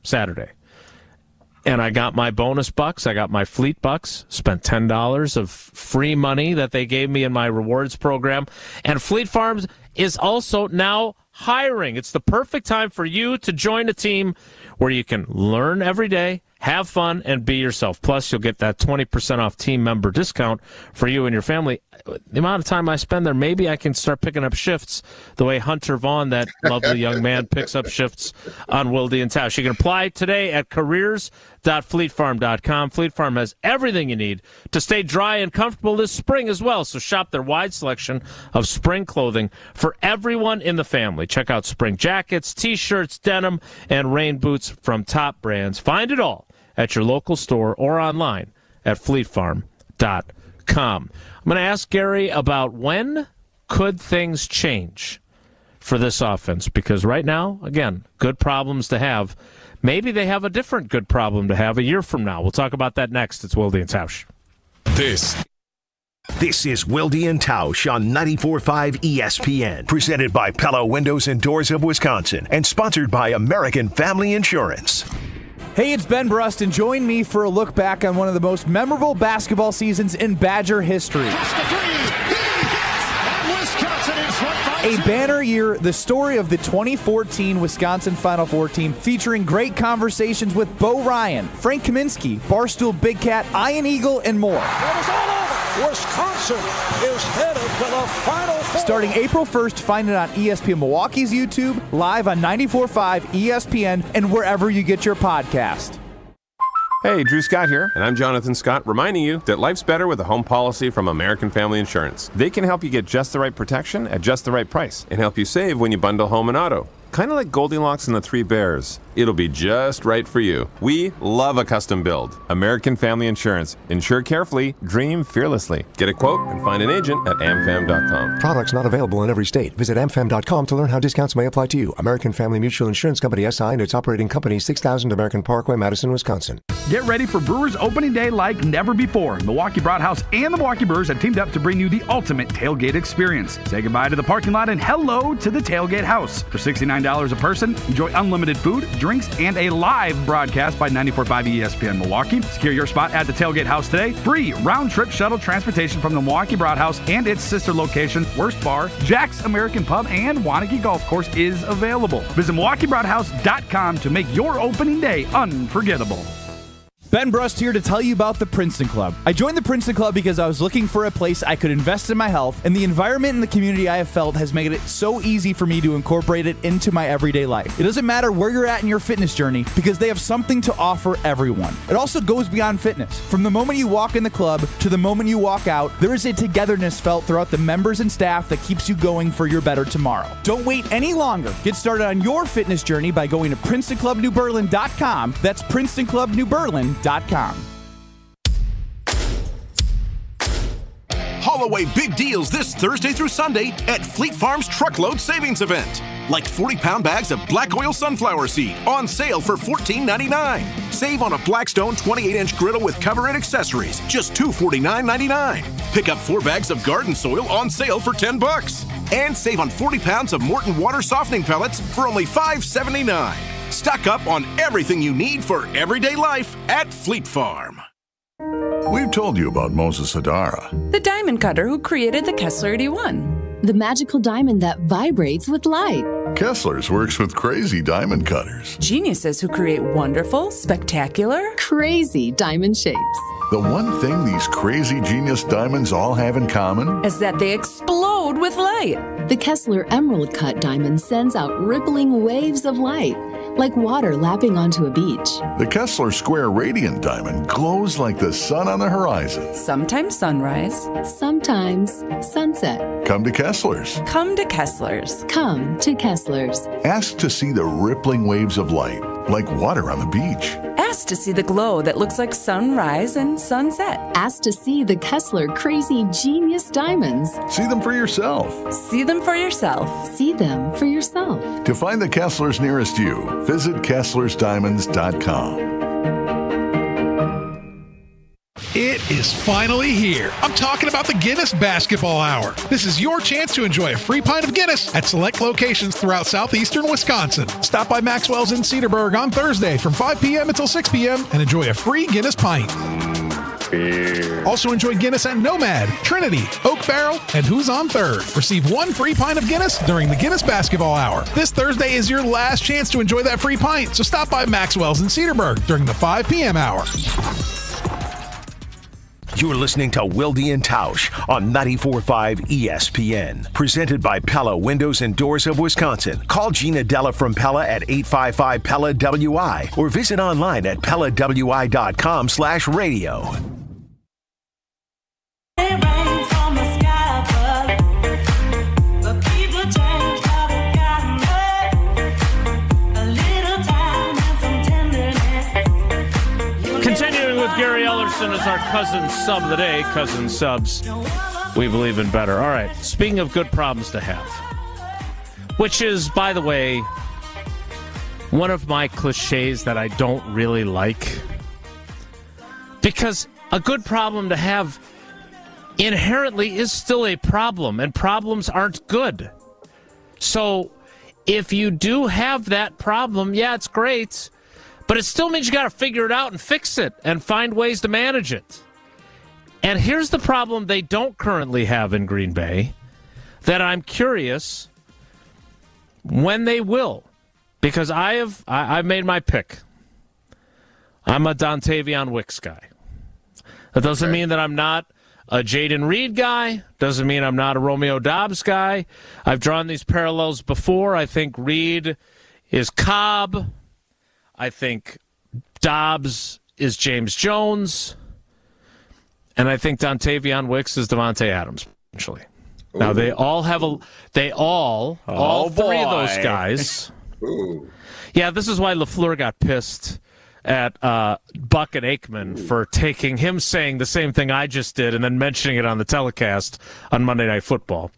and I got my bonus bucks. I got my Fleet bucks, spent $10 of free money that they gave me in my rewards program. And Fleet Farms is also now hiring. It's the perfect time for you to join a team where you can learn every day, have fun, and be yourself. Plus, you'll get that 20% off team member discount for you and your family. The amount of time I spend there, maybe I can start picking up shifts the way Hunter Vaughn, that lovely young man, picks up shifts on Wilde and Tausch. You can apply today at careers.fleetfarm.com. Fleet Farm has everything you need to stay dry and comfortable this spring as well. So shop their wide selection of spring clothing for everyone in the family. Check out spring jackets, T-shirts, denim, and rain boots from top brands. Find it all at your local store or online at fleetfarm.com. I'm going to ask Gary about when could things change for this offense, because right now, again, good problems to have. Maybe they have a different good problem to have a year from now. We'll talk about that next. It's Wilde and Tausch. This is Wilde and Tausch on 94.5 ESPN, presented by Pella Windows and Doors of Wisconsin, and sponsored by American Family Insurance. Hey, it's Ben Brust, and join me for a look back on one of the most memorable basketball seasons in Badger history. A banner year, the story of the 2014 Wisconsin Final Four team, featuring great conversations with Bo Ryan, Frank Kaminsky, Barstool Big Cat, Ian Eagle, and more. That is all over. Wisconsin is headed to the Final Four. Starting April 1st, find it on ESPN Milwaukee's YouTube, live on 94.5 ESPN, and wherever you get your podcast. Hey, Drew Scott here, and I'm Jonathan Scott, reminding you that life's better with a home policy from American Family Insurance. They can help you get just the right protection at just the right price and help you save when you bundle home and auto. Kind of like Goldilocks and the Three Bears. It'll be just right for you. We love a custom build. American Family Insurance. Insure carefully, dream fearlessly. Get a quote and find an agent at amfam.com. Products not available in every state. Visit amfam.com to learn how discounts may apply to you. American Family Mutual Insurance Company SI and its operating company 6000 American Parkway, Madison, Wisconsin. Get ready for Brewers opening day like never before. Milwaukee Brewhouse and the Milwaukee Brewers have teamed up to bring you the ultimate tailgate experience. Say goodbye to the parking lot and hello to the tailgate house. For $69 a person, enjoy unlimited food, drinks, and a live broadcast by 94.5 ESPN Milwaukee. Secure your spot at the tailgate house today. Free round-trip shuttle transportation from the Milwaukee Brewhouse and its sister location, Worst Bar, Jack's American Pub, and Wanakee Golf Course is available. Visit MilwaukeeBrewhouse.com to make your opening day unforgettable. Ben Brust here to tell you about the Princeton Club. I joined the Princeton Club because I was looking for a place I could invest in my health, and the environment and the community I have felt has made it so easy for me to incorporate it into my everyday life. It doesn't matter where you're at in your fitness journey because they have something to offer everyone. It also goes beyond fitness. From the moment you walk in the club to the moment you walk out, there is a togetherness felt throughout the members and staff that keeps you going for your better tomorrow. Don't wait any longer. Get started on your fitness journey by going to PrincetonClubNewBerlin.com. That's PrincetonClubNewBerlin.com. Haul away big deals this Thursday through Sunday at Fleet Farm's Truckload Savings Event. Like 40-pound bags of black oil sunflower seed on sale for $14.99. Save on a Blackstone 28-inch griddle with cover and accessories, just $249.99. Pick up 4 bags of garden soil on sale for $10. And save on 40 pounds of Morton water softening pellets for only $5.79. Stock up on everything you need for everyday life at Fleet Farm. We've told you about Moses Hadara, The diamond cutter who created the Kessler 81. The magical diamond that vibrates with light. Kessler's works with crazy diamond cutters. Geniuses who create wonderful, spectacular, crazy diamond shapes. The one thing these crazy genius diamonds all have in common is that they explode with light. The Kessler Emerald Cut diamond sends out rippling waves of light, like water lapping onto a beach. The Kessler Square Radiant Diamond glows like the sun on the horizon. Sometimes sunrise, sometimes sunset. Come to Kessler's. Come to Kessler's. Come to Kessler's. Ask to see the rippling waves of light, like water on the beach. Ask to see the glow that looks like sunrise and sunset. Ask to see the Kessler Crazy Genius Diamonds. See them for yourself. See them for yourself. See them for yourself. To find the Kesslers nearest you, visit KesslersDiamonds.com. It is finally here. I'm talking about the Guinness Basketball Hour. This is your chance to enjoy a free pint of Guinness at select locations throughout southeastern Wisconsin. Stop by Maxwell's in Cedarburg on Thursday from 5 p.m. until 6 p.m. and enjoy a free Guinness pint. Also enjoy Guinness at Nomad, Trinity, Oak Barrel, and Who's on Third. Receive 1 free pint of Guinness during the Guinness Basketball Hour. This Thursday is your last chance to enjoy that free pint, so stop by Maxwell's in Cedarburg during the 5 p.m. hour. You're listening to Wilde and Tausch on 94.5 ESPN. Presented by Pella Windows and Doors of Wisconsin. Call Gina Della from Pella at 855-PELLA-WI or visit online at PellaWI.com/radio. Continuing with Gary Ellerson as our cousin sub of the day. Cousin subs, we believe in better. All right, speaking of good problems to have, which is, by the way, one of my cliches that I don't really like. Because a good problem to have inherently is still a problem, and problems aren't good. So if you do have that problem, yeah, it's great. But it still means you got to figure it out and fix it and find ways to manage it. And here's the problem they don't currently have in Green Bay that I'm curious when they will. Because I've made my pick. I'm a Dontavion Wicks guy. That doesn't mean that I'm not a Jaden Reed guy. Doesn't mean I'm not a Romeo Doubs guy. I've drawn these parallels before. I think Reed is Cobb. I think Dobbs is James Jones, and I think Dontavion Wicks is Devontae Adams, potentially. Now, they all have all three of those guys Ooh. Yeah, this is why LaFleur got pissed at Buck and Aikman for taking him saying the same thing I just did and then mentioning it on the telecast on Monday Night Football.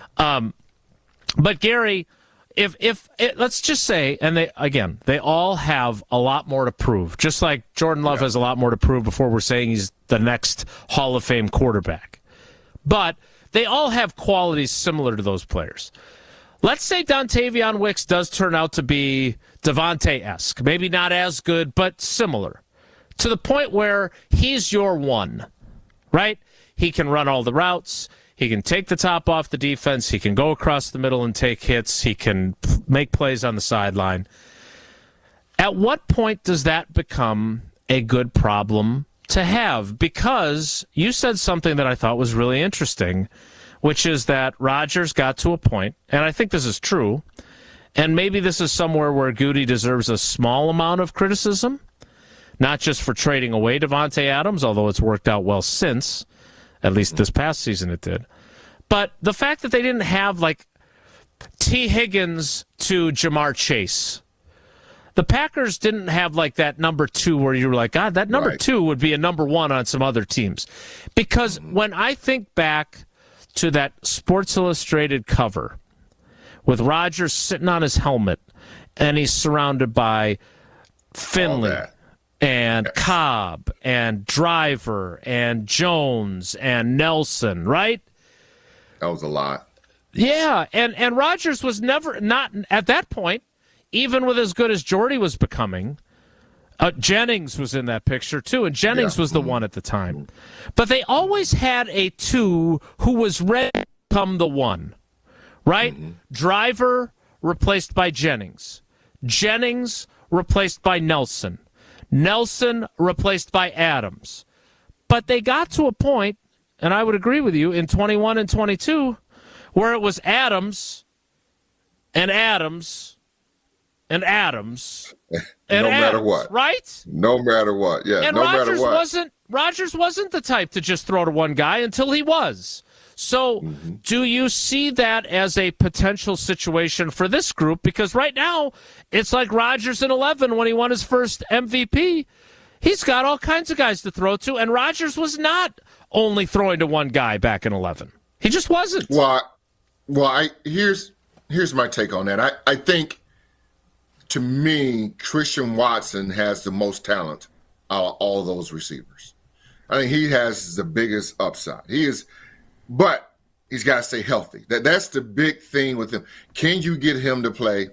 But Gary, if let's just say, and they all have a lot more to prove, just like Jordan Love has a lot more to prove before we're saying he's the next Hall of Fame quarterback. But they all have qualities similar to those players. Let's say Dontavion Wicks does turn out to be Devontae-esque. Maybe not as good, but similar. To the point where he's your one, right? He can run all the routes. He can take the top off the defense. He can go across the middle and take hits. He can make plays on the sideline. At what point does that become a good problem to have? Because you said something that I thought was really interesting, which is that Rodgers got to a point, and I think this is true, and maybe this is somewhere where Goody deserves a small amount of criticism, not just for trading away Davante Adams, although it's worked out well since, at least this past season it did. But the fact that they didn't have, like, T. Higgins to Jamar Chase. The Packers didn't have, like, that number 2 where you were like, God, that number 2 would be a number 1 on some other teams. Because when I think back to that Sports Illustrated cover with Rodgers sitting on his helmet and he's surrounded by Finley and Cobb and Driver and Jones and Nelson, right? That was a lot. Yeah, and Rodgers was never, not at that point, even with as good as Jordy was becoming. Jennings was in that picture, too, and Jennings was the one at the time. But they always had a 2 who was ready to become the 1, right? Driver replaced by Jennings. Jennings replaced by Nelson. Nelson replaced by Adams. But they got to a point, and I would agree with you, in 21 and 22, where it was Adams and Adams and Adams. And no matter Adams, what. Right? No matter what. Yeah, and no Rodgers matter what. Rodgers wasn't the type to just throw to one guy until he was. So do you see that as a potential situation for this group? Because right now, it's like Rodgers in 11 when he won his first MVP. He's got all kinds of guys to throw to, and Rodgers was not only throwing to one guy back in 11. He just wasn't. Here's my take on that. I think, to me, Christian Watson has the most talent out of all those receivers. I think he has the biggest upside. But he's got to stay healthy. That's the big thing with him. Can you get him to play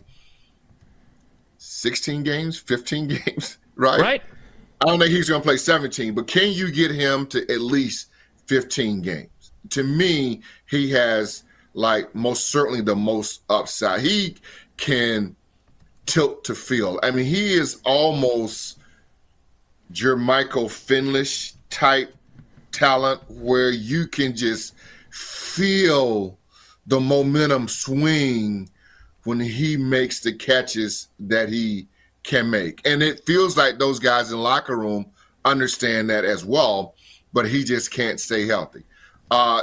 16 games, 15 games, right? Right. I don't think he's going to play 17, but can you get him to at least 15 games? To me, he has, like, most certainly the most upside. He can tilt to field. I mean, he is almost Jermichael Finlish type talent where you can just feel the momentum swing when he makes the catches that he can make. And it feels like those guys in the locker room understand that as well, but he just can't stay healthy. I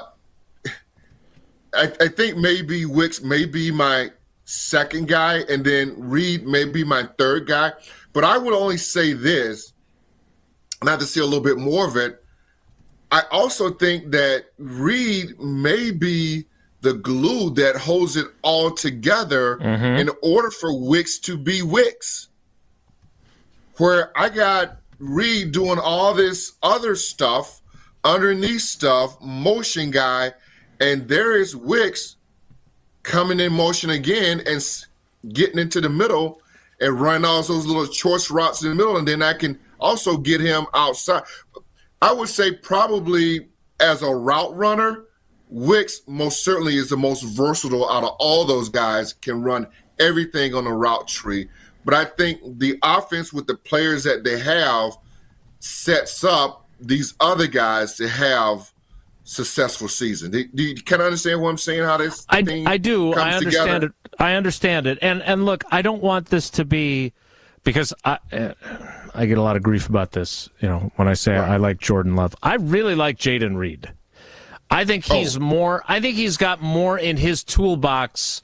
think maybe Wicks may be my second guy, and then Reed may be my third guy. But I would only say this, not to see a little bit more of it, I also think that Reed may be the glue that holds it all together in order for Wicks to be Wicks. Where I got Reed doing all this other stuff, underneath stuff, motion guy, and there is Wicks coming in motion again and getting into the middle and running all those little choice routes in the middle, and then I can also get him outside. I would say probably as a route runner, Wicks most certainly is the most versatile out of all those guys, can run everything on the route tree. But I think the offense with the players that they have sets up these other guys to have successful season. Do you kind of understand what I'm saying? How this I do. I understand together? it. I understand it. And look, I don't want this to be, because I get a lot of grief about this. You know, when I say I like Jordan Love, I really like Jayden Reed. I think he's more. I think he's got more in his toolbox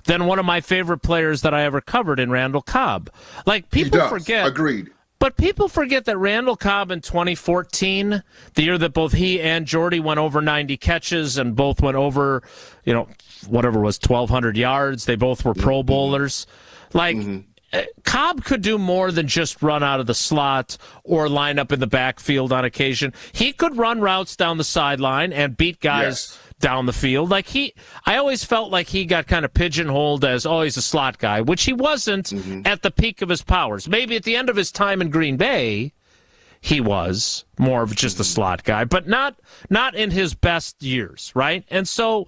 than one of my favorite players that I ever covered in Randall Cobb. Like, people forget. Agreed. But people forget that Randall Cobb in 2014, the year that both he and Jordy went over 90 catches and both went over, whatever it was, 1,200 yards. They both were Pro Bowlers. Like, Cobb could do more than just run out of the slot or line up in the backfield on occasion. He could run routes down the sideline and beat guys down the field. Like, I always felt like he got kind of pigeonholed as, he's a slot guy, which he wasn't at the peak of his powers. Maybe at the end of his time in Green Bay, he was more of just a slot guy, but not in his best years, right? And so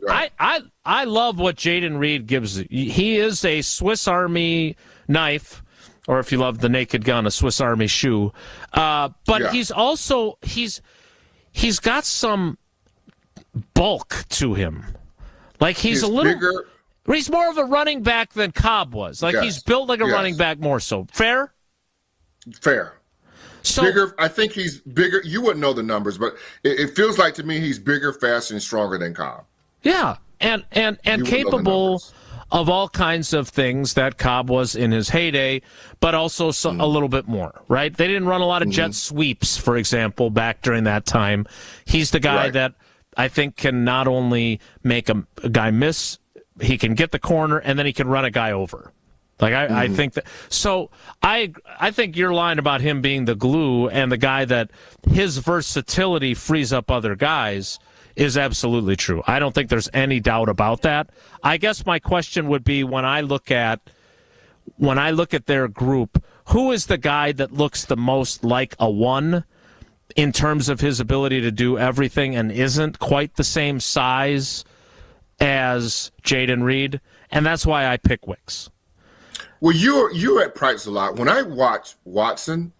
I love what Jayden Reed gives. He is a Swiss Army knife, or if you love the Naked Gun, a Swiss Army shoe. But he's also he's got some bulk to him. Like, he's a little bigger. He's more of a running back than Cobb was. Like, he's built like a running back more so. Fair? Fair. So bigger. I think he's bigger. You wouldn't know the numbers, but it feels like to me he's bigger, faster, and stronger than Cobb. Yeah, and capable of all kinds of things that Cobb was in his heyday, but also a little bit more, right? They didn't run a lot of jet sweeps, for example, back during that time. He's the guy that I think can not only make a guy miss, he can get the corner, and then he can run a guy over. Like, I think that. So I think your line about him being the glue and the guy that his versatility frees up other guys is absolutely true. I don't think there's any doubt about that. I guess my question would be, when I look at their group, who is the guy that looks the most like a one in terms of his ability to do everything and isn't quite the same size as Jayden Reed? And that's why I pick Wicks. Well, you're at Price a lot. When I watch Watson,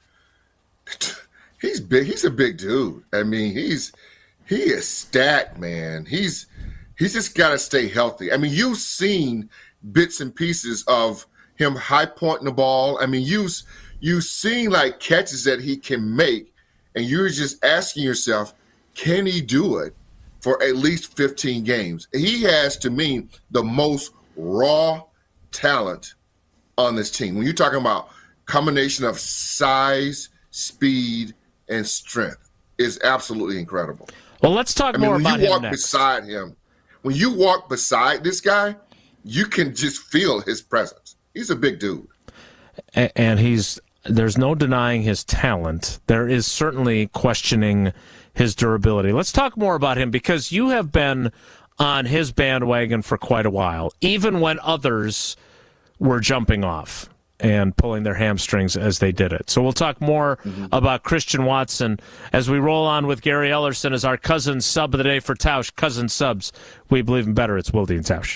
he's big. He's a big dude. I mean, he is stacked, man. He's just got to stay healthy. I mean, you've seen bits and pieces of him high pointing the ball. I mean, you've seen like catches that he can make, and you're just asking yourself, can he do it for at least 15 games? He has, to me, the most raw talent on this team. When you're talking about combination of size, speed, and strength, is absolutely incredible. Well, let's talk more about him next. When you walk beside this guy, you can just feel his presence. He's a big dude. And there's no denying his talent. There is certainly questioning his durability. Let's talk more about him, because you have been on his bandwagon for quite a while, even when others were jumping off and pulling their hamstrings as they did it. So we'll talk more about Christian Watson as we roll on with Gary Ellerson as our cousin sub of the day for Tausch. Cousin subs, we believe in better. It's Wilde and Tausch.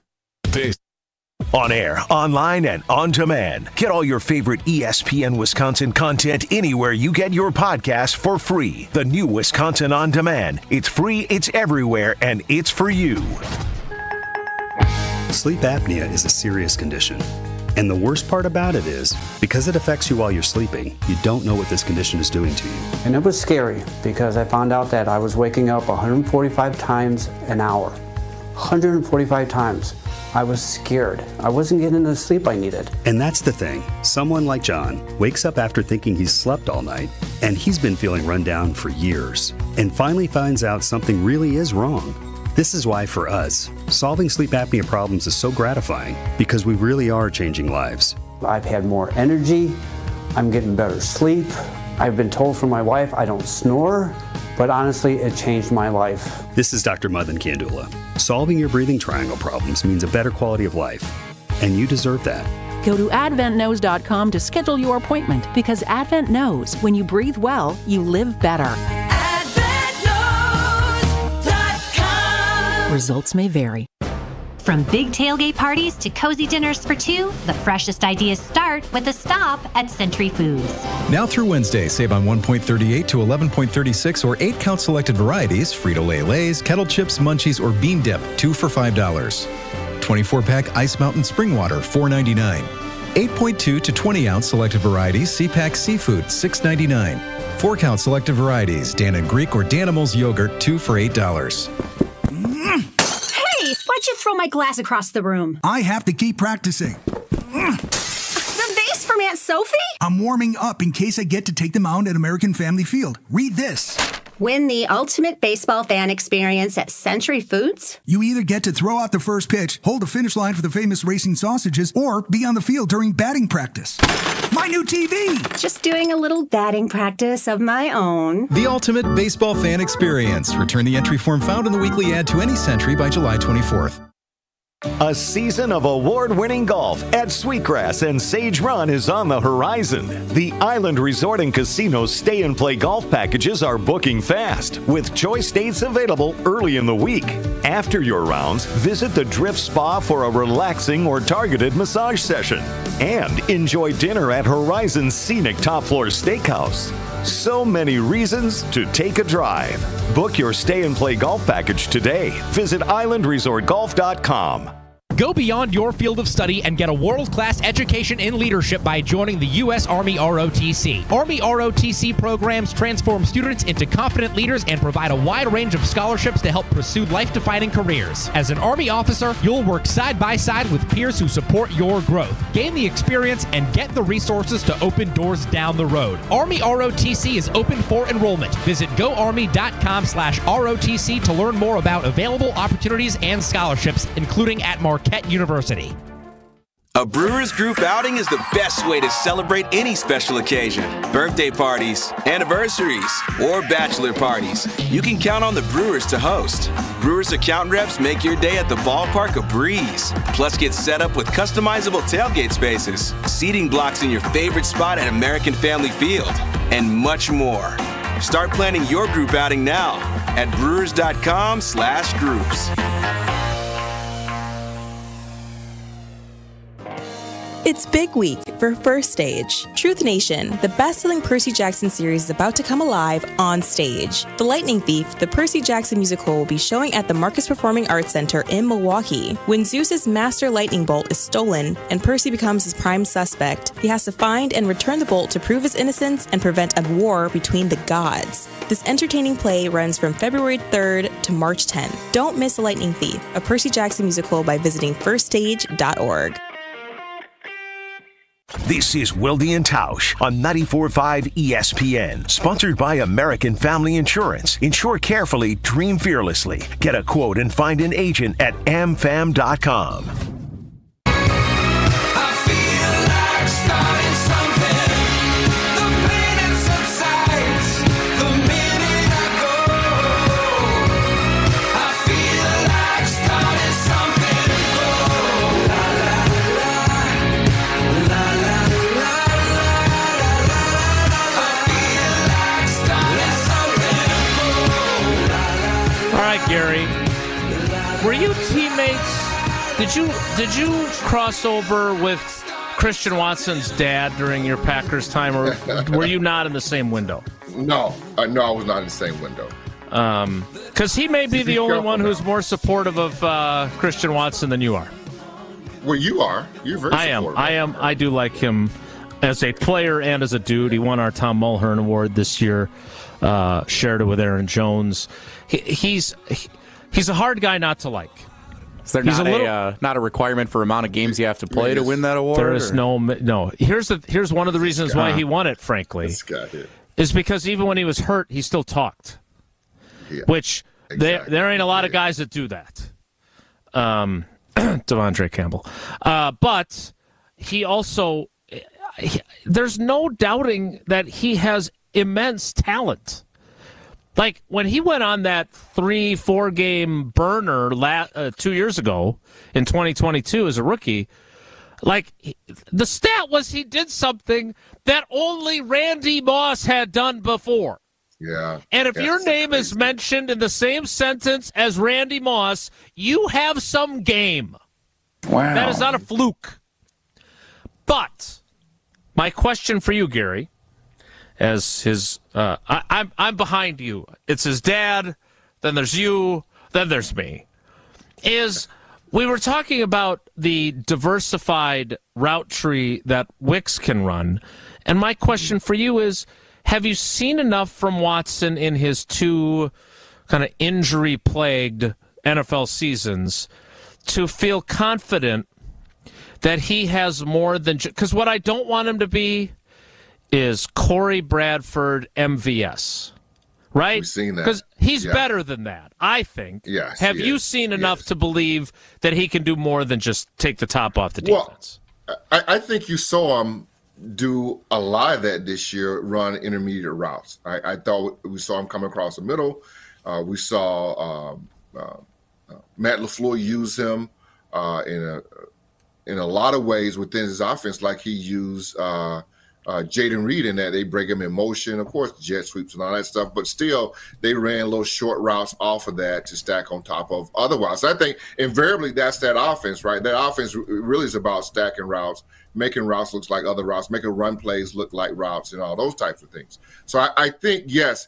On air, online, and on demand. Get all your favorite ESPN Wisconsin content anywhere you get your podcasts for free. The new Wisconsin On Demand. It's free, it's everywhere, and it's for you. Sleep apnea is a serious condition. And the worst part about it is, because it affects you while you're sleeping, you don't know what this condition is doing to you. And it was scary, because I found out that I was waking up 145 times an hour. 145 times. I was scared. I wasn't getting the sleep I needed. And that's the thing. Someone like John wakes up after thinking he's slept all night, and he's been feeling run down for years, and finally finds out something really is wrong. This is why, for us, solving sleep apnea problems is so gratifying, because we really are changing lives. I've had more energy. I'm getting better sleep. I've been told from my wife I don't snore, but honestly, it changed my life. This is Dr. Mothan Kandula. Solving your breathing triangle problems means a better quality of life, and you deserve that. Go to AdventKnows.com to schedule your appointment, because Advent knows when you breathe well, you live better. Results may vary. From big tailgate parties to cozy dinners for two, the freshest ideas start with a stop at Century Foods. Now through Wednesday, save on 1.38 to 11.36 or 8-count selected varieties, Frito-Lay Lay's, Kettle Chips, Munchies, or Bean Dip, 2 for $5. 24-pack Ice Mountain Spring Water, $4.99. 8.2 to 20-ounce selected varieties, C-Pack Seafood, $6.99. 4-count selected varieties, Dan and Greek or Danimals Yogurt, 2 for $8. Why'd you throw my glass across the room? I have to keep practicing. The vase from Aunt Sophie? I'm warming up in case I get to take them out at American Family Field. Read this. Win the ultimate baseball fan experience at Century Foods? You either get to throw out the first pitch, hold the finish line for the famous racing sausages, or be on the field during batting practice. My new TV! Just doing a little batting practice of my own. The ultimate baseball fan experience. Return the entry form found in the weekly ad to any Century by July 24th. A season of award-winning golf at Sweetgrass and Sage Run is on the horizon. The Island Resort and Casino stay-and-play golf packages are booking fast, with choice dates available early in the week. After your rounds, visit the Drift Spa for a relaxing or targeted massage session. And enjoy dinner at Horizon's scenic top-floor steakhouse. So many reasons to take a drive. Book your stay-and-play golf package today. Visit islandresortgolf.com. Go beyond your field of study and get a world-class education in leadership by joining the U.S. Army ROTC. Army ROTC programs transform students into confident leaders and provide a wide range of scholarships to help pursue life-defining careers. As an Army officer, you'll work side by side with peers who support your growth. Gain the experience and get the resources to open doors down the road. Army ROTC is open for enrollment. Visit goarmy.com/ROTC to learn more about available opportunities and scholarships, including at Marquette University. A Brewers Group outing is the best way to celebrate any special occasion. Birthday parties, anniversaries, or bachelor parties. You can count on the Brewers to host. Brewers account reps make your day at the ballpark a breeze. Plus, get set up with customizable tailgate spaces, seating blocks in your favorite spot at American Family Field, and much more. Start planning your group outing now at brewers.com/groups. It's big week for First Stage. Truth Nation, the best-selling Percy Jackson series, is about to come alive on stage. The Lightning Thief, the Percy Jackson musical, will be showing at the Marcus Performing Arts Center in Milwaukee. When Zeus's master lightning bolt is stolen and Percy becomes his prime suspect, he has to find and return the bolt to prove his innocence and prevent a war between the gods. This entertaining play runs from February 3rd to March 10th. Don't miss The Lightning Thief, a Percy Jackson musical, by visiting firststage.org. This is Wilde and Tausch on 94.5 ESPN, sponsored by American Family Insurance. Insure carefully, dream fearlessly. Get a quote and find an agent at amfam.com. Gary, were you teammates? Did you cross over with Christian Watson's dad during your Packers time, or were you not in the same window? No, I was not in the same window. Because he may be the only one who's more supportive of Christian Watson than you are. Well, you are. You're very supportive. I am. I do like him as a player and as a dude. He won our Tom Mulhern Award this year. Shared it with Aaron Jones. He's a hard guy not to like. Is there not a requirement for amount of games you have to play to win that award? There is no. Here's one of the reasons why he won it. Frankly, is because even when he was hurt, he still talked. Yeah, which exactly. there ain't a lot of guys that do that. Devondre Campbell, but he also there's no doubting that he has immense talent. Like, when he went on that 3-4 game burner 2 years ago in 2022 as a rookie, like, the stat was he did something that only Randy Moss had done before. Yeah. And if your name is mentioned in the same sentence as Randy Moss, you have some game. Wow. That is not a fluke. But my question for you, Gary, as his I'm behind you. It's his dad, then there's you, then there's me. We were talking about the diversified route tree that Wicks can run, and my question for you is, have you seen enough from Watson in his two kind of injury-plagued NFL seasons to feel confident that he has more than because what I don't want him to be is Corey Bradford MVS, right? We've seen that because he's better than that, I think. Yes. Have you seen enough to believe that he can do more than just take the top off the defense? Well, I think you saw him do a lot of that this year, run intermediate routes. I thought we saw him come across the middle. We saw Matt LaFleur use him in a lot of ways within his offense, like he used Jaden Reed in that they break him in motion, of course, jet sweeps and all that stuff, but still they ran little short routes off of that to stack on top of otherwise. I think invariably that's that offense, right? That offense really is about stacking routes, making routes look like other routes, making run plays look like routes and all those types of things. So I think, yes,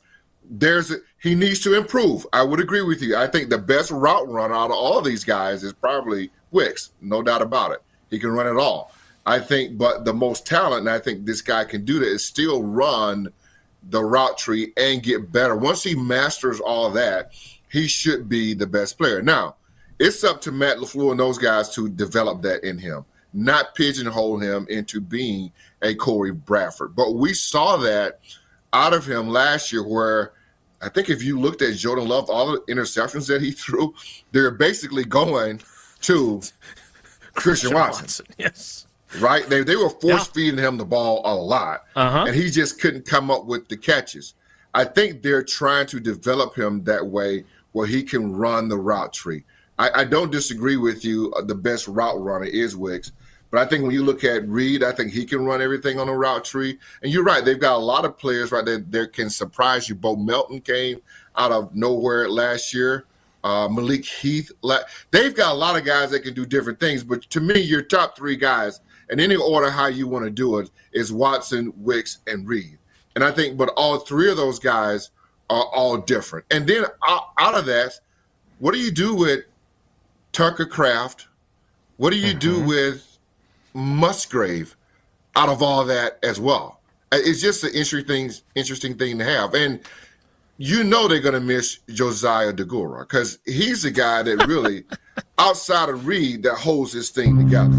he needs to improve. I would agree with you. I think the best route runner out of all of these guys is probably Wicks, no doubt about it. He can run it all. I think, but the most talent, and I think this guy can do that, is still run the route tree and get better. Once he masters all that, he should be the best player. Now, it's up to Matt LaFleur and those guys to develop that in him, not pigeonhole him into being a Corey Bradford. But we saw that out of him last year where I think if you looked at Jordan Love, all the interceptions that he threw, they're basically going to Christian Watson. Yes. Right? They were force-feeding him the ball a lot, and he just couldn't come up with the catches. I think they're trying to develop him that way where he can run the route tree. I don't disagree with you. The best route runner is Wicks. But I think when you look at Reed, I think he can run everything on the route tree. And you're right. They've got a lot of players right there that can surprise you. Bo Melton came out of nowhere last year. Malik Heath. They've got a lot of guys that can do different things. But to me, your top three guys, in any order how you want to do it, is Watson, Wicks, and Reed. And I think, but all three of those guys are all different. And then out of that, what do you do with Tucker Kraft? What do you do with Musgrave out of all that as well? It's just an interesting thing to have. And you know they're going to miss Josiah Deguara because he's the guy that really, outside of Reed, that holds this thing together.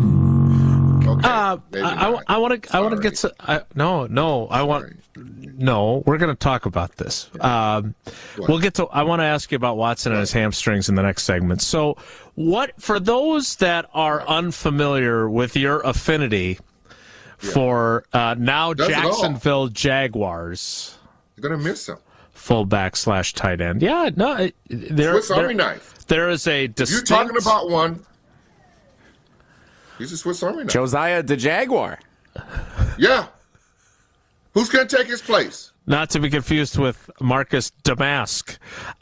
Okay, I want to get to we're going to talk about this. We'll get to. I want to ask you about Watson and his hamstrings in the next segment. So, for those that are unfamiliar with your affinity for now Jacksonville Jaguars, you're going to miss him. Fullback / tight end. Yeah, no, Swiss Army knife. There is a distinct. You're talking about one. He's a Swiss Army knife. Josiah the Jaguar. Yeah. Who's going to take his place? Not to be confused with Marcus Damask.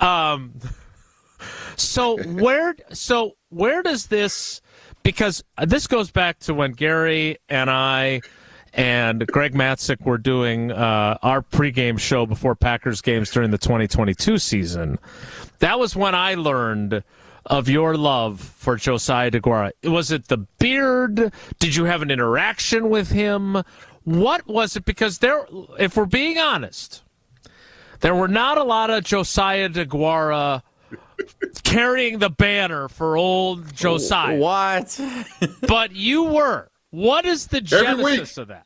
So where does this? Because this goes back to when Gary and I and Greg Matzik were doing our pregame show before Packers games during the 2022 season. That was when I learned of your love for Josiah Deguara. Was it the beard? Did you have an interaction with him? What was it? Because if we're being honest, there were not a lot of Josiah Deguara carrying the banner for old Josiah. What? But you were. What is the genesis of that?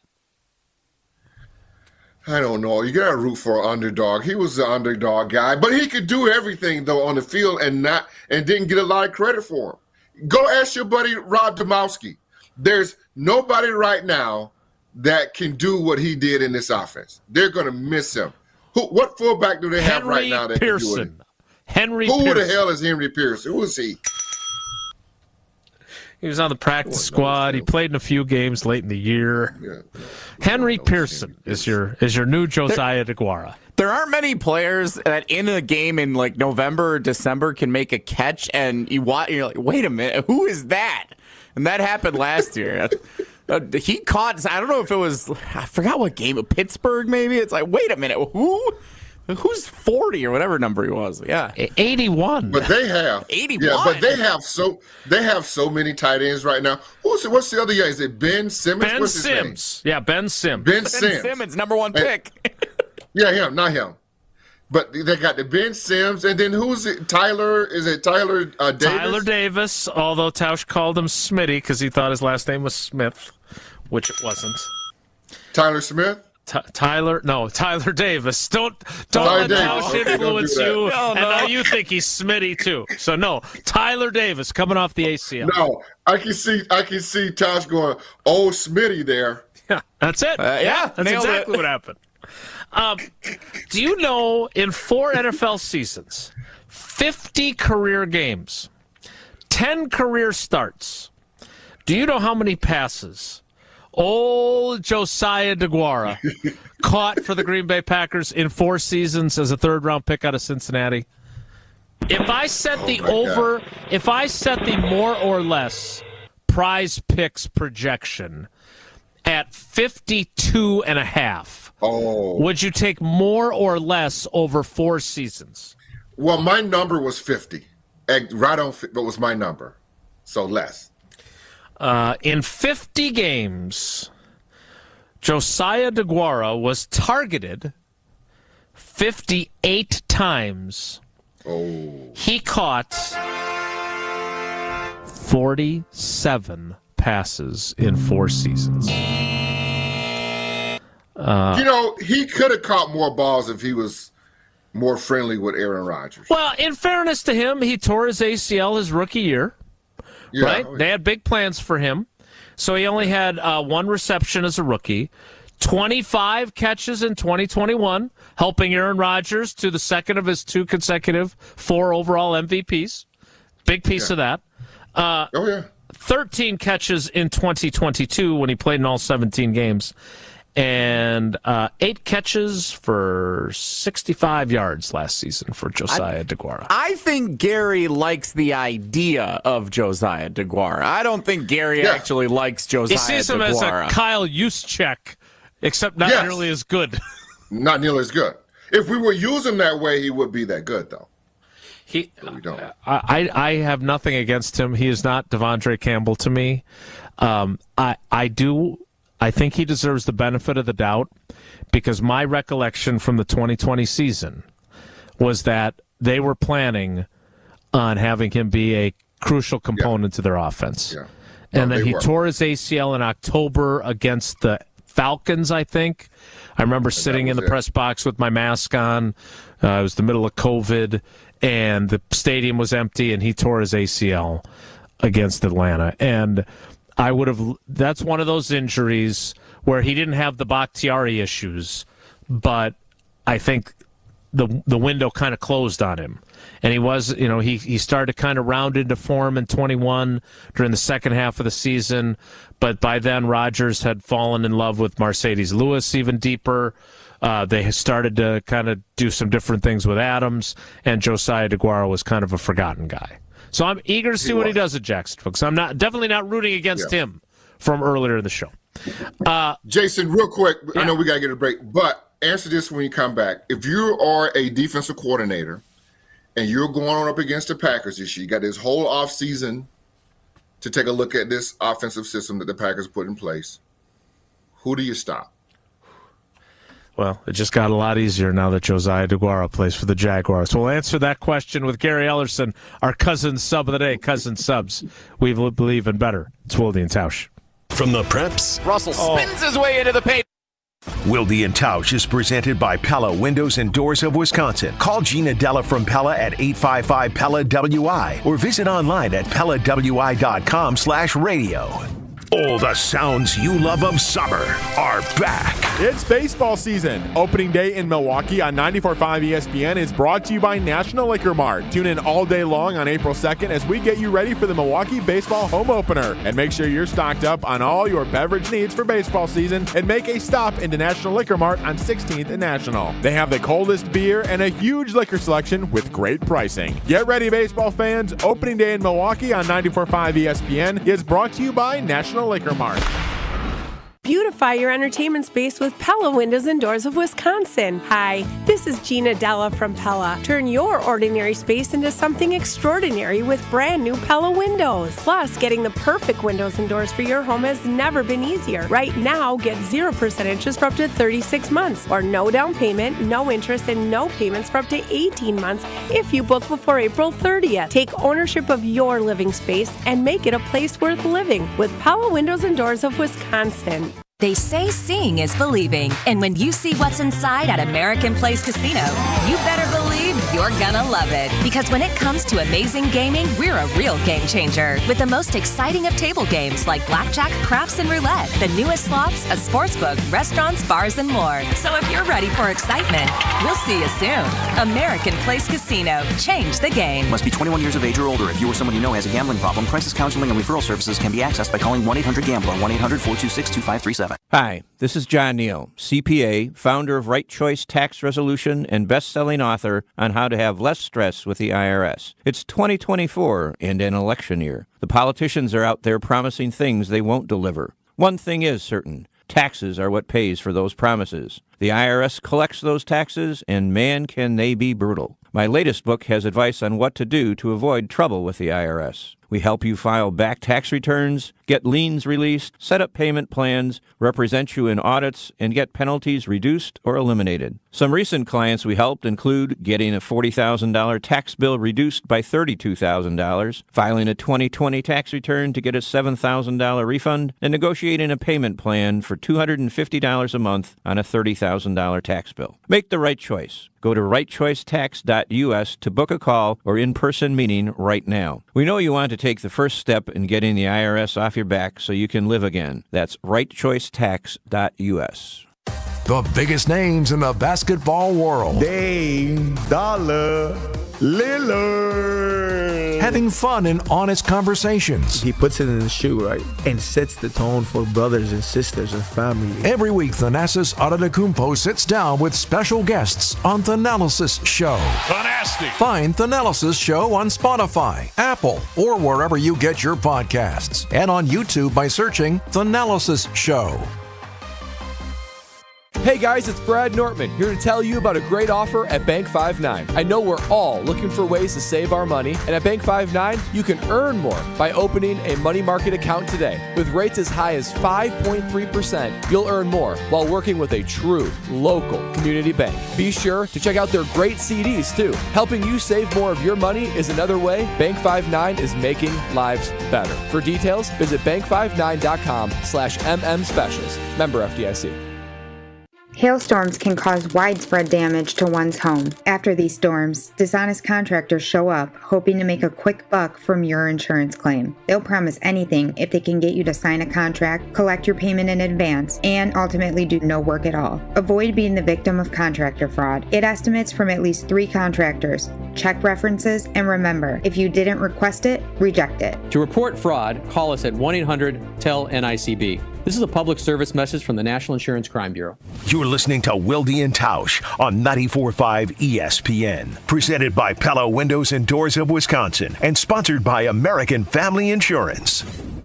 I don't know. You got to root for an underdog. He was the underdog guy, but he could do everything though on the field and didn't get a lot of credit for him. Go ask your buddy Rob Domowski. There's nobody right now that can do what he did in this offense. They're going to miss him. What fullback do they have right now that can do it? Who the hell is Henry Pearson? Who is he? He was on the practice squad. He played in a few games late in the year. Henry Pearson is your new Josiah Deguara. There aren't many players that in a game in like November or December can make a catch, and you're like, wait a minute, who is that? And that happened last year. He caught, I don't know if it was, I forgot what game, Pittsburgh maybe. It's like, wait a minute, who's 40 or whatever number he was? Yeah, 81. But they have 81. Yeah, but they have so many tight ends right now. What's the other guy? Is it Ben Simmons? Ben Sims. Yeah, Ben Sims. Ben Simmons, number one pick. Yeah, him, not him. But they got the Ben Sims, and then who's it? Tyler? Is it Tyler Davis? Tyler Davis, although Tausch called him Smitty because he thought his last name was Smith, which it wasn't. Tyler Smith? Tyler Davis. Don't Tyler let Tausch Davis. influence Okay, you. no. And now you think he's Smitty too. So no, Tyler Davis coming off the ACL. No, I can see Tausch going, "Oh, Smitty there." Yeah, that's it. That's exactly what happened. Do you know in 4 NFL seasons, 50 career games, 10 career starts, do you know how many passes old Josiah DeGuara caught for the Green Bay Packers in 4 seasons as a 3rd-round pick out of Cincinnati? If I set if I set the more or less prize picks projection at 52.5, would you take more or less over 4 seasons? Well, my number was 50. Right on, but was my number. So less. In 50 games, Josiah DeGuara was targeted 58 times. He caught 47 passes in 4 seasons. He could have caught more balls if he was more friendly with Aaron Rodgers. Well, in fairness to him, he tore his ACL his rookie year. Yeah. Right? They had big plans for him. So he only had 1 reception as a rookie, 25 catches in 2021, helping Aaron Rodgers to the second of his 2 consecutive 4 overall MVPs. Big piece of that. 13 catches in 2022 when he played in all 17 games. And 8 catches for 65 yards last season for Josiah DeGuara. I think Gary likes the idea of Josiah DeGuara. I don't think Gary actually likes Josiah DeGuara. He sees him as a Kyle Juszczyk, except not nearly as good. Not nearly as good. If we were using him that way, he would be that good, though. We don't. I have nothing against him. He is not Devondre Campbell to me. I think he deserves the benefit of the doubt because my recollection from the 2020 season was that they were planning on having him be a crucial component to their offense. Yeah. And then he tore his ACL in October against the Falcons, I think. I remember sitting in the press box with my mask on. It was the middle of COVID, and the stadium was empty, and he tore his ACL against Atlanta. And that's one of those injuries where he didn't have the Bakhtiari issues, but I think the window kind of closed on him. And he started to kind of round into form in 21 during the second half of the season, but by then Rodgers had fallen in love with Mercedes Lewis even deeper. They started to kind of do some different things with Adams, and Josiah DeGuara was kind of a forgotten guy. So I'm eager to see what he does at Jacksonville, because I'm definitely not rooting against him from earlier in the show. Jason, real quick, I know we got to get a break, but answer this when you come back. If you are a defensive coordinator and you're going on up against the Packers this year, you got this whole offseason to take a look at this offensive system that the Packers put in place, who do you stop? Well, it just got a lot easier now that Josiah DeGuara plays for the Jaguars. We'll answer that question with Gary Ellerson, our cousin sub of the day. Cousin subs. We believe in better. It's Wilde and Tausch. From the Preps, Russell spins his way into the paint. Wilde and Tausch is presented by Pella Windows and Doors of Wisconsin. Call Gina Della from Pella at 855-PELLA-WI or visit online at PellaWI.com/radio. All the sounds you love of summer are back. It's baseball season. Opening day in Milwaukee on 94.5 ESPN is brought to you by National Liquor Mart. Tune in all day long on April 2nd as we get you ready for the Milwaukee baseball home opener. And make sure you're stocked up on all your beverage needs for baseball season and make a stop into National Liquor Mart on 16th and National. They have the coldest beer and a huge liquor selection with great pricing. Get ready, baseball fans. Opening day in Milwaukee on 94.5 ESPN is brought to you by National Liquor Mart. Beautify your entertainment space with Pella Windows and Doors of Wisconsin. Hi, this is Gina Della from Pella. Turn your ordinary space into something extraordinary with brand new Pella windows. Plus, getting the perfect windows and doors for your home has never been easier. Right now, get 0% interest for up to 36 months, or no down payment, no interest, and no payments for up to 18 months if you book before April 30th. Take ownership of your living space and make it a place worth living with Pella Windows and Doors of Wisconsin. They say seeing is believing, and when you see what's inside at American Place Casino, you better believe you're gonna love it. Because when it comes to amazing gaming, we're a real game changer. With the most exciting of table games like blackjack, craps, and roulette, the newest slots, a sportsbook, restaurants, bars, and more. So if you're ready for excitement, we'll see you soon. American Place Casino. Change the game. Must be 21 years of age or older. If you or someone you know has a gambling problem, crisis counseling and referral services can be accessed by calling 1-800-GAMBLER, 1-800-426-2537. Hi, this is John Neal, CPA, founder of Right Choice Tax Resolution and best-selling author on how to have less stress with the IRS. It's 2024 and an election year. The politicians are out there promising things they won't deliver. One thing is certain. Taxes are what pays for those promises. The IRS collects those taxes, and man, can they be brutal. My latest book has advice on what to do to avoid trouble with the IRS. We help you file back tax returns, get liens released, set up payment plans, represent you in audits, and get penalties reduced or eliminated. Some recent clients we helped include getting a $40,000 tax bill reduced by $32,000, filing a 2020 tax return to get a $7,000 refund, and negotiating a payment plan for $250 a month on a $30,000 tax bill. Make the right choice. Go to rightchoicetax.us to book a call or in-person meeting right now. We know you want to take the first step in getting the IRS off your back so you can live again. That's rightchoicetax.us. The biggest names in the basketball world. Dame Dollar Lillard. Having fun and honest conversations. He puts it in the shoe, right? And sets the tone for brothers and sisters and family. Every week, Thanasis Adetokounmpo sits down with special guests on Thanalysis Show. Fantastic. Find Thanalysis Show on Spotify, Apple, or wherever you get your podcasts. And on YouTube by searching Thanalysis Show. Hey guys, it's Brad Nortman here to tell you about a great offer at Bank 5-9. I know we're all looking for ways to save our money, and at Bank 5-9, you can earn more by opening a money market account today. With rates as high as 5.3%, you'll earn more while working with a true local community bank. Be sure to check out their great CDs too. Helping you save more of your money is another way Bank 5-9 is making lives better. For details, visit bank59.com/MM specials. Member FDIC. Hailstorms can cause widespread damage to one's home. After these storms, dishonest contractors show up, hoping to make a quick buck from your insurance claim. They'll promise anything if they can get you to sign a contract, collect your payment in advance, and ultimately do no work at all. Avoid being the victim of contractor fraud. Get estimates from at least 3 contractors. Check references, and remember, if you didn't request it, reject it. To report fraud, call us at 1-800-TEL-NICB. This is a public service message from the National Insurance Crime Bureau. You're listening to Wilde and Tausch on 94.5 ESPN. Presented by Pella Windows and Doors of Wisconsin and sponsored by American Family Insurance.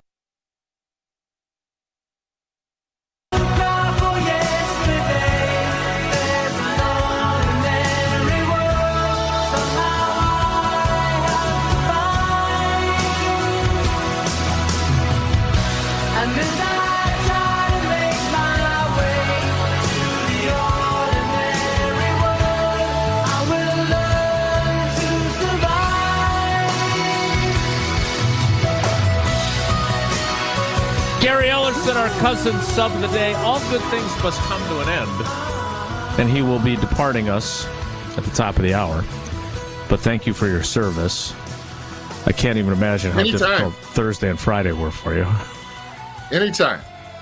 Gary Ellerson, our cousin sub of the day. All good things must come to an end. And he will be departing us at the top of the hour. But thank you for your service. I can't even imagine how difficult Thursday and Friday were for you. Anytime.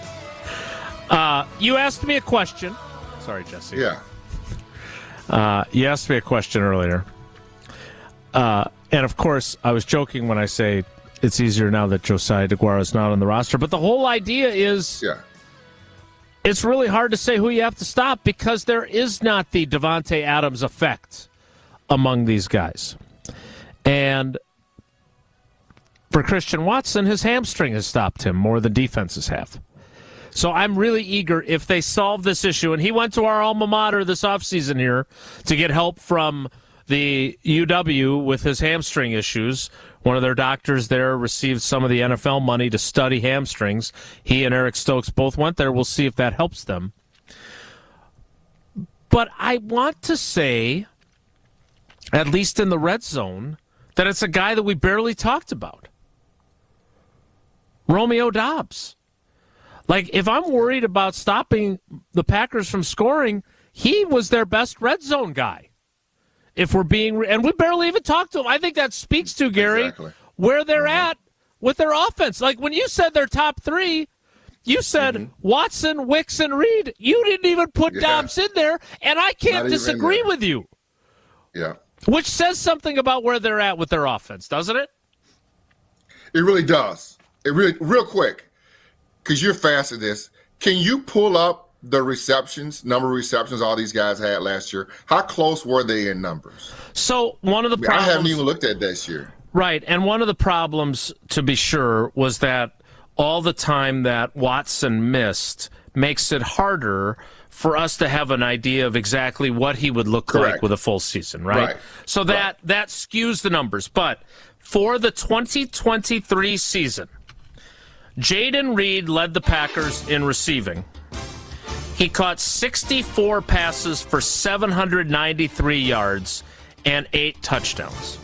You asked me a question. Sorry, Jesse. Yeah. You asked me a question earlier. And, of course, I was joking when I say it's easier now that Josiah DeGuara is not on the roster. But the whole idea is it's really hard to say who you have to stop because there is not the Davante Adams effect among these guys. And for Christian Watson, his hamstring has stopped him more than defenses have. So I'm really eager if they solve this issue. And he went to our alma mater this offseason here to get help from the UW with his hamstring issues. One of their doctors there received some of the NFL money to study hamstrings. He and Eric Stokes both went there. We'll see if that helps them. But I want to say, at least in the red zone, that it's a guy that we barely talked about. Romeo Doubs. Like, if I'm worried about stopping the Packers from scoring, he was their best red zone guy. If we're being, and we barely even talked to him. I think that speaks to, Gary, where they're at with their offense. Like when you said their top three, you said Watson, Wicks, and Reed. You didn't even put Dobbs in there, and I can't disagree with you. Yeah. Which says something about where they're at with their offense, doesn't it? It really does. It really, real quick, because you're fast at this. Can you pull up the number of receptions all these guys had last year? How close were they in numbers? So one of the problems, I haven't even looked at this year. Right, and one of the problems, to be sure, was that all the time that Watson missed makes it harder for us to have an idea of exactly what he would look like with a full season, right? So that skews the numbers. But for the 2023 season, Jayden Reed led the Packers in receiving. He caught 64 passes for 793 yards and 8 touchdowns.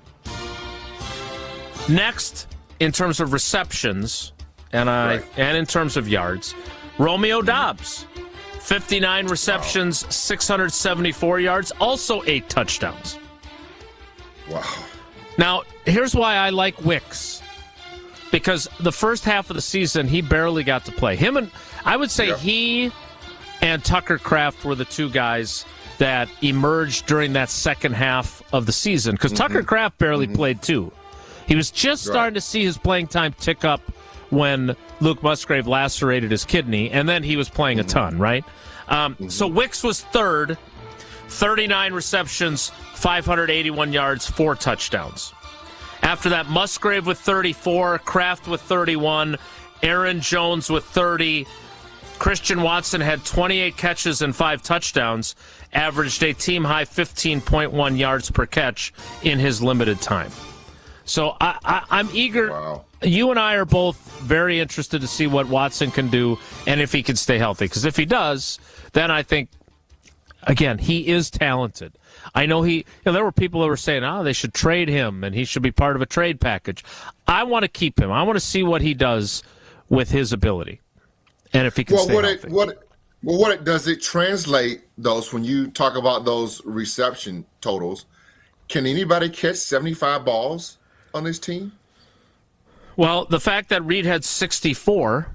Next, in terms of receptions and in terms of yards, Romeo Doubs, 59 receptions, 674 yards, also 8 touchdowns. Wow. Now, here's why I like Wicks. Because the first half of the season, he barely got to play. I would say he and Tucker Kraft were the two guys that emerged during that second half of the season. Because Tucker Kraft barely played too. He was just starting to see his playing time tick up when Luke Musgrave lacerated his kidney, and then he was playing a ton, right? So Wicks was third, 39 receptions, 581 yards, 4 touchdowns. After that, Musgrave with 34, Kraft with 31, Aaron Jones with 30. Christian Watson had 28 catches and 5 touchdowns, averaged a team-high 15.1 yards per catch in his limited time. So I'm eager. Wow. You and I are both very interested to see what Watson can do and if he can stay healthy. Because if he does, then I think, again, he is talented. I know there were people that were saying, they should trade him and he should be part of a trade package. I want to keep him. I want to see what he does with his ability. And if he can stay healthy. What does it translate, those, when you talk about those reception totals? Can anybody catch 75 balls on this team? Well, the fact that Reed had 64,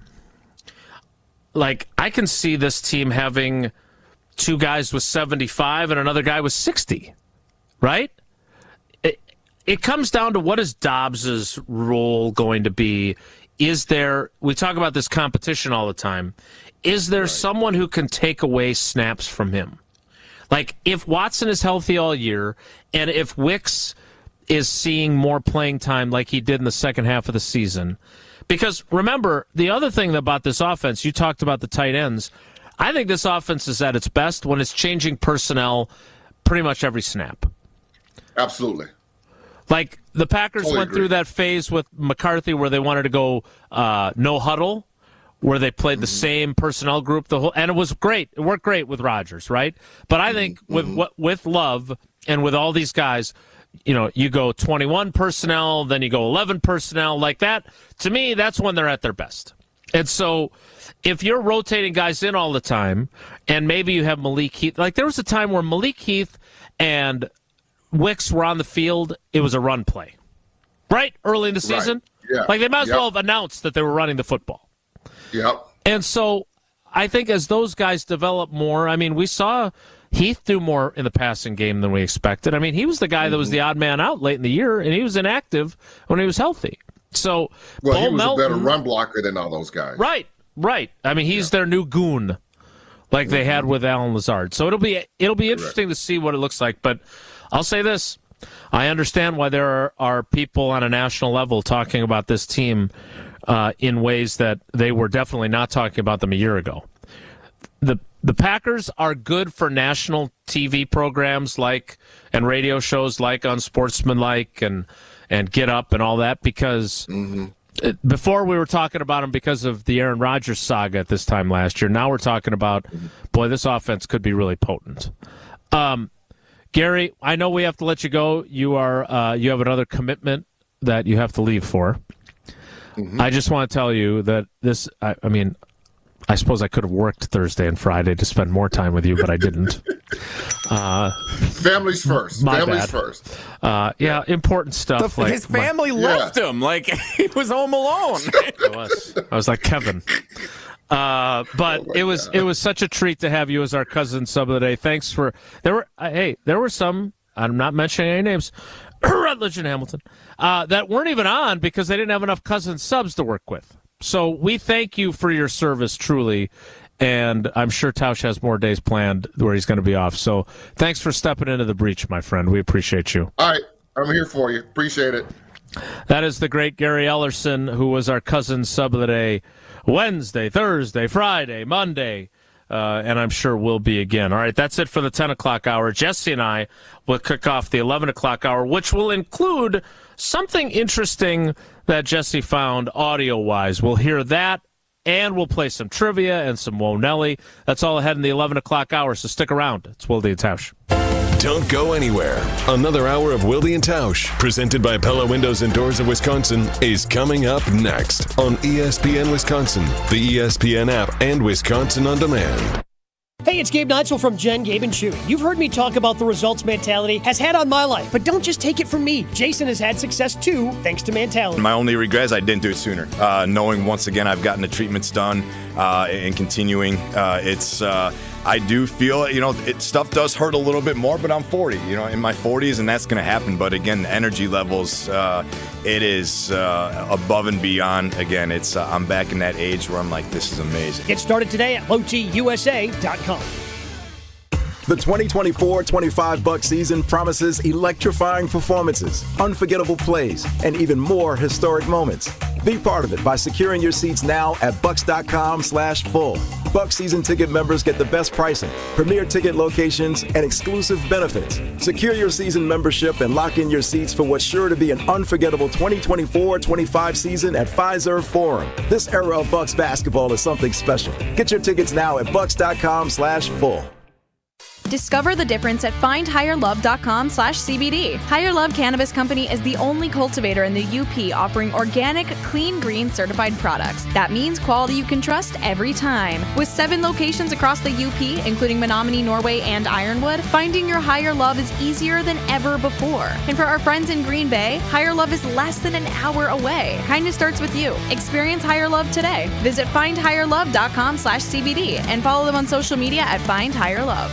I can see this team having 2 guys with 75 and another guy with 60, right? It comes down to what is Dobbs's role going to be. We talk about this competition all the time. Is there someone who can take away snaps from him? Like, if Watson is healthy all year, and if Wicks is seeing more playing time like he did in the second half of the season. Because, remember, the other thing about this offense, you talked about the tight ends. I think this offense is at its best when it's changing personnel pretty much every snap. Absolutely. Like, the Packers went through that phase with McCarthy where they wanted to go no huddle, where they played the same personnel group and it was great. It worked great with Rodgers, right? But I think with Love and with all these guys, you go 21 personnel, then you go 11 personnel like that. To me, that's when they're at their best. And so if you're rotating guys in all the time, and maybe you have Malik Heath, like there was a time where Malik Heath and Wicks were on the field, it was a run play, right? Early in the season. Yeah. Like they might as well have announced that they were running the football. Yep. And so I think as those guys develop more, we saw Heath do more in the passing game than we expected. He was the guy that was the odd man out late in the year, and he was inactive when he was healthy. So, he was a better run blocker than all those guys. Right. He's their new goon, like they had with Allen Lazard. So it'll be interesting to see what it looks like. But I'll say this: I understand why there are people on a national level talking about this team in ways that they were definitely not talking about them a year ago. The Packers are good for national TV programs and radio shows like Unsportsmanlike and Get Up and all that because before we were talking about them because of the Aaron Rodgers saga at this time last year. Now we're talking about, boy, this offense could be really potent. Gary, I know we have to let you go. You have another commitment that you have to leave for. I just want to tell you that this, I suppose I could have worked Thursday and Friday to spend more time with you, but I didn't. Families first. Families first. Yeah, important stuff. His family left him like he was home alone. I was like Kevin. But it was such a treat to have you as our cousin sub of the day. Thanks for there were some, I'm not mentioning any names, Rutledge and Hamilton, that weren't even on because they didn't have enough cousin subs to work with. So we thank you for your service, truly, and I'm sure Tausch has more days planned where he's going to be off. So thanks for stepping into the breach, my friend. We appreciate you. All right, I'm here for you. Appreciate it. That is the great Gary Ellerson, who was our cousin sub of the day Wednesday, Thursday, Friday, Monday, and I'm sure will be again. All right, that's it for the 10 o'clock hour. Jesse and I will kick off the 11 o'clock hour, which will include something interesting that Jesse found audio-wise. We'll hear that, and we'll play some trivia and some Whoa Nelly. That's all ahead in the 11 o'clock hour, so stick around. It's Wilde and Tausch. Don't go anywhere. Another hour of Wilde and Tausch, presented by Pella Windows and Doors of Wisconsin, is coming up next on ESPN Wisconsin, the ESPN app, and Wisconsin On Demand. Hey, it's Gabe Neitzel from Jen, Gabe, and Chewy. You've heard me talk about the results Mentality has had on my life, but don't just take it from me. Jason has had success too, thanks to Mentality. My only regret is I didn't do it sooner. Knowing once again I've gotten the treatments done and continuing, I do feel, stuff does hurt a little bit more, but I'm 40, in my 40s, and that's going to happen. But again, the energy levels, it is above and beyond. Again, I'm back in that age where I'm like, this is amazing. Get started today at lowtusa.com. The 2024-25 Bucs season promises electrifying performances, unforgettable plays, and even more historic moments. Be part of it by securing your seats now at bucs.com/full. Bucs season ticket members get the best pricing, premier ticket locations, and exclusive benefits. Secure your season membership and lock in your seats for what's sure to be an unforgettable 2024-25 season at Fiserv Forum. This era of Bucs basketball is something special. Get your tickets now at bucs.com/full. Discover the difference at findhigherlove.com/CBD. Higher Love Cannabis Company is the only cultivator in the UP offering organic, clean, green certified products. That means quality you can trust every time. With 7 locations across the UP, including Menominee, Norway, and Ironwood, finding your higher love is easier than ever before. And for our friends in Green Bay, Higher Love is less than an hour away. Kindness starts with you. Experience Higher Love today. Visit findhigherlove.com/CBD and follow them on social media at Find Higher Love.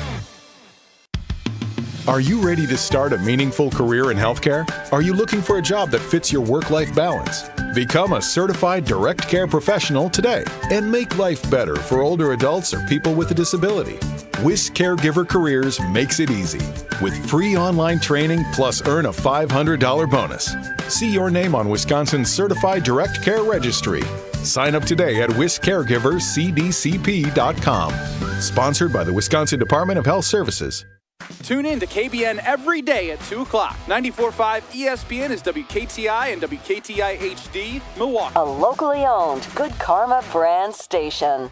Are you ready to start a meaningful career in healthcare? Are you looking for a job that fits your work-life balance? Become a certified direct care professional today and make life better for older adults or people with a disability. WIS Caregiver Careers makes it easy with free online training plus earn a $500 bonus. See your name on Wisconsin's Certified Direct Care Registry. Sign up today at wiscaregivercdcp.com. Sponsored by the Wisconsin Department of Health Services. Tune in to KBN every day at 2 o'clock. 94.5 ESPN is WKTI and WKTI HD, Milwaukee. A locally owned Good Karma brand station.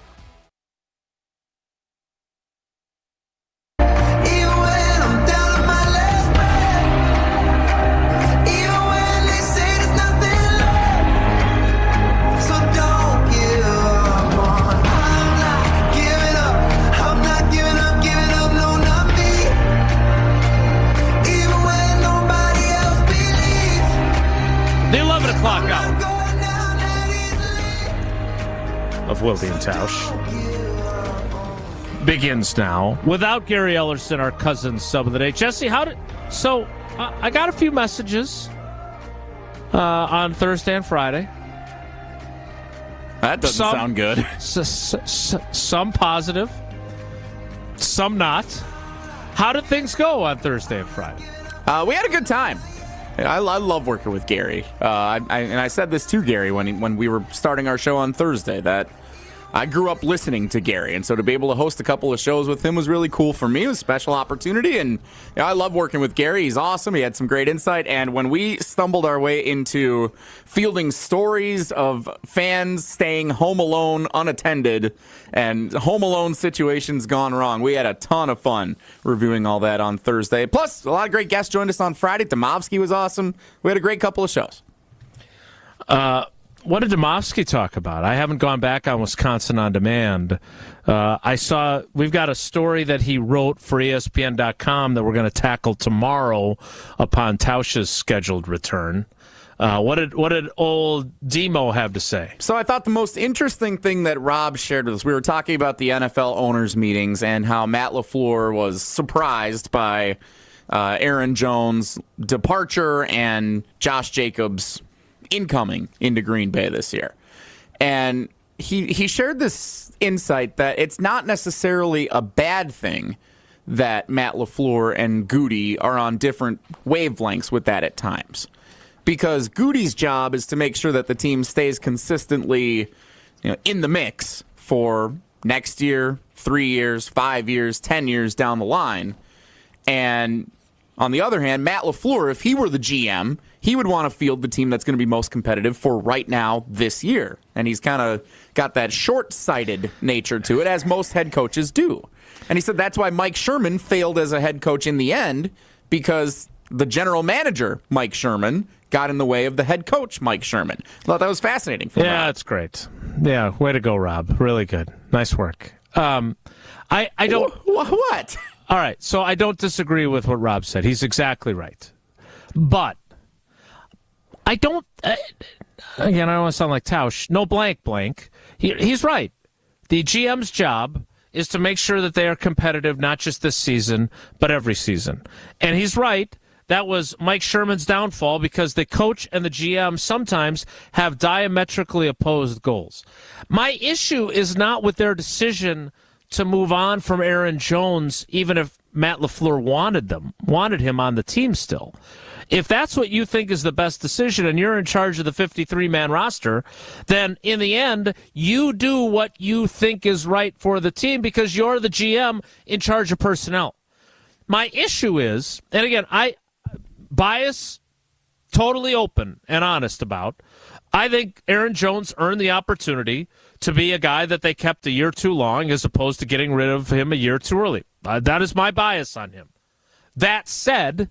The 11 o'clock hour of Wilde and Tausch begins now. Without Gary Ellerson, our cousin sub of the day. Jesse, I got a few messages on Thursday and Friday. That doesn't sound good. Some positive, some not. How did things go on Thursday and Friday? We had a good time. I love working with Gary. And I said this to Gary when we were starting our show on Thursday, that I grew up listening to Gary, and so to be able to host a couple of shows with him was really cool for me. It was a special opportunity, and I love working with Gary. He's awesome. He had some great insight, and when we stumbled our way into fielding stories of fans staying home alone unattended and home alone situations gone wrong, we had a ton of fun reviewing all that on Thursday. Plus, a lot of great guests joined us on Friday. Demovsky was awesome. We had a great couple of shows. What did Demovsky talk about? I haven't gone back on Wisconsin On Demand. I saw we've got a story that he wrote for ESPN.com that we're going to tackle tomorrow upon Tausch's scheduled return. What did old Demo have to say? So I thought the most interesting thing that Rob shared with us, we were talking about the NFL owners' meetings and how Matt LaFleur was surprised by Aaron Jones' departure and Josh Jacobs' incoming into Green Bay this year. And he shared this insight that it's not necessarily a bad thing that Matt LaFleur and Goody are on different wavelengths with that at times. Because Goody's job is to make sure that the team stays consistently in the mix for next year, 3 years, 5 years, 10 years down the line. And on the other hand, Matt LaFleur, if he were the GM, he would want to field the team that's going to be most competitive for right now this year. And he's kind of got that short-sighted nature to it, as most head coaches do. And he said that's why Mike Sherman failed as a head coach in the end, because the general manager, Mike Sherman, got in the way of the head coach, Mike Sherman. I thought that was fascinating for Rob. That's great. Yeah, way to go, Rob. Really good. Nice work. I don't... What? All right, so I don't disagree with what Rob said. He's exactly right. But I don't, again, I don't want to sound like Tausch. No blank. He's right. The GM's job is to make sure that they are competitive, not just this season, but every season. And he's right. That was Mike Sherman's downfall, because the coach and the GM sometimes have diametrically opposed goals. My issue is not with their decision to move on from Aaron Jones, even if Matt LaFleur wanted him on the team still. If that's what you think is the best decision and you're in charge of the 53-man roster, then in the end, you do what you think is right for the team because you're the GM in charge of personnel. My issue is, and again, bias, totally open and honest about, I think Aaron Jones earned the opportunity to be a guy that they kept a year too long as opposed to getting rid of him a year too early. That is my bias on him. That said,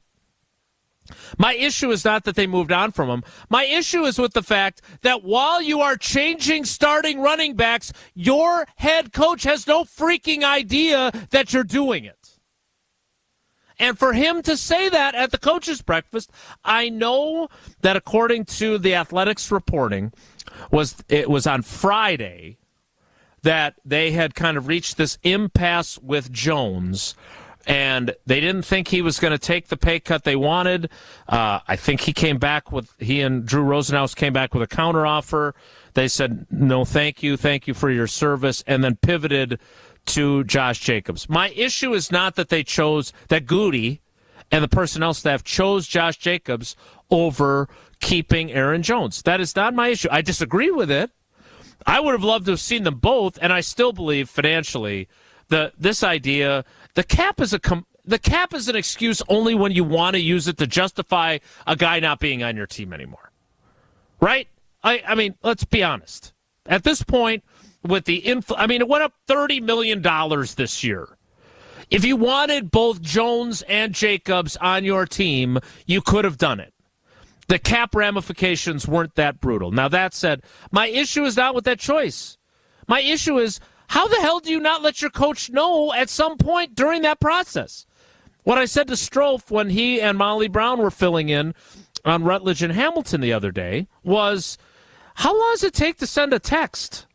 my issue is not that they moved on from him. My issue is with the fact that while you are changing starting running backs, your head coach has no freaking idea that you're doing it. And for him to say that at the coach's breakfast, I know that according to the Athletics reporting, it was on Friday that they had kind of reached this impasse with Jones, and they didn't think he was going to take the pay cut they wanted. I think he and Drew Rosenhaus came back with a counteroffer. They said, no, thank you for your service, and then pivoted to Josh Jacobs. My issue is not that that Goody and the personnel staff chose Josh Jacobs over keeping Aaron Jones. That is not my issue. I disagree with it. I would have loved to have seen them both, and I still believe financially this idea, the cap is an excuse only when you want to use it to justify a guy not being on your team anymore. Right? I mean, let's be honest. At this point, with it went up $30 million this year. If you wanted both Jones and Jacobs on your team, you could have done it. The cap ramifications weren't that brutal. Now, that said, my issue is not with that choice. My issue is, how the hell do you not let your coach know at some point during that process? What I said to Strofe when he and Molly Brown were filling in on Rutledge and Hamilton the other day was, how long does it take to send a text?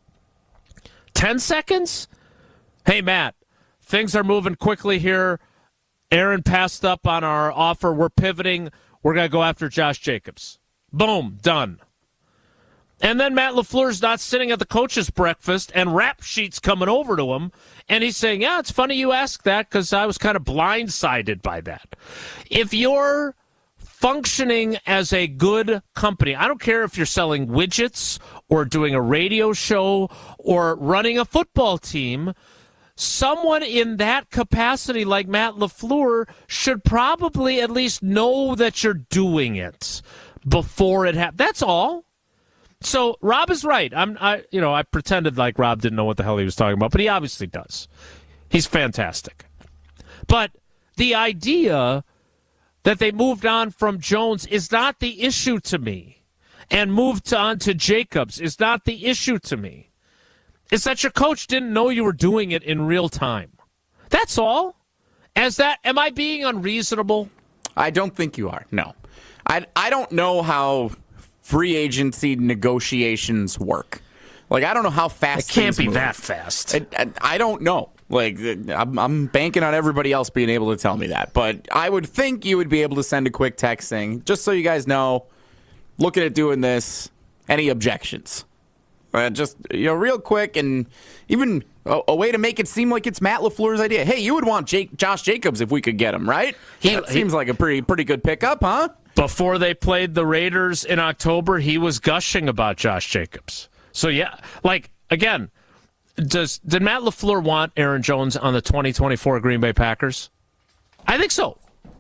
10 seconds? Hey, Matt, things are moving quickly here. Aaron passed up on our offer. We're pivoting. We're going to go after Josh Jacobs. Boom, done. And then Matt LaFleur's not sitting at the coach's breakfast and rap sheets coming over to him, and he's saying, yeah, it's funny you ask that because I was kind of blindsided by that. If you're functioning as a good company. I don't care if you're selling widgets or doing a radio show or running a football team. Someone in that capacity like Matt LaFleur should probably at least know that you're doing it before it happens. That's all. So Rob is right. I pretended like Rob didn't know what the hell he was talking about, but he obviously does. He's fantastic. But the idea that they moved on from Jones is not the issue to me, and moved on to Jacobs is not the issue to me. It's that your coach didn't know you were doing it in real time. That's all. Am I being unreasonable? I don't think you are. No. I don't know how free agency negotiations work. Like, I don't know how fast it can't be move. that fast. I don't know. Like, I'm banking on everybody else being able to tell me that. But I would think you would be able to send a quick text saying, just so you guys know, looking at doing this, any objections? Just, real quick, and even a way to make it seem like it's Matt LaFleur's idea. Hey, you would want Josh Jacobs if we could get him, right? That seems like a pretty good pickup, huh? Before they played the Raiders in October, he was gushing about Josh Jacobs. So, yeah, like, again, did Matt LaFleur want Aaron Jones on the 2024 Green Bay Packers? I think so.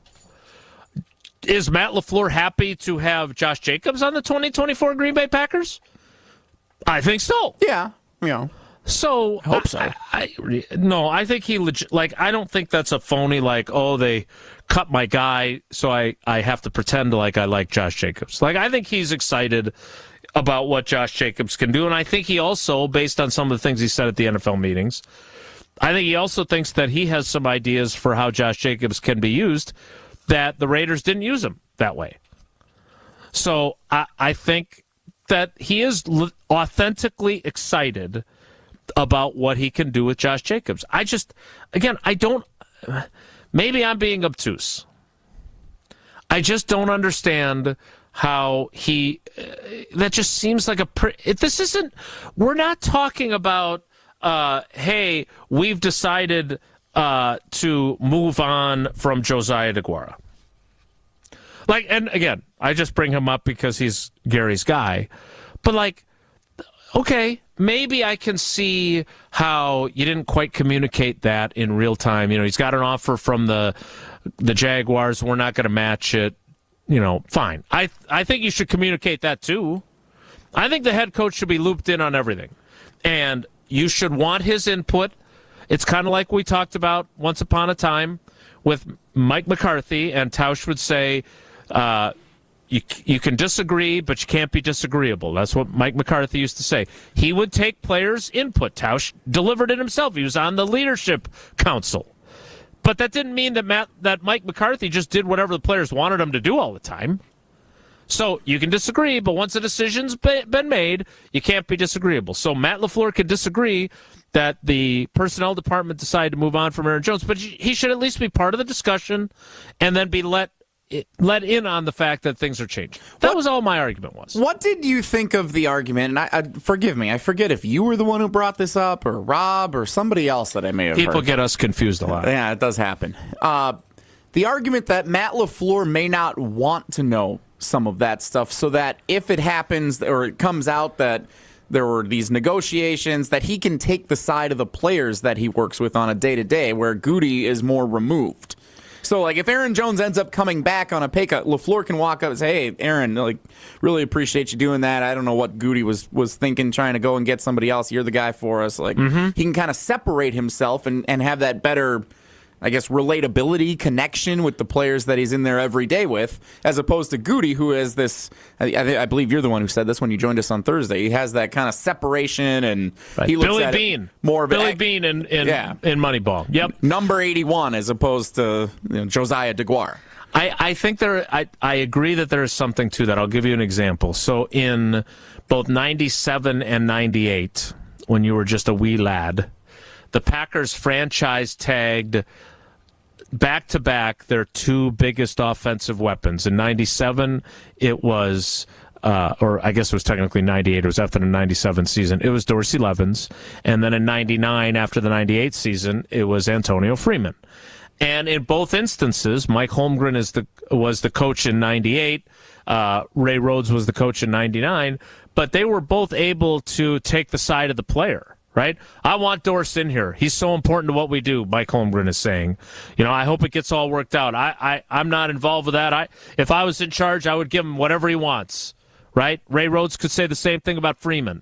Is Matt LaFleur happy to have Josh Jacobs on the 2024 Green Bay Packers? I think so. Yeah. So I hope so. I think he I don't think that's a phony, like, oh, they cut my guy, so I have to pretend like I like Josh Jacobs. Like, I think he's excited about what Josh Jacobs can do, and I think he also, based on some of the things he said at the NFL meetings, I think he also thinks that he has some ideas for how Josh Jacobs can be used that the Raiders didn't use him that way. So I think that he is authentically excited about what he can do with Josh Jacobs. Maybe I'm being obtuse. I just don't understand how that just seems like we're not talking about, hey, we've decided to move on from Josiah DeGuara. Like, and again, I just bring him up because he's Gary's guy. But, like, okay, maybe I can see how you didn't quite communicate that in real time. He's got an offer from the Jaguars. We're not going to match it. Fine. I think you should communicate that, too. I think the head coach should be looped in on everything. And you should want his input. It's kind of like we talked about once upon a time with Mike McCarthy, and Tausch would say, you can disagree, but you can't be disagreeable. That's what Mike McCarthy used to say. He would take players' input. Tausch delivered it himself. He was on the leadership council. But that didn't mean that Mike McCarthy just did whatever the players wanted him to do all the time. So you can disagree, but once a decision's been made, you can't be disagreeable. So Matt LaFleur could disagree that the personnel department decided to move on from Aaron Jones, but he should at least be part of the discussion and then be let in on the fact that things are changing. That was all my argument was. What did you think of the argument? And forgive me, I forget if you were the one who brought this up or Rob or somebody else that I may have People heard. Get us confused a lot. Yeah, it does happen. The argument that Matt LaFleur may not want to know some of that stuff so that if it happens or it comes out that there were these negotiations, that he can take the side of the players that he works with on a day-to-day where Goody is more removed. So, like, if Aaron Jones ends up coming back on a pay cut, LaFleur can walk up and say, hey, Aaron, like, really appreciate you doing that. I don't know what Goody was thinking, trying to go and get somebody else. You're the guy for us. Like, he can kind of separate himself and have that better, I guess, relatability, connection with the players that he's in there every day with, as opposed to Goody, who has this, I believe you're the one who said this when you joined us on Thursday. He has that kind of separation, and he looks Billy at Bean. it more of Billy Bean in Moneyball. Yep. Number 81 as opposed to Josiah DeGuara. I think I agree that there is something to that. I'll give you an example. So in both 97 and 98, when you were just a wee lad, the Packers franchise tagged back-to-back their two biggest offensive weapons. In 97, it was, or I guess it was technically 98. It was after the 97 season. It was Dorsey Levens. And then in 99, after the 98 season, it was Antonio Freeman. And in both instances, Mike Holmgren was the coach in 98. Ray Rhodes was the coach in 99. But they were both able to take the side of the player, right? I want Doris in here. He's so important to what we do, Mike Holmgren is saying. I hope it gets all worked out. I'm not involved with that. If I was in charge, I would give him whatever he wants, right? Ray Rhodes could say the same thing about Freeman.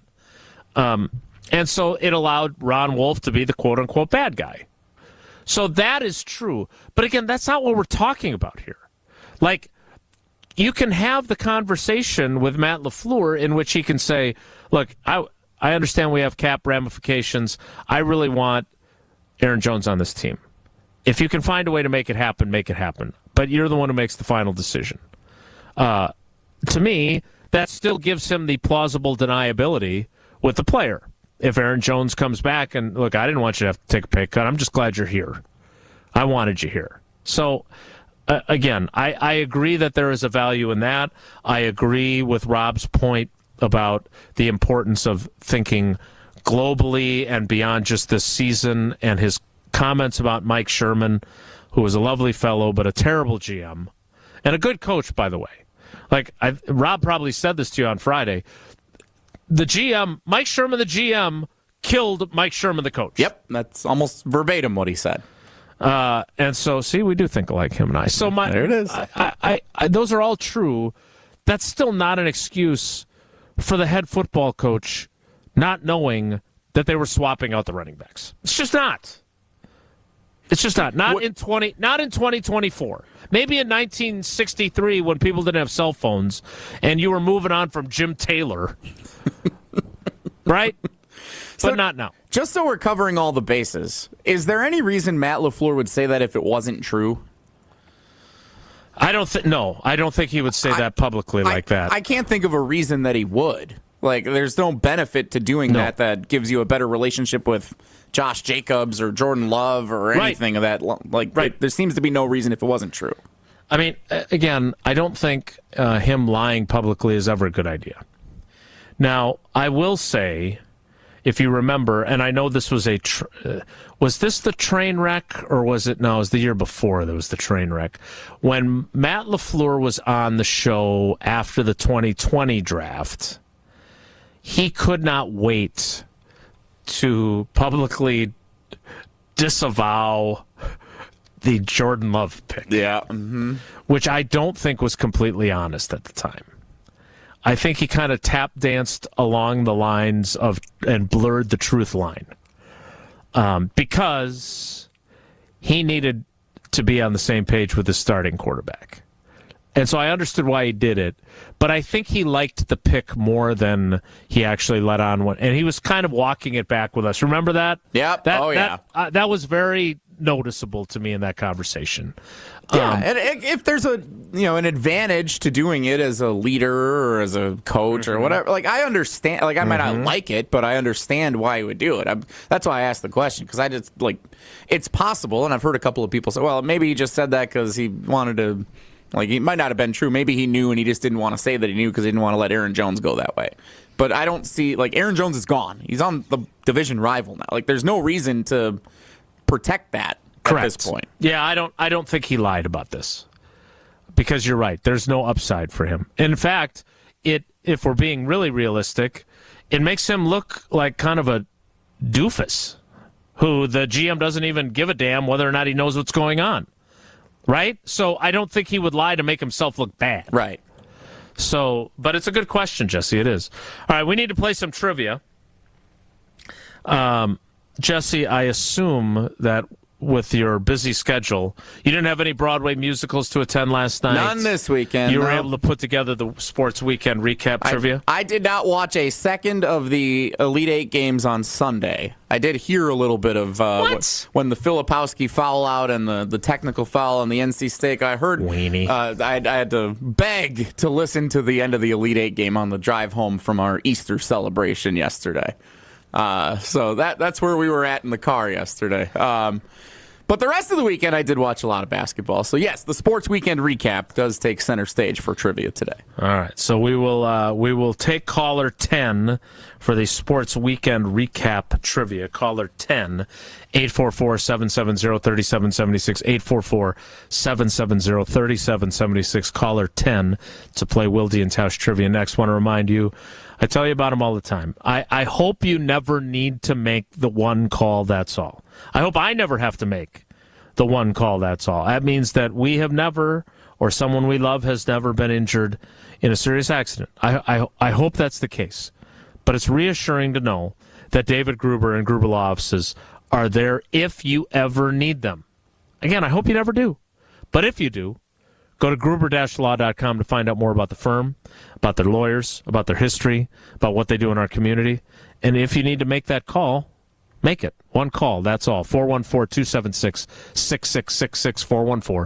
And so it allowed Ron Wolf to be the quote-unquote bad guy. So that is true. But again, that's not what we're talking about here. Like, you can have the conversation with Matt LaFleur in which he can say, look, I understand we have cap ramifications. I really want Aaron Jones on this team. If you can find a way to make it happen, make it happen. But you're the one who makes the final decision. To me, that still gives him the plausible deniability with the player. If Aaron Jones comes back and, look, I didn't want you to have to take a pay cut. I'm just glad you're here. I wanted you here. So, again, I agree that there is a value in that. I agree with Rob's point about the importance of thinking globally and beyond just this season, and his comments about Mike Sherman, who was a lovely fellow but a terrible GM and a good coach, by the way. Like, Rob probably said this to you on Friday. The GM, Mike Sherman, the GM, killed Mike Sherman, the coach. Yep, that's almost verbatim what he said. And so, see, we do think alike, him and I. So there it is. I, those are all true. That's still not an excuse for the head football coach not knowing that they were swapping out the running backs. It's just not. It's just not. Not in 2024. Maybe in 1963 when people didn't have cell phones and you were moving on from Jim Taylor. Right? But not now. Just so we're covering all the bases, is there any reason Matt LaFleur would say that if it wasn't true? I don't think he would say that publicly like that. I can't think of a reason that he would. Like, there's no benefit to doing that gives you a better relationship with Josh Jacobs or Jordan Love or anything of that. Like, there seems to be no reason if it wasn't true. I mean, again, I don't think him lying publicly is ever a good idea. Now, I will say, if you remember, and I know this was was this the train wreck, or was it? No, it was the year before there was the train wreck. When Matt LaFleur was on the show after the 2020 draft, he could not wait to publicly disavow the Jordan Love pick. Yeah. Which I don't think was completely honest at the time. I think he kind of tap danced along the lines of and blurred the truth line because he needed to be on the same page with the starting quarterback. And so I understood why he did it, but I think he liked the pick more than he actually let on. And he was kind of walking it back with us. Remember that? Yeah. That was very noticeable to me in that conversation. Yeah, and if there's an advantage to doing it as a leader or as a coach or whatever, like I understand, like I might not like it, but I understand why he would do it. That's why I asked the question, because I just it's possible, and I've heard a couple of people say, well, maybe he just said that because he wanted to. Like, it might not have been true. Maybe he knew and he just didn't want to say that he knew because he didn't want to let Aaron Jones go that way. But I don't see, Aaron Jones is gone. He's on the division rival now. Like, there's no reason to protect that at this point. Yeah, I don't think he lied about this. Because you're right. There's no upside for him. In fact, if we're being really realistic, it makes him look like kind of a doofus who the GM doesn't even give a damn whether or not he knows what's going on. Right? So I don't think he would lie to make himself look bad. Right. So, but it's a good question, Jesse. It is. All right, we need to play some trivia. Jesse, I assume that with your busy schedule, you didn't have any Broadway musicals to attend last night. None this weekend. You were able to put together the sports weekend recap trivia? I did not watch a second of the Elite Eight games on Sunday. I did hear a little bit of when the Filipowski foul out and the technical foul on the NC State. I heard Weenie. I had to beg to listen to the end of the Elite Eight game on the drive home from our Easter celebration yesterday. So that's where we were at in the car yesterday. But the rest of the weekend, I did watch a lot of basketball. So, yes, the sports weekend recap does take center stage for trivia today. All right. So we will take caller 10 for the sports weekend recap trivia. Caller 10, 844-770-3776, 844-770-3776. Caller 10 to play Wilde and Tausch trivia next. Want to remind you, I tell you about them all the time. I hope you never need to make the one call, that's all. I hope I never have to make the one call, that's all. That means that we have never, or someone we love has never been injured in a serious accident. I hope that's the case. But it's reassuring to know that David Gruber and Gruber Law Offices are there if you ever need them. Again, I hope you never do. But if you do, go to gruber-law.com to find out more about the firm, about their lawyers, about their history, about what they do in our community. And if you need to make that call, make it. One call, that's all. 414-276-6666,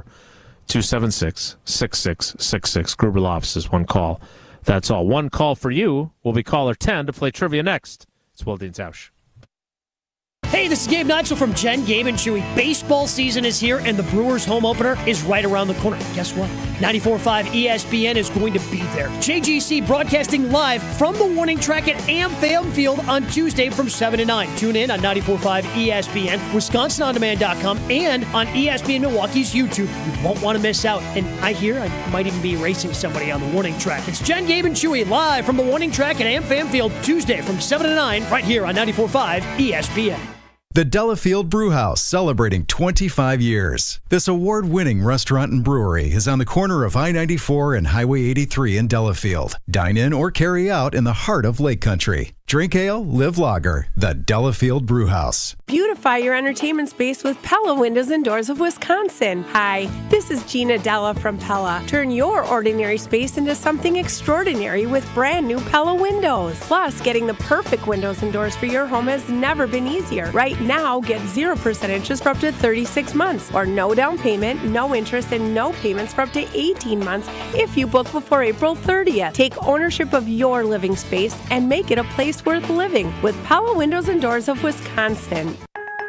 414-276-6666. Gruber Law Offices, one call. That's all. One call for you will be caller 10 to play trivia next. It's Wilde and Tausch. Hey, this is Gabe Neitzel from Jen, Gabe, and Chewy. Baseball season is here, and the Brewers' home opener is right around the corner. Guess what? 94.5 ESPN is going to be there. JGC broadcasting live from the warning track at AmFam Field on Tuesday from 7 to 9. Tune in on 94.5 ESPN, WisconsinOnDemand.com, and on ESPN Milwaukee's YouTube. You won't want to miss out. And I hear I might even be racing somebody on the warning track. It's Jen, Gabe, and Chewy live from the warning track at AmFam Field Tuesday from 7 to 9 right here on 94.5 ESPN. The Delafield Brewhouse, celebrating 25 years. This award-winning restaurant and brewery is on the corner of I-94 and Highway 83 in Delafield. Dine in or carry out in the heart of Lake Country. Drink ale, live lager. The Delafield Brewhouse. Beautify your entertainment space with Pella Windows and Doors of Wisconsin. Hi, this is Gina Della from Pella. Turn your ordinary space into something extraordinary with brand new Pella windows. Plus, getting the perfect windows and doors for your home has never been easier. Right now, get 0% interest for up to 36 months, or no down payment, no interest, and no payments for up to 18 months if you book before April 30th. Take ownership of your living space and make it a place worth living with Pella Windows and Doors of Wisconsin.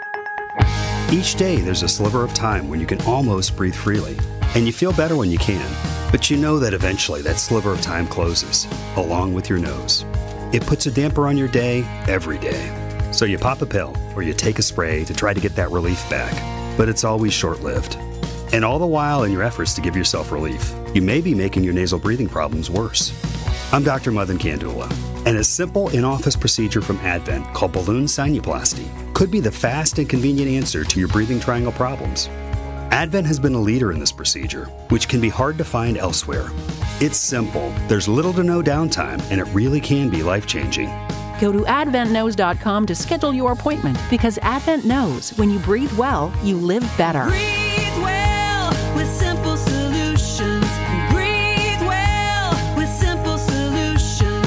Each day there's a sliver of time when you can almost breathe freely, and you feel better when you can, but you know that eventually that sliver of time closes, along with your nose. It puts a damper on your day every day. So you pop a pill or you take a spray to try to get that relief back, but it's always short-lived. And all the while in your efforts to give yourself relief, you may be making your nasal breathing problems worse. I'm Dr. Madan Kandula, and a simple in-office procedure from Advent called balloon sinuplasty could be the fast and convenient answer to your breathing triangle problems. Advent has been a leader in this procedure, which can be hard to find elsewhere. It's simple, there's little to no downtime, and it really can be life-changing. Go to adventknows.com to schedule your appointment, because Advent knows when you breathe well, you live better. Breathe well with simple solutions. Breathe well with simple solutions.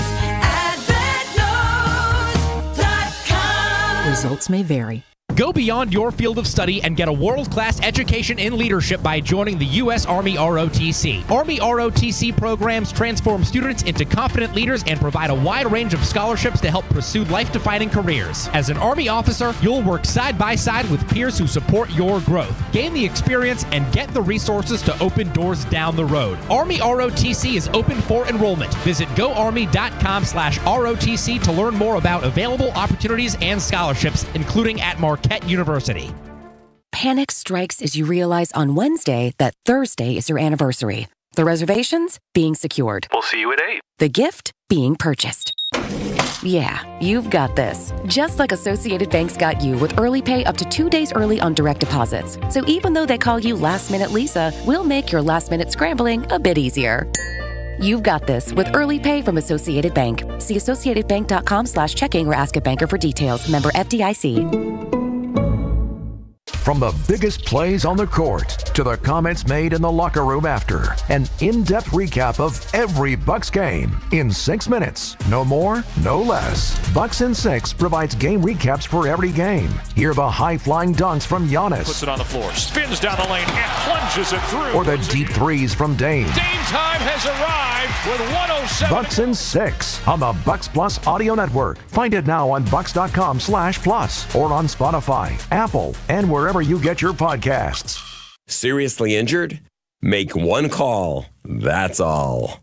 AdventKnows.com. Results may vary. Go beyond your field of study and get a world-class education in leadership by joining the U.S. Army ROTC. Army ROTC programs transform students into confident leaders and provide a wide range of scholarships to help pursue life-defining careers. As an Army officer, you'll work side by side with peers who support your growth. Gain the experience and get the resources to open doors down the road. Army ROTC is open for enrollment. Visit goarmy.com/ROTC to learn more about available opportunities and scholarships, including at Marquette University. Panic strikes as you realize on Wednesday that Thursday is your anniversary. The reservations being secured. We'll see you at 8. The gift being purchased. Yeah, you've got this. Just like Associated Bank's got you with early pay up to 2 days early on direct deposits. So even though they call you Last Minute Lisa, we'll make your last minute scrambling a bit easier. You've got this with early pay from Associated Bank. See associatedbank.com/checking or ask a banker for details. Member FDIC. From the biggest plays on the court to the comments made in the locker room after, an in-depth recap of every Bucks game in 6 minutes. No more, no less. Bucks in 6 provides game recaps for every game. Hear the high-flying dunks from Giannis. Puts it on the floor, spins down the lane, and plunges it through. Or the deep threes from Dame. Dame time has arrived with 107. Bucks in 6 on the Bucks Plus Audio Network. Find it now on bucks.com/plus or on Spotify, Apple, and wherever wherever you get your podcasts. Seriously injured? Make one call. That's all.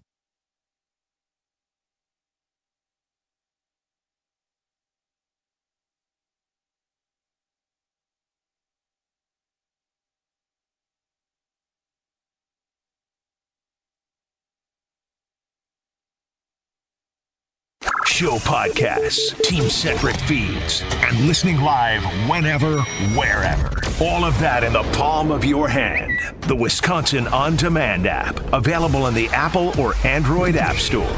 Show podcasts, team-centric feeds, and listening live whenever, wherever. All of that in the palm of your hand. The Wisconsin On Demand app, available in the Apple or Android App Store.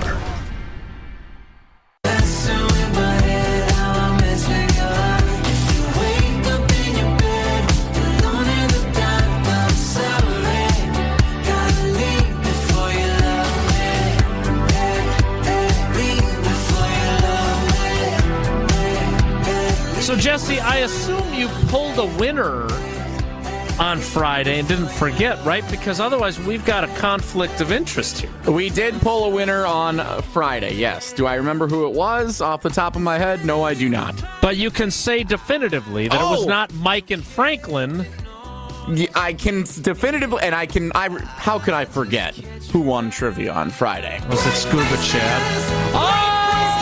So, Jesse, I assume you pulled a winner on Friday and didn't forget, right? Because otherwise we've got a conflict of interest here. We did pull a winner on Friday, yes. Do I remember who it was off the top of my head? No, I do not. But you can say definitively that it was not Mike and Franklin. Yeah, I can definitively, and how could I forget who won trivia on Friday? Was it Scuba Chad?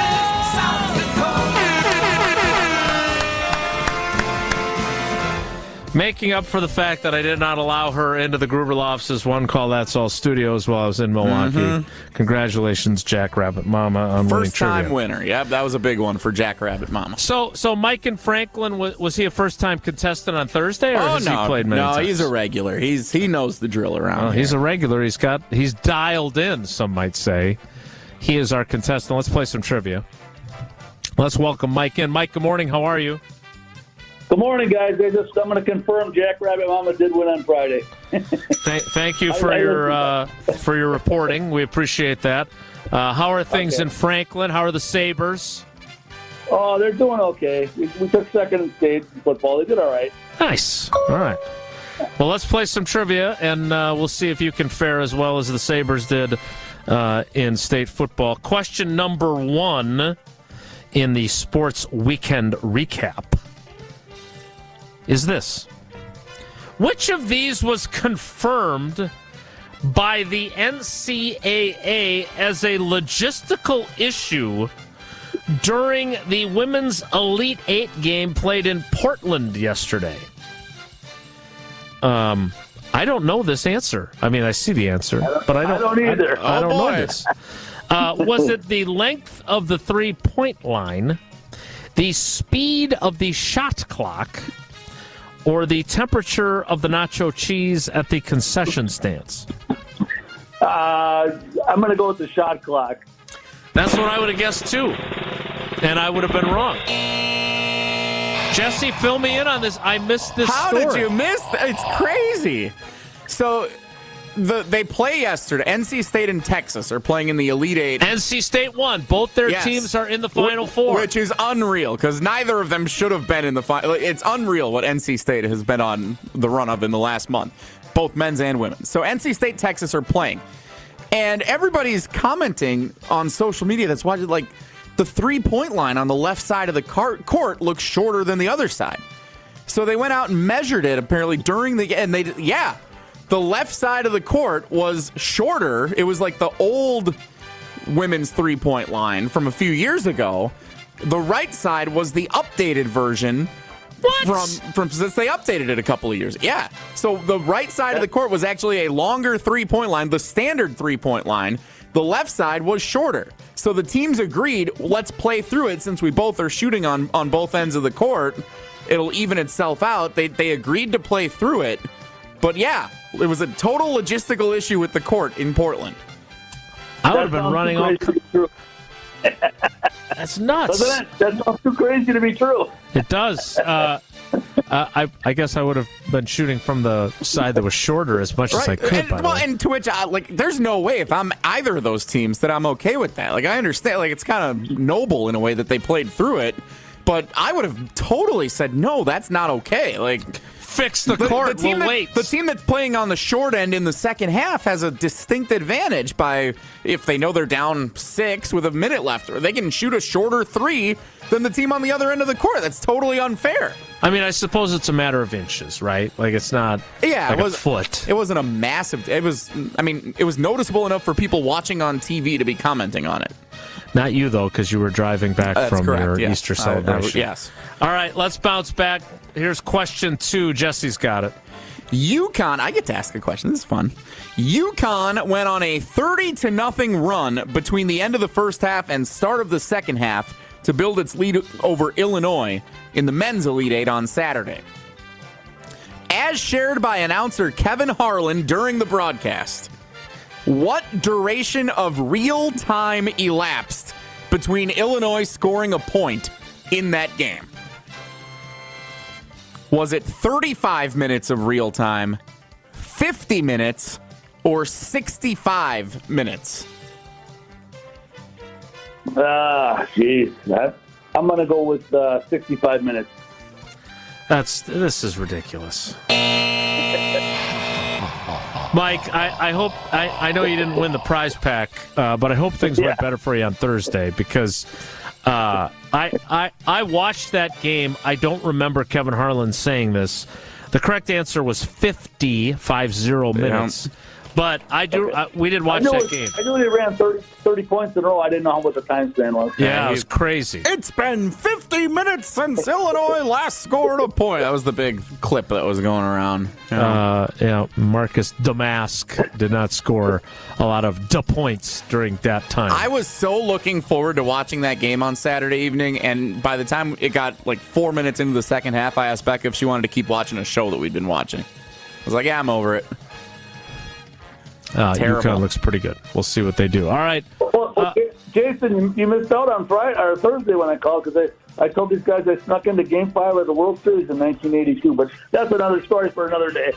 Making up for the fact that I did not allow her into the Gruber Lofts' One Call That's All studios while I was in Milwaukee. Mm-hmm. Congratulations, Jackrabbit Mama, on winning First-time trivia. winner. Yep, that was a big one for Jackrabbit Mama. So Mike and Franklin, was he a first-time contestant on Thursday, or has he played many times? No, he's a regular. He knows the drill around here. He's a regular. He's dialed in, some might say. He is our contestant. Let's play some trivia. Let's welcome Mike in. Mike, good morning. How are you? Good morning, guys. I'm going to confirm Jackrabbit Mama did win on Friday. Thank you for your reporting. We appreciate that. How are things in Franklin? How are the Sabres? Oh, they're doing okay. We took second in state football. They did all right. Nice. All right. Well, let's play some trivia, and we'll see if you can fare as well as the Sabres did in state football. Question number 1 in the Sports Weekend Recap is this. Which of these was confirmed by the NCAA as a logistical issue during the Women's Elite 8 game played in Portland yesterday? I don't know this answer. I mean, I see the answer, but I don't either. I don't know this. Was it the length of the three-point line, the speed of the shot clock, or the temperature of the nacho cheese at the concession stands? I'm going to go with the shot clock. That's what I would have guessed, too. And I would have been wrong. Jesse, fill me in on this. I missed this story. How did you miss that? It's crazy. So they play yesterday. NC State and Texas are playing in the Elite Eight. NC State won. Both their teams are in the Final Four. Which is unreal, because neither of them should have been in the final. It's unreal what NC State has been on the run of in the last month, both men's and women's. So NC State, Texas are playing. And everybody's commenting on social media that's watching, like, the three-point line on the left side of the court looks shorter than the other side. So they went out and measured it, apparently, during the game. And the left side of the court was shorter. It was like the old women's three-point line from a few years ago. The right side was the updated version from since they updated it a couple of years. Yeah. So the right side of the court was actually a longer three-point line, the standard three-point line. The left side was shorter. So the teams agreed, let's play through it since we both are shooting on both ends of the court. It'll even itself out. They agreed to play through it. But yeah, it was a total logistical issue with the court in Portland. I would have been running on. That's nuts. Doesn't it? That sounds too crazy to be true. It does. I guess I would have been shooting from the side that was shorter as much as I could. And to which, there's no way if I'm either of those teams that I'm okay with that. Like, I understand, like, it's kind of noble in a way that they played through it, but I would have totally said, no, that's not okay. Like, fix the court. The team that's playing on the short end in the second half has a distinct advantage by if they know they're down 6 with a minute left, or they can shoot a shorter three than the team on the other end of the court. That's totally unfair. I mean, I suppose it's a matter of inches, right? Like it's not like a foot. It wasn't a massive. It was noticeable enough for people watching on TV to be commenting on it. Not you, though, because you were driving back from your Easter celebration. Yes. All right, let's bounce back. Here's question 2. Jesse's got it. UConn, I get to ask a question. This is fun. UConn went on a 30-0 run between the end of the first half and start of the second half to build its lead over Illinois in the men's Elite Eight on Saturday. As shared by announcer Kevin Harlan during the broadcast, what duration of real time elapsed between Illinois scoring a point in that game? Was it 35 minutes of real time, 50 minutes, or 65 minutes? Jeez. I'm going to go with 65 minutes. This is ridiculous. Mike, I hope I know you didn't win the prize pack, but I hope things went better for you on Thursday because I watched that game. I don't remember Kevin Harlan saying this. The correct answer was 50 minutes. But I do. We did watch that game. I knew they ran 30 points in a row. I didn't know what the time span was. Yeah, it was crazy. It's been 50 minutes since Illinois last scored a point. That was the big clip that was going around. Marcus Damask did not score a lot of points during that time. I was so looking forward to watching that game on Saturday evening, and by the time it got like 4 minutes into the second half, I asked Becca if she wanted to keep watching a show that we'd been watching. I was like, yeah, I'm over it. UConn looks pretty good. We'll see what they do. All right. Well, Jason, you missed out on Friday or Thursday when I called because I told these guys I snuck into Game 5 of the World Series in 1982, but that's another story for another day.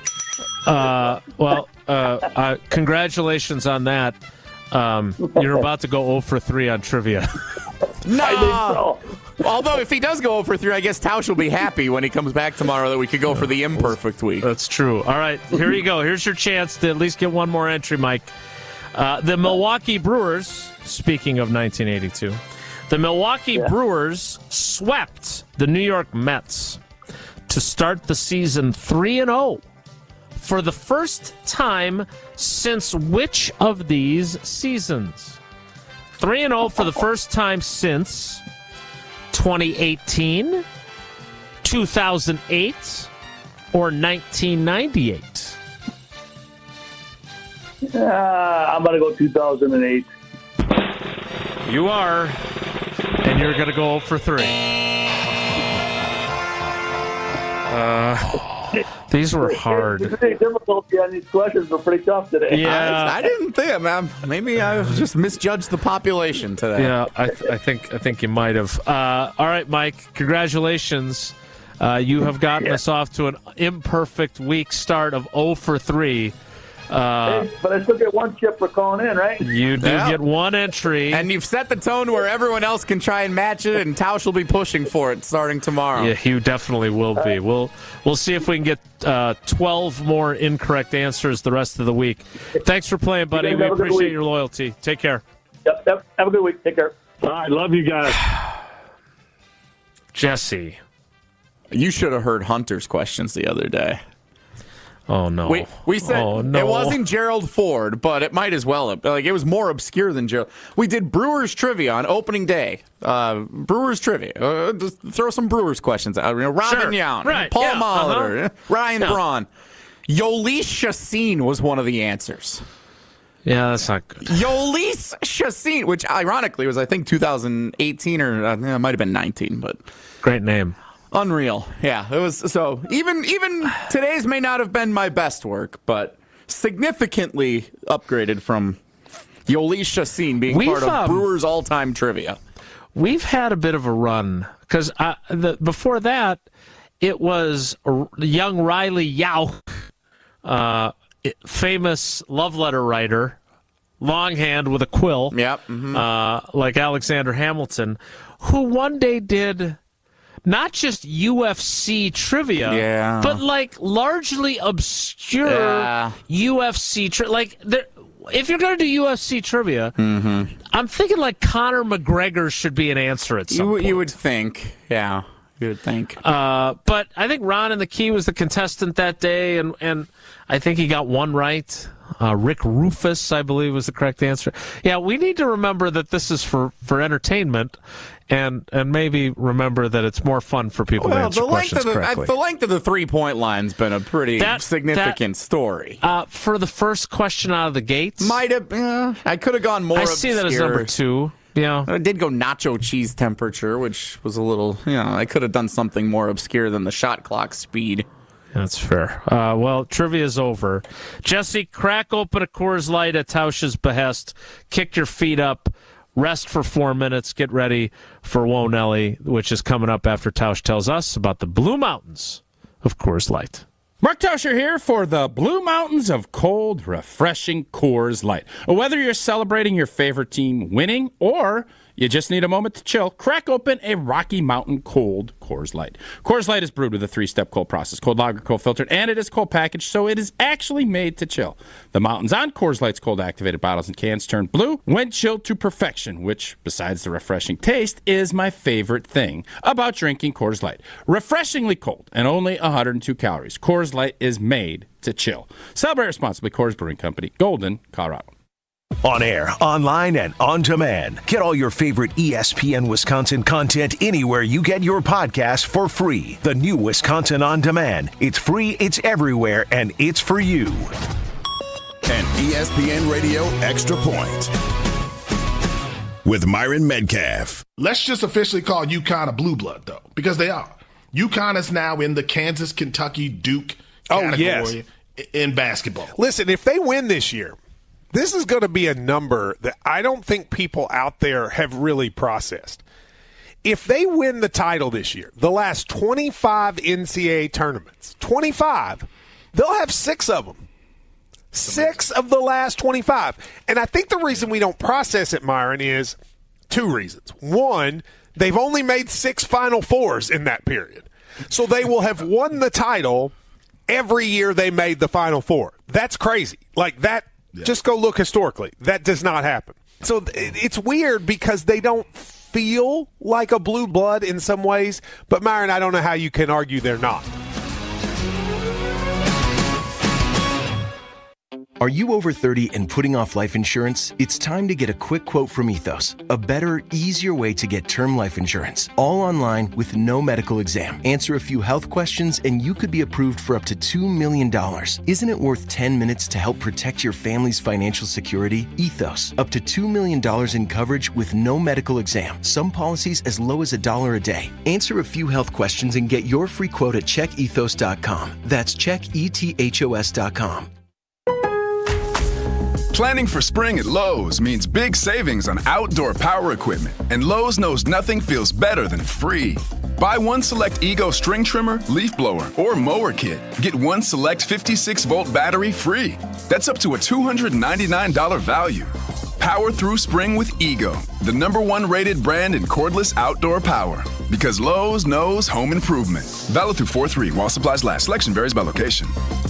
Congratulations on that. You're about to go 0 for 3 on trivia. No. I think so. Although if he does go 0 for 3, I guess Tausch will be happy when he comes back tomorrow that we could go for the imperfect week. That's true. All right, here you go. Here's your chance to at least get one more entry, Mike. The Milwaukee Brewers, speaking of 1982, the Milwaukee Brewers swept the New York Mets to start the season 3-0 for the first time since which of these seasons? 3-0 for the first time since 2018, 2008, or 1998? I'm going to go 2008. You are, and you're going to go 0 for 3. These were hard. The difficulty on these questions were pretty tough today. Yeah, I didn't think, man. Maybe I just misjudged the population today. Yeah, I think you might have. All right, Mike. Congratulations. You have gotten us off to an imperfect week start of 0 for 3. But I still get one chip for calling in, right? You do get one entry. And you've set the tone where everyone else can try and match it, and Tausch will be pushing for it starting tomorrow. Yeah, you definitely will be. We'll see if we can get 12 more incorrect answers the rest of the week. Thanks for playing, buddy. We appreciate your loyalty. Take care. Yep. Have a good week. Take care. All right, love you guys. Jesse. You should have heard Hunter's questions the other day. Oh, no. We said it wasn't Gerald Ford, but it might as well have. Like, it was more obscure than Gerald. We did Brewers trivia on opening day. Brewers trivia. Just throw some Brewers questions out. Robin Yount, Paul Molitor, Ryan Braun. Yolis Chassin was one of the answers. Yeah, that's not good. Yolis Chassin, which ironically was, I think, 2018 or it might have been 19, but great name. Unreal. Yeah, it was. So even today's may not have been my best work, but significantly upgraded from Yolis Chassin being part of Brewers all-time trivia. We've had a bit of a run because before that, it was young Riley Yao, famous love letter writer, longhand with a quill, like Alexander Hamilton, who one day did not just UFC trivia, but like largely obscure UFC trivia. If you're going to do UFC trivia, I'm thinking like Conor McGregor should be an answer at some point. You would think, yeah. You would think. But I think Ron in the Key was the contestant that day, and I think he got one right. Rick Rufus, I believe, was the correct answer. Yeah, we need to remember that this is for entertainment, and maybe remember that it's more fun for people to answer questions correctly. The length of the 3-point line's been a pretty significant story. For the first question out of the gates, might have. I could have gone more. I see that as number 2. Yeah, I did go nacho cheese temperature, which was a little. I could have done something more obscure than the shot clock speed. That's fair. Well, trivia's over. Jesse, crack open a Coors Light at Tausch's behest. Kick your feet up. Rest for 4 minutes. Get ready for Whoa Nelly, which is coming up after Tausch tells us about the Blue Mountains of Coors Light. Mark Tauscher here for the Blue Mountains of cold, refreshing Coors Light. Whether you're celebrating your favorite team winning or you just need a moment to chill, crack open a Rocky Mountain cold Coors Light. Coors Light is brewed with a 3-step cold process, cold lager, cold filtered, and it is cold packaged, so it is actually made to chill. The mountains on Coors Light's cold activated bottles and cans turn blue when chilled to perfection, which, besides the refreshing taste, is my favorite thing about drinking Coors Light. Refreshingly cold and only 102 calories. Coors Light is made to chill. Celebrate responsibly. Coors Brewing Company, Golden, Colorado. On air, online, and on demand. Get all your favorite ESPN Wisconsin content anywhere you get your podcast for free. The new Wisconsin On Demand. It's free, it's everywhere, and it's for you. An ESPN Radio Extra Point with Myron Metcalf. Let's just officially call UConn a blue blood, though, because they are. UConn is now in the Kansas, Kentucky, Duke category in basketball. Listen, if they win this year, this is going to be a number that I don't think people out there have really processed. If they win the title this year, the last 25 NCAA tournaments, 25, they'll have 6 of them. 6 of the last 25. And I think the reason we don't process it, Myron, is 2 reasons. One, they've only made 6 Final Fours in that period. So they will have won the title every year they made the Final Four. That's crazy. Like that. Yeah. Just go look historically. That does not happen. So it's weird because they don't feel like a blue blood in some ways. But, Myron, I don't know how you can argue they're not. Are you over 30 and putting off life insurance? It's time to get a quick quote from Ethos. A better, easier way to get term life insurance. All online with no medical exam. Answer a few health questions and you could be approved for up to $2 million. Isn't it worth 10 minutes to help protect your family's financial security? Ethos. Up to $2 million in coverage with no medical exam. Some policies as low as $1 a day. Answer a few health questions and get your free quote at checkethos.com. That's checkethos.com. Planning for spring at Lowe's means big savings on outdoor power equipment, and Lowe's knows nothing feels better than free. Buy one select Ego string trimmer, leaf blower, or mower kit. Get one select 56-volt battery free. That's up to a $299 value. Power through spring with Ego, the #1 rated brand in cordless outdoor power. Because Lowe's knows home improvement. Valid through 4/3 while supplies last. Selection varies by location.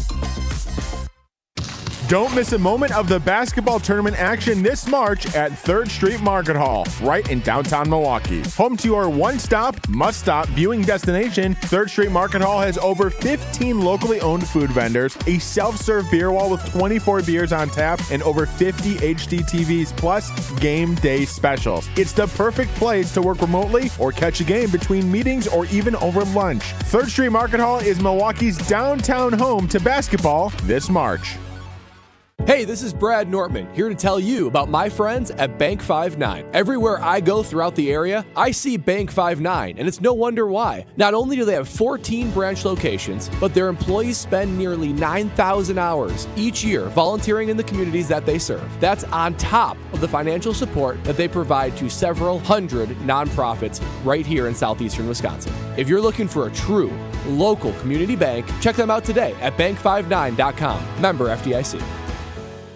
Don't miss a moment of the basketball tournament action this March at 3rd Street Market Hall, right in downtown Milwaukee. Home to your one-stop, must-stop viewing destination, 3rd Street Market Hall has over 15 locally owned food vendors, a self-serve beer wall with 24 beers on tap, and over 50 HD TVs, plus game day specials. It's the perfect place to work remotely or catch a game between meetings or even over lunch. 3rd Street Market Hall is Milwaukee's downtown home to basketball this March. Hey, this is Brad Nortman, here to tell you about my friends at Bank 5-9. Everywhere I go throughout the area, I see Bank 5-9, and it's no wonder why. Not only do they have 14 branch locations, but their employees spend nearly 9,000 hours each year volunteering in the communities that they serve. That's on top of the financial support that they provide to several hundred nonprofits right here in southeastern Wisconsin. If you're looking for a true local community bank, check them out today at bank59.com. Member FDIC.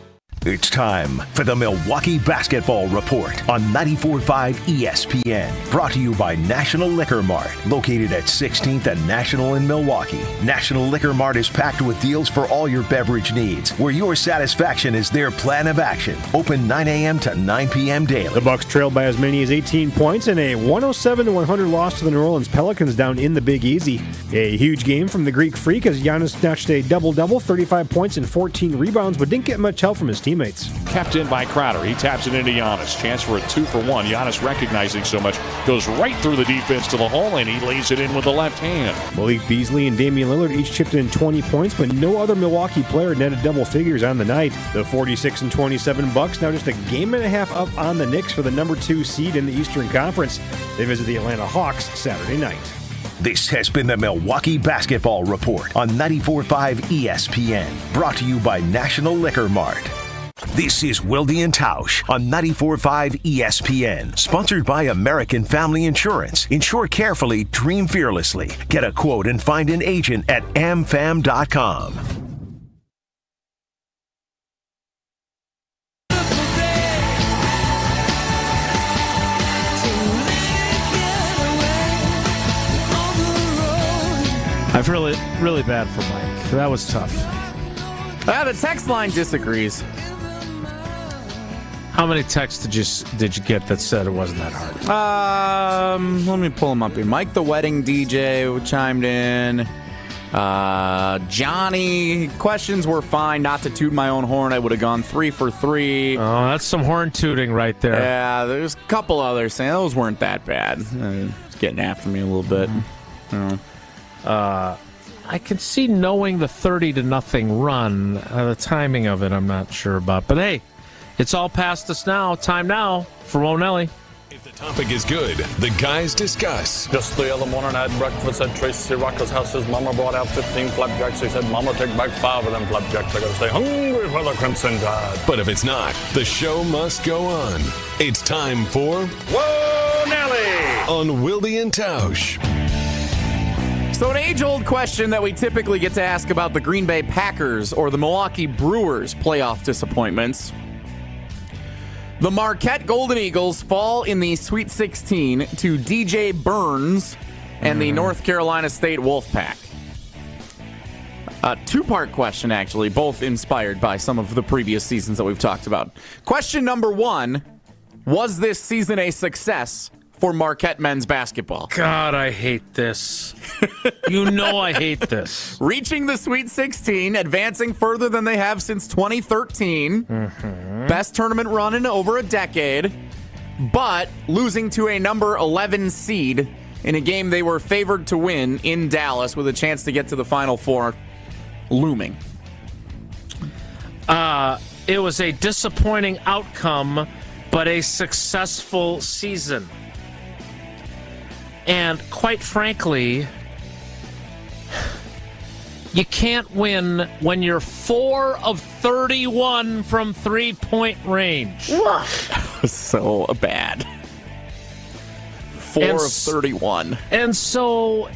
It's time for the Milwaukee Basketball Report on 94.5 ESPN. Brought to you by National Liquor Mart, located at 16th and National in Milwaukee. National Liquor Mart is packed with deals for all your beverage needs, where your satisfaction is their plan of action. Open 9 a.m. to 9 p.m. daily. The Bucks trailed by as many as 18 points in a 107-100 loss to the New Orleans Pelicans down in the Big Easy. A huge game from the Greek Freak as Giannis snatched a double-double, 35 points and 14 rebounds, but didn't get much help from his teammates. Kept in by Crowder. He taps it into Giannis. Chance for a 2-for-1. Giannis, recognizing so much, goes right through the defense to the hole, and he lays it in with the left hand. Malik Beasley and Damian Lillard each chipped in 20 points, but no other Milwaukee player netted double figures on the night. The 46-27 Bucks now just a game and a half up on the Knicks for the number 2 seed in the Eastern Conference. They visit the Atlanta Hawks Saturday night. This has been the Milwaukee Basketball Report on 94.5 ESPN. Brought to you by National Liquor Mart. This is Wilde and Tausch on 94.5 ESPN. Sponsored by American Family Insurance. Insure carefully, dream fearlessly. Get a quote and find an agent at amfam.com. I feel really bad for Mike. That was tough. The text line disagrees. How many texts did you get that said it wasn't that hard? Let me pull them up here. Mike the Wedding DJ chimed in. Johnny, questions were fine. Not to toot my own horn, I would have gone 3 for 3. Oh, that's some horn tooting right there. Yeah, there's a couple others saying those weren't that bad. It's getting after me a little bit. I can see knowing the 30-0 run. The timing of it, I'm not sure about. But hey, it's all past us now. Time now for Wonelli. If the topic is good, the guys discuss. Just the other morning I had breakfast at Tracy Rocker's house. His mama brought out 15 flapjacks. He said, Mama, take back 5 of them flapjacks. I gotta stay hungry for the Crimson Tide. But if it's not, the show must go on. It's time for Wonelli on Wilde and Tausch. So an age-old question that we typically get to ask about the Green Bay Packers or the Milwaukee Brewers playoff disappointments. The Marquette Golden Eagles fall in the Sweet 16 to DJ Burns and the North Carolina State Wolfpack. A two-part question, actually, both inspired by some of the previous seasons that we've talked about. Question number 1, was this season a success for Marquette men's basketball? God, I hate this. You know I hate this. Reaching the Sweet 16, advancing further than they have since 2013. Best tournament run in over a decade, but losing to a number 11 seed in a game they were favored to win in Dallas with a chance to get to the Final Four looming. It was a disappointing outcome, but a successful season. And quite frankly, you can't win when you're 4 of 31 from 3-point range. So bad. 4 of 31. And so,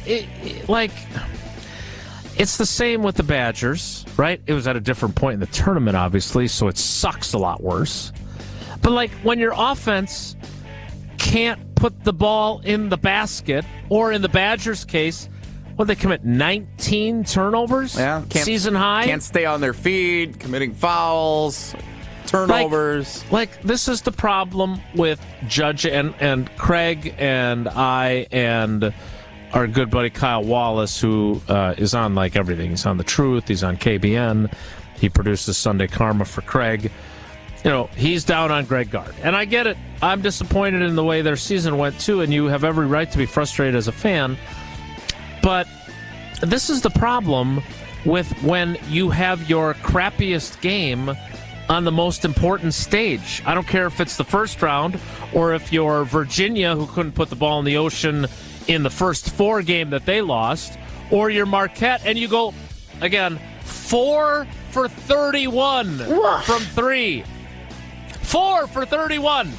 it's the same with the Badgers, right? It was at a different point in the tournament, obviously, so it sucks a lot worse. But, when your offense can't put the ball in the basket, or in the Badgers' case, they commit 19 turnovers? Yeah, season high? Can't stay on their feet, committing fouls, turnovers. This is the problem with Judge and Craig and I and our good buddy Kyle Wallace, who is on everything. He's on The Truth. He's on KBN. He produces Sunday Karma for Craig. He's down on Greg Gard. And I get it. I'm disappointed in the way their season went, too, and you have every right to be frustrated as a fan. But this is the problem with when you have your crappiest game on the most important stage. I don't care if it's the first round or if you're Virginia, who couldn't put the ball in the ocean in the first 4 game that they lost, or you're Marquette, and you go, again, 4 for 31 from 3. 4 for 31.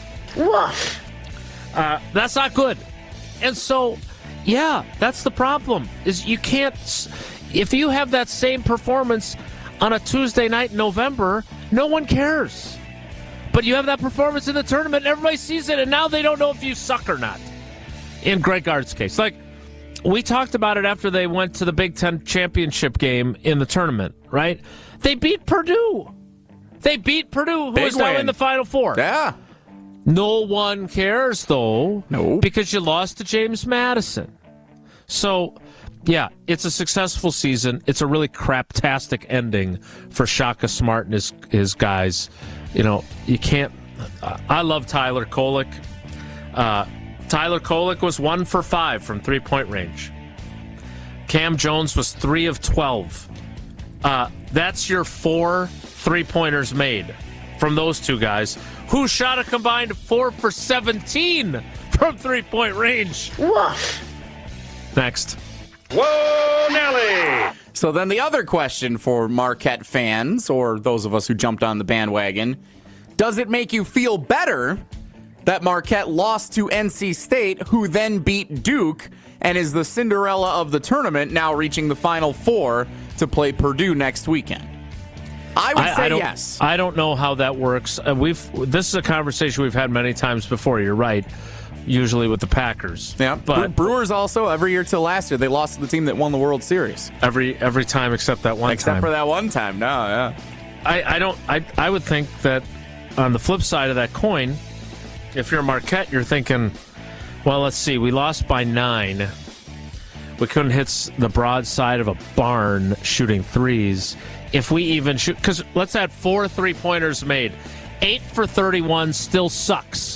That's not good. And so, yeah, that's the problem, is you can't, if you have that same performance on a Tuesday night in November No one cares. But you have that performance in the tournament, and everybody sees it, and now they don't know if you suck or not. In Greg Gard's case. Like, we talked about it after they went to the Big Ten championship game in the tournament, right? They beat Purdue. Who is now in the Final Four. Yeah. No one cares, though, because you lost to James Madison. So, yeah, it's a successful season. It's a really craptastic ending for Shaka Smart and his guys. You know, you can't... I love Tyler Kolek. Tyler Kolek was 1 for 5 from three-point range. Cam Jones was 3 of 12. That's your 4 three-pointers made from those two guys, who shot a combined 4 for 17 from three-point range. Next. Whoa, Nelly! So then the other question for Marquette fans, or those of us who jumped on the bandwagon, does it make you feel better that Marquette lost to NC State, who then beat Duke and is the Cinderella of the tournament, now reaching the Final Four to play Purdue next weekend? I would say yes. I don't know how that works. This is a conversation we've had many times before. You're right. Usually with the Packers. Yeah, but Brewers also, every year till last year, they lost to the team that won the World Series. Every time except that one time. Except for that one time, no, yeah. I would think that on the flip side of that coin, if you're Marquette, you're thinking, well, let's see, we lost by 9. We couldn't hit the broad side of a barn shooting threes. If we even shoot, because let's add 4 3-pointers made. 8 for 31 still sucks.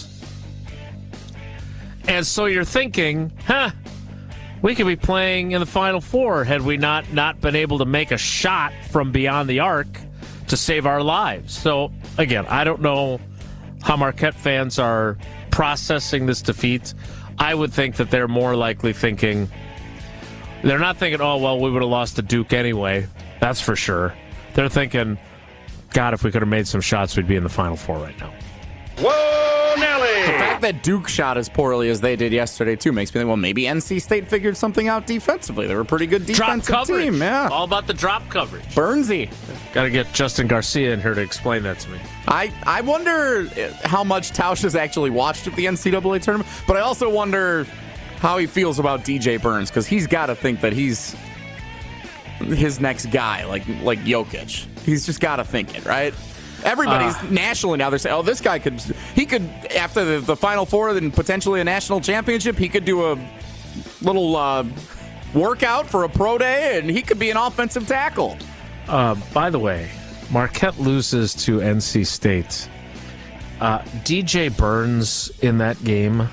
And so you're thinking, we could be playing in the Final Four had we not been able to make a shot from beyond the arc to save our lives. So, again, I don't know how Marquette fans are processing this defeat. I would think that they're more likely thinking, they're not thinking, oh, well, we would have lost to Duke anyway. That's for sure. They're thinking, God, if we could have made some shots, we'd be in the Final Four right now. Whoa, Nelly! The fact that Duke shot as poorly as they did yesterday, too, makes me think, well, maybe NC State figured something out defensively. They were a pretty good defensive team. Yeah. All about the drop coverage. Burnsy. Got to get Justin Garcia in here to explain that to me. I wonder how much Tausch has actually watched at the NCAA tournament, but I also wonder how he feels about DJ Burns, because he's got to think that he's his next guy, like Jokic. He's just got to think it, right? Everybody's nationally now, they're saying, oh, this guy could after the Final Four and potentially a national championship, he could do a little workout for a pro day, and he could be an offensive tackle. By the way, Marquette loses to NC State. DJ Burns in that game,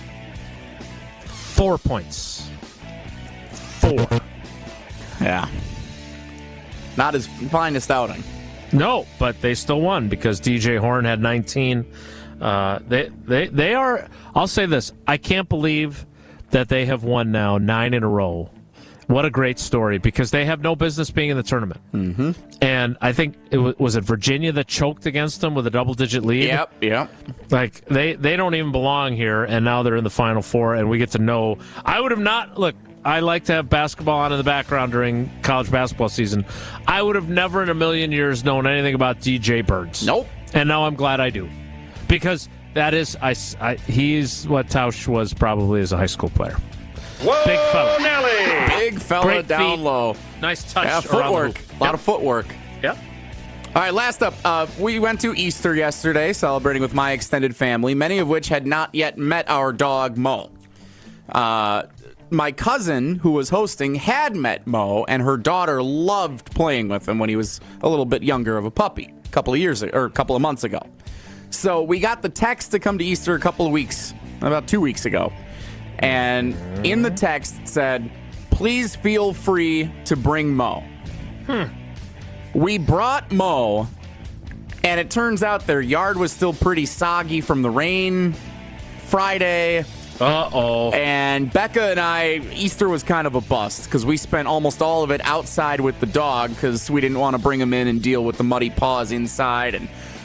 4 points. 4. Yeah. Not his finest outing. No, but they still won because DJ Horn had 19. They are, I'll say this, I can't believe that they have won now 9 in a row. What a great story, because they have no business being in the tournament. Mm-hmm. And I think was it Virginia that choked against them with a double-digit lead? Yep. Like, they don't even belong here, and now they're in the Final Four, and we get to know. I would have not, look, I like to have basketball on in the background during college basketball season. I would have never in a million years known anything about DJ Burns. Nope. And now I'm glad I do. Because that is, he's what Tausch was probably as a high school player. Whoa, big fella. Nelly! Big fella. Great down feet. low. Nice touch. Yeah, footwork. A lot of footwork. Yep. All right, last up, we went to Easter yesterday, celebrating with my extended family, many of which had not yet met our dog, Mo. My cousin, who was hosting, had met Mo, and her daughter loved playing with him when he was a little bit younger of a puppy, a couple of months ago. So we got the text to come to Easter about 2 weeks ago. And in the text it said, please feel free to bring Mo. We brought Mo, and it turns out their yard was still pretty soggy from the rain Friday. Uh-oh. And Becca and I, Easter was kind of a bust because we spent almost all of it outside with the dog because we didn't want to bring him in and deal with the muddy paws inside. And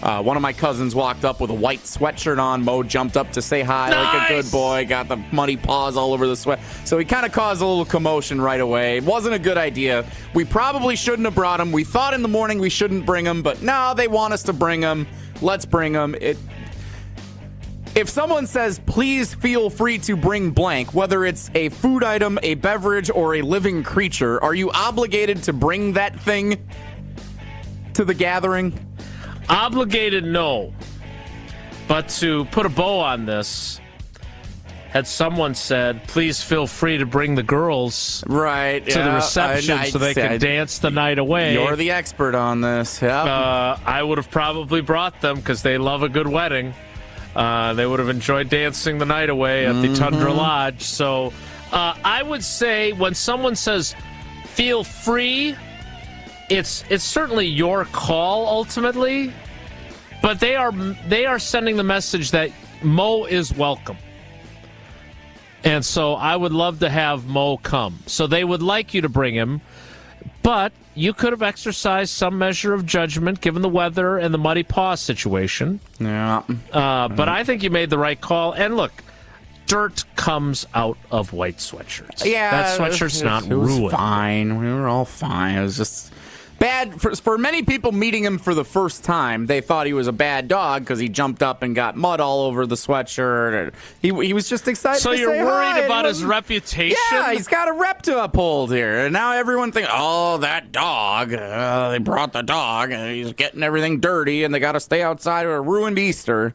One of my cousins walked up with a white sweatshirt on. Mo jumped up to say hi like a good boy, got the muddy paws all over the sweat. So he kind of caused a little commotion right away. It wasn't a good idea. We probably shouldn't have brought him. We thought in the morning we shouldn't bring him, but no, they want us to bring him. Let's bring him. If someone says, please feel free to bring blank, whether it's a food item, a beverage, or a living creature, are you obligated to bring that thing to the gathering? Obligated, no. But to put a bow on this, had someone said, please feel free to bring the girls to the reception so they can dance the night away. You're the expert on this. Yeah. I would have probably brought them because they love a good wedding. They would have enjoyed dancing the night away at the Tundra Lodge. So I would say when someone says, feel free, it's certainly your call ultimately, but they are sending the message that Mo is welcome. And so I would love to have Mo come. So they would like you to bring him, but you could have exercised some measure of judgment given the weather and the muddy paw situation. Yeah. But I think you made the right call. And look, dirt comes out of white sweatshirts. Yeah. That sweatshirt's not ruined. It was fine. We were all fine. It was just bad. For many people meeting him for the first time, they thought he was a bad dog because he jumped up and got mud all over the sweatshirt. He was just excited. So to you're say worried hi. about his reputation? Yeah, he's got a rep to uphold here. And now everyone thinks, oh, that dog. They brought the dog, and he's getting everything dirty, and they got to stay outside or ruined Easter.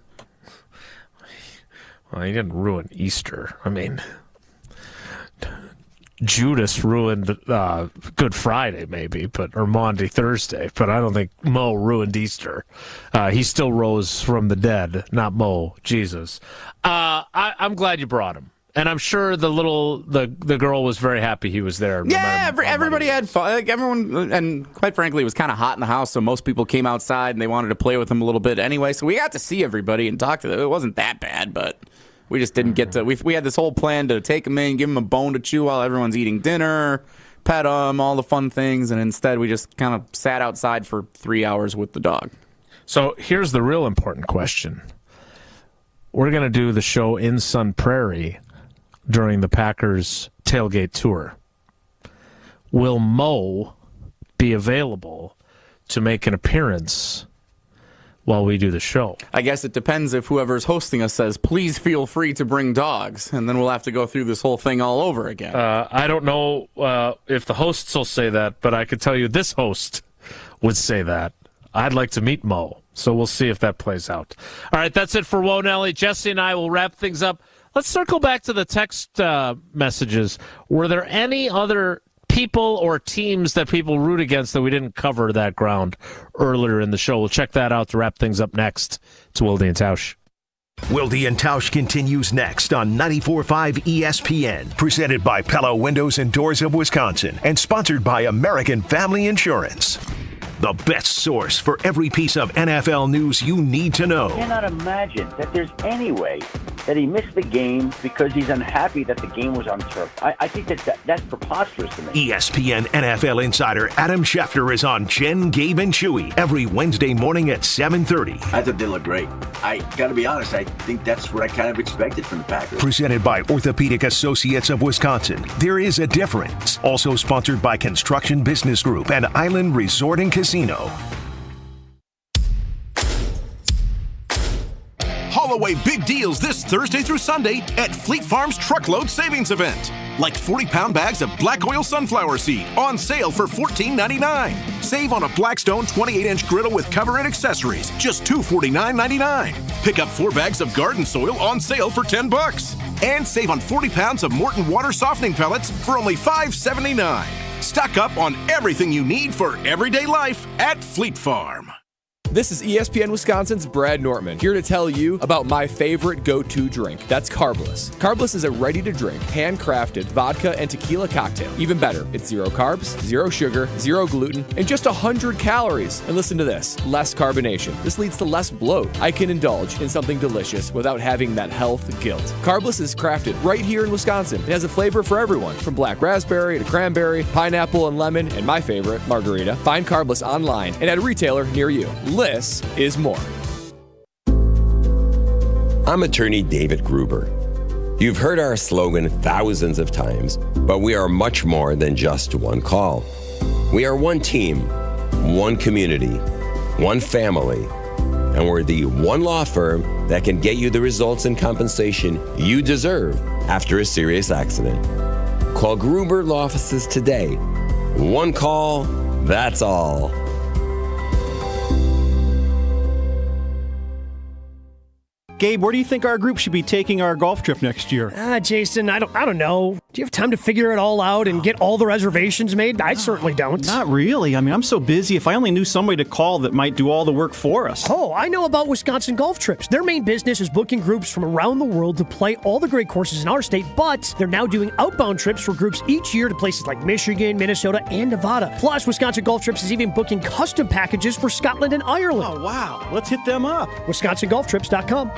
Well, he didn't ruin Easter. I mean, Judas ruined Good Friday, maybe, or Maundy Thursday, but I don't think Mo ruined Easter. He still rose from the dead, not Mo, Jesus. I'm glad you brought him, and I'm sure the girl was very happy he was there. Yeah, everybody had fun. Like, everyone, and quite frankly, it was kind of hot in the house, so most people came outside and they wanted to play with him a little bit anyway. So we got to see everybody and talk to them. It wasn't that bad, but we just didn't get to. We had this whole plan to take him in, give him a bone to chew while everyone's eating dinner, pet him, all the fun things, and instead we just kind of sat outside for 3 hours with the dog. So here's the real important question. We're going to do the show in Sun Prairie during the Packers tailgate tour. Will Mo be available to make an appearance while we do the show? I guess it depends if whoever's hosting us says, please feel free to bring dogs, and then we'll have to go through this whole thing all over again. I don't know if the hosts will say that, but I could tell you this host would say that. I'd like to meet Mo, so we'll see if that plays out. All right, that's it for Whoa Nelly. Jesse and I will wrap things up. Let's circle back to the text messages. Were there any other people or teams that people root against that we didn't cover that ground earlier in the show? We'll check that out to wrap things up next. It's Wilde and Tausch. Wilde and Tausch continues next on 94.5 ESPN, presented by Pella Windows and Doors of Wisconsin and sponsored by American Family Insurance. The best source for every piece of NFL news you need to know. I cannot imagine that there's any way that he missed the game because he's unhappy that the game was on turf. I think that's preposterous to me. ESPN NFL insider Adam Schefter is on Jen, Gabe, and Chewy every Wednesday morning at 7:30. I thought they looked great. I got to be honest, I think that's what I kind of expected from the Packers. Presented by Orthopedic Associates of Wisconsin. There is a difference. Also sponsored by Construction Business Group and Island Resort and Casino. Haul away big deals this Thursday through Sunday at Fleet Farm's Truckload Savings Event. Like 40-pound bags of black oil sunflower seed on sale for $14.99. Save on a Blackstone 28-inch griddle with cover and accessories, just $249.99. Pick up 4 bags of garden soil on sale for $10. And save on 40 pounds of Morton water softening pellets for only $5.79. Stock up on everything you need for everyday life at Fleet Farm. This is ESPN Wisconsin's Brad Nortman, here to tell you about my favorite go-to drink. That's Carbless. Carbless is a ready-to-drink, handcrafted vodka and tequila cocktail. Even better, it's 0 carbs, 0 sugar, 0 gluten, and just 100 calories. And listen to this, less carbonation. This leads to less bloat. I can indulge in something delicious without having that health guilt. Carbless is crafted right here in Wisconsin. It has a flavor for everyone, from black raspberry to cranberry, pineapple and lemon, and my favorite, margarita. Find Carbless online and at a retailer near you. Less is more. I'm attorney David Gruber. You've heard our slogan thousands of times, but we are much more than just one call. We are one team, one community, one family, and we're the one law firm that can get you the results and compensation you deserve after a serious accident. Call Gruber Law Offices today. One call, that's all. Gabe, where do you think our group should be taking our golf trip next year? Jason, I don't know. Do you have time to figure it all out and get all the reservations made? I certainly don't. Not really. I mean, I'm so busy. If I only knew somebody to call that might do all the work for us. Oh, I know about Wisconsin Golf Trips. Their main business is booking groups from around the world to play all the great courses in our state, but they're now doing outbound trips for groups each year to places like Michigan, Minnesota, and Nevada. Plus, Wisconsin Golf Trips is even booking custom packages for Scotland and Ireland. Oh, wow. Let's hit them up. WisconsinGolfTrips.com.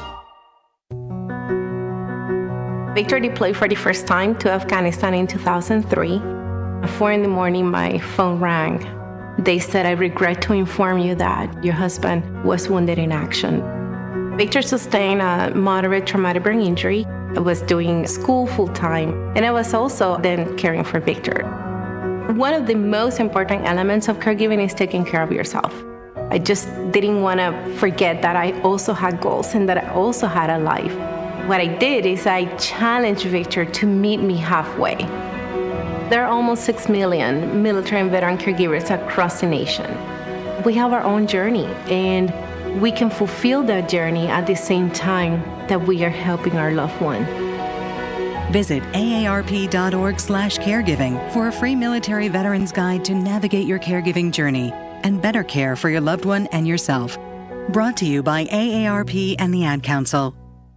Victor deployed for the first time to Afghanistan in 2003. At 4 a.m, my phone rang. They said, "I regret to inform you that your husband was wounded in action." Victor sustained a moderate traumatic brain injury. I was doing school full-time, and I was also then caring for Victor. One of the most important elements of caregiving is taking care of yourself. I just didn't want to forget that I also had goals and that I also had a life. What I did is I challenged Victor to meet me halfway. There are almost 6 million military and veteran caregivers across the nation. We have our own journey, and we can fulfill that journey at the same time that we are helping our loved one. Visit aarp.org/caregiving for a free military veterans guide to navigate your caregiving journey and better care for your loved one and yourself. Brought to you by AARP and the Ad Council.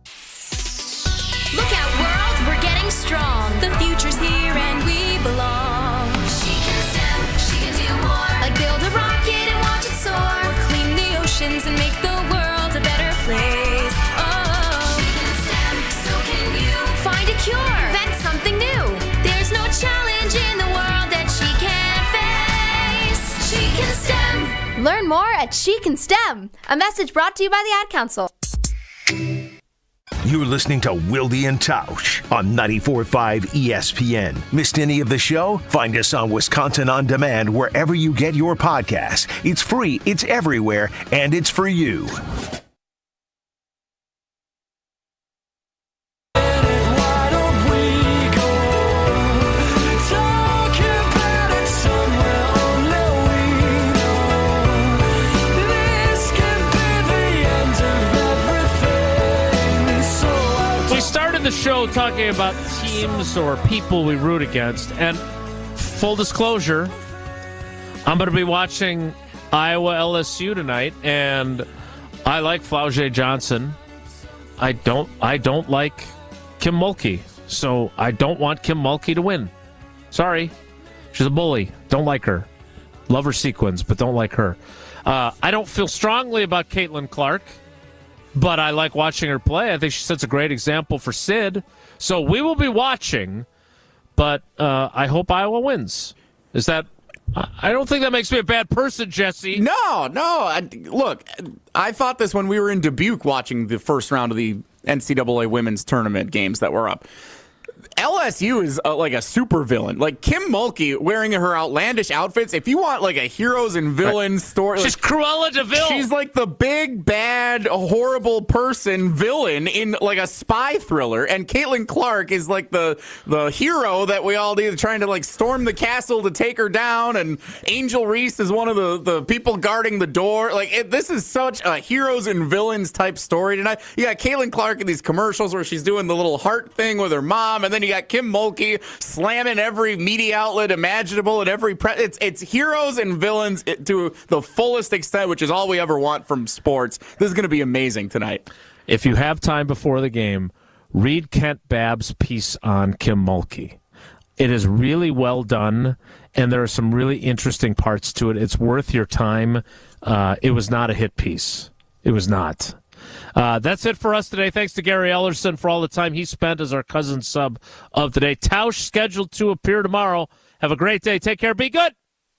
Look out, world, we're getting strong. The future's here and we belong. She can STEM, she can do more. Like build a rocket and watch it soar. Or clean the oceans and make the world a better place. Oh, she can STEM, so can you. Find a cure, invent something new. There's no challenge in the world that she can't face. She can STEM. Learn more at She Can STEM. A message brought to you by the Ad Council. You're listening to Wilde and Tausch on 94.5 ESPN. Missed any of the show? Find us on Wisconsin On Demand wherever you get your podcasts. It's free, it's everywhere, and it's for you. The show talking about teams or people we root against, and full disclosure, I'm going to be watching Iowa LSU tonight, and I like Flau'jae Johnson. I don't like Kim Mulkey, so I don't want Kim Mulkey to win. Sorry, she's a bully. Don't like her. Love her sequins, but don't like her. I don't feel strongly about Caitlin Clark, but I like watching her play. I think she sets a great example for Sid. So we will be watching, but I hope Iowa wins. Is that... I don't think that makes me a bad person, Jesse. No. Look, I thought this when we were in Dubuque watching the first round of the NCAA women's tournament games that were up. LSU is like a super villain. Like Kim Mulkey wearing her outlandish outfits. If you want like a heroes and villains story, she's Cruella de Vil. She's like the big, bad, horrible person villain in like a spy thriller. And Caitlin Clark is like the hero that we all need, trying to like storm the castle to take her down. And Angel Reese is one of the people guarding the door. Like this is such a heroes and villains type story tonight. You got Caitlin Clark in these commercials where she's doing the little heart thing with her mom, and then you got Kim Mulkey slamming every media outlet imaginable and every it's heroes and villains to the fullest extent, which is all we ever want from sports. This is going to be amazing tonight. If you have time before the game, read Kent Babb's piece on Kim Mulkey. It is really well done, and there are some really interesting parts to it. It's worth your time. It was not a hit piece. It was not. That's it for us today. Thanks to Gary Ellerson for all the time he spent as our cousin sub of the day. Tausch scheduled to appear tomorrow. Have a great day. Take care. Be good.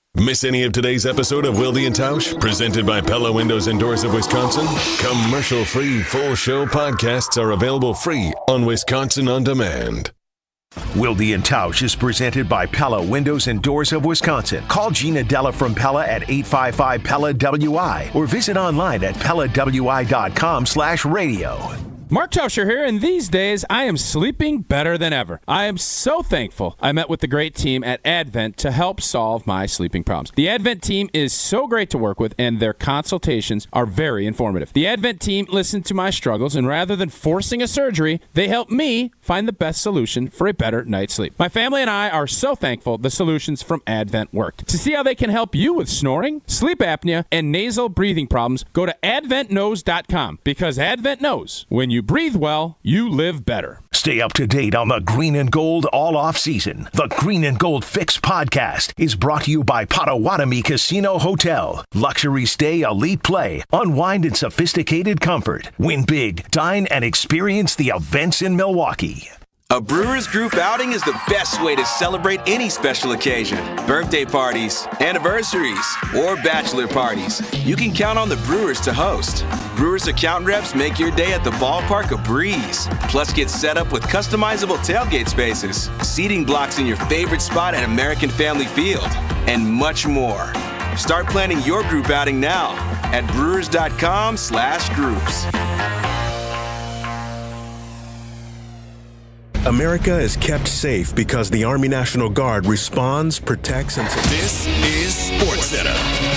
Miss any of today's episode of Wilde and Tausch, presented by Pella Windows and Doors of Wisconsin? Commercial-free full show podcasts are available free on Wisconsin On Demand. Wilde and Tausch is presented by Pella Windows and Doors of Wisconsin. Call Gina Della from Pella at 855-PELLA-WI or visit online at PellaWI.com/radio. Mark Tauscher here, and these days I am sleeping better than ever. I am so thankful I met with the great team at Advent to help solve my sleeping problems. The Advent team is so great to work with, and their consultations are very informative. The Advent team listened to my struggles, and rather than forcing a surgery, they helped me find the best solution for a better night's sleep. My family and I are so thankful the solutions from Advent worked. To see how they can help you with snoring, sleep apnea, and nasal breathing problems, go to adventknows.com, because Advent knows when you breathe well, you live better. Stay up to date on the Green and Gold all off season. The Green and Gold Fix podcast is brought to you by Potawatomi Casino Hotel. Luxury stay, elite play, unwind in sophisticated comfort. Win big, dine, and experience the events in Milwaukee. A Brewers Group outing is the best way to celebrate any special occasion. Birthday parties, anniversaries, or bachelor parties. You can count on the Brewers to host. Brewers account reps make your day at the ballpark a breeze. Plus, get set up with customizable tailgate spaces, seating blocks in your favorite spot at American Family Field, and much more. Start planning your group outing now at brewers.com/groups. America is kept safe because the Army National Guard responds, protects, and... This is SportsCenter.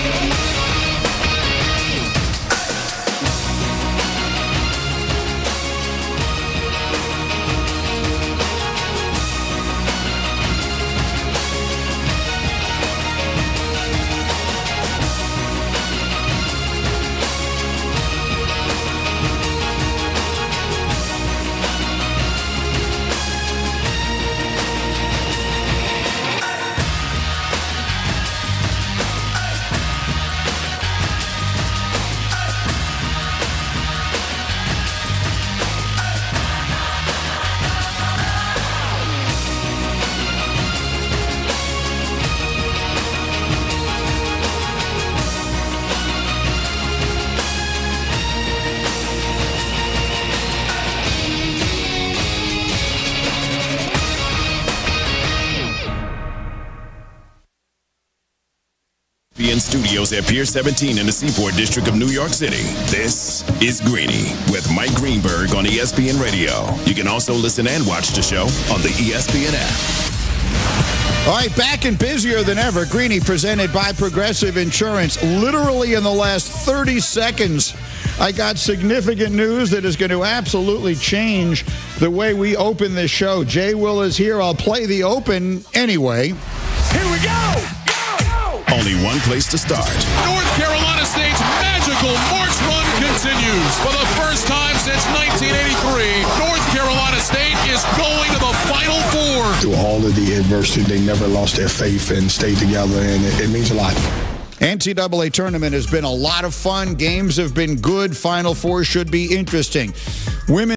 Studios at Pier 17 in the Seaport District of New York City. This is Greeny with Mike Greenberg on ESPN Radio. You can also listen and watch the show on the ESPN app. All right, back and busier than ever. Greeny presented by Progressive Insurance. Literally in the last 30 seconds, I got significant news that is going to absolutely change the way we open this show. Jay Will is here. I'll play the open anyway. Here we go! Only one place to start. North Carolina State's magical March run continues. For the first time since 1983, North Carolina State is going to the Final Four. Through all of the adversity, they never lost their faith and stayed together, and it means a lot. NCAA tournament has been a lot of fun. Games have been good. Final Four should be interesting. Women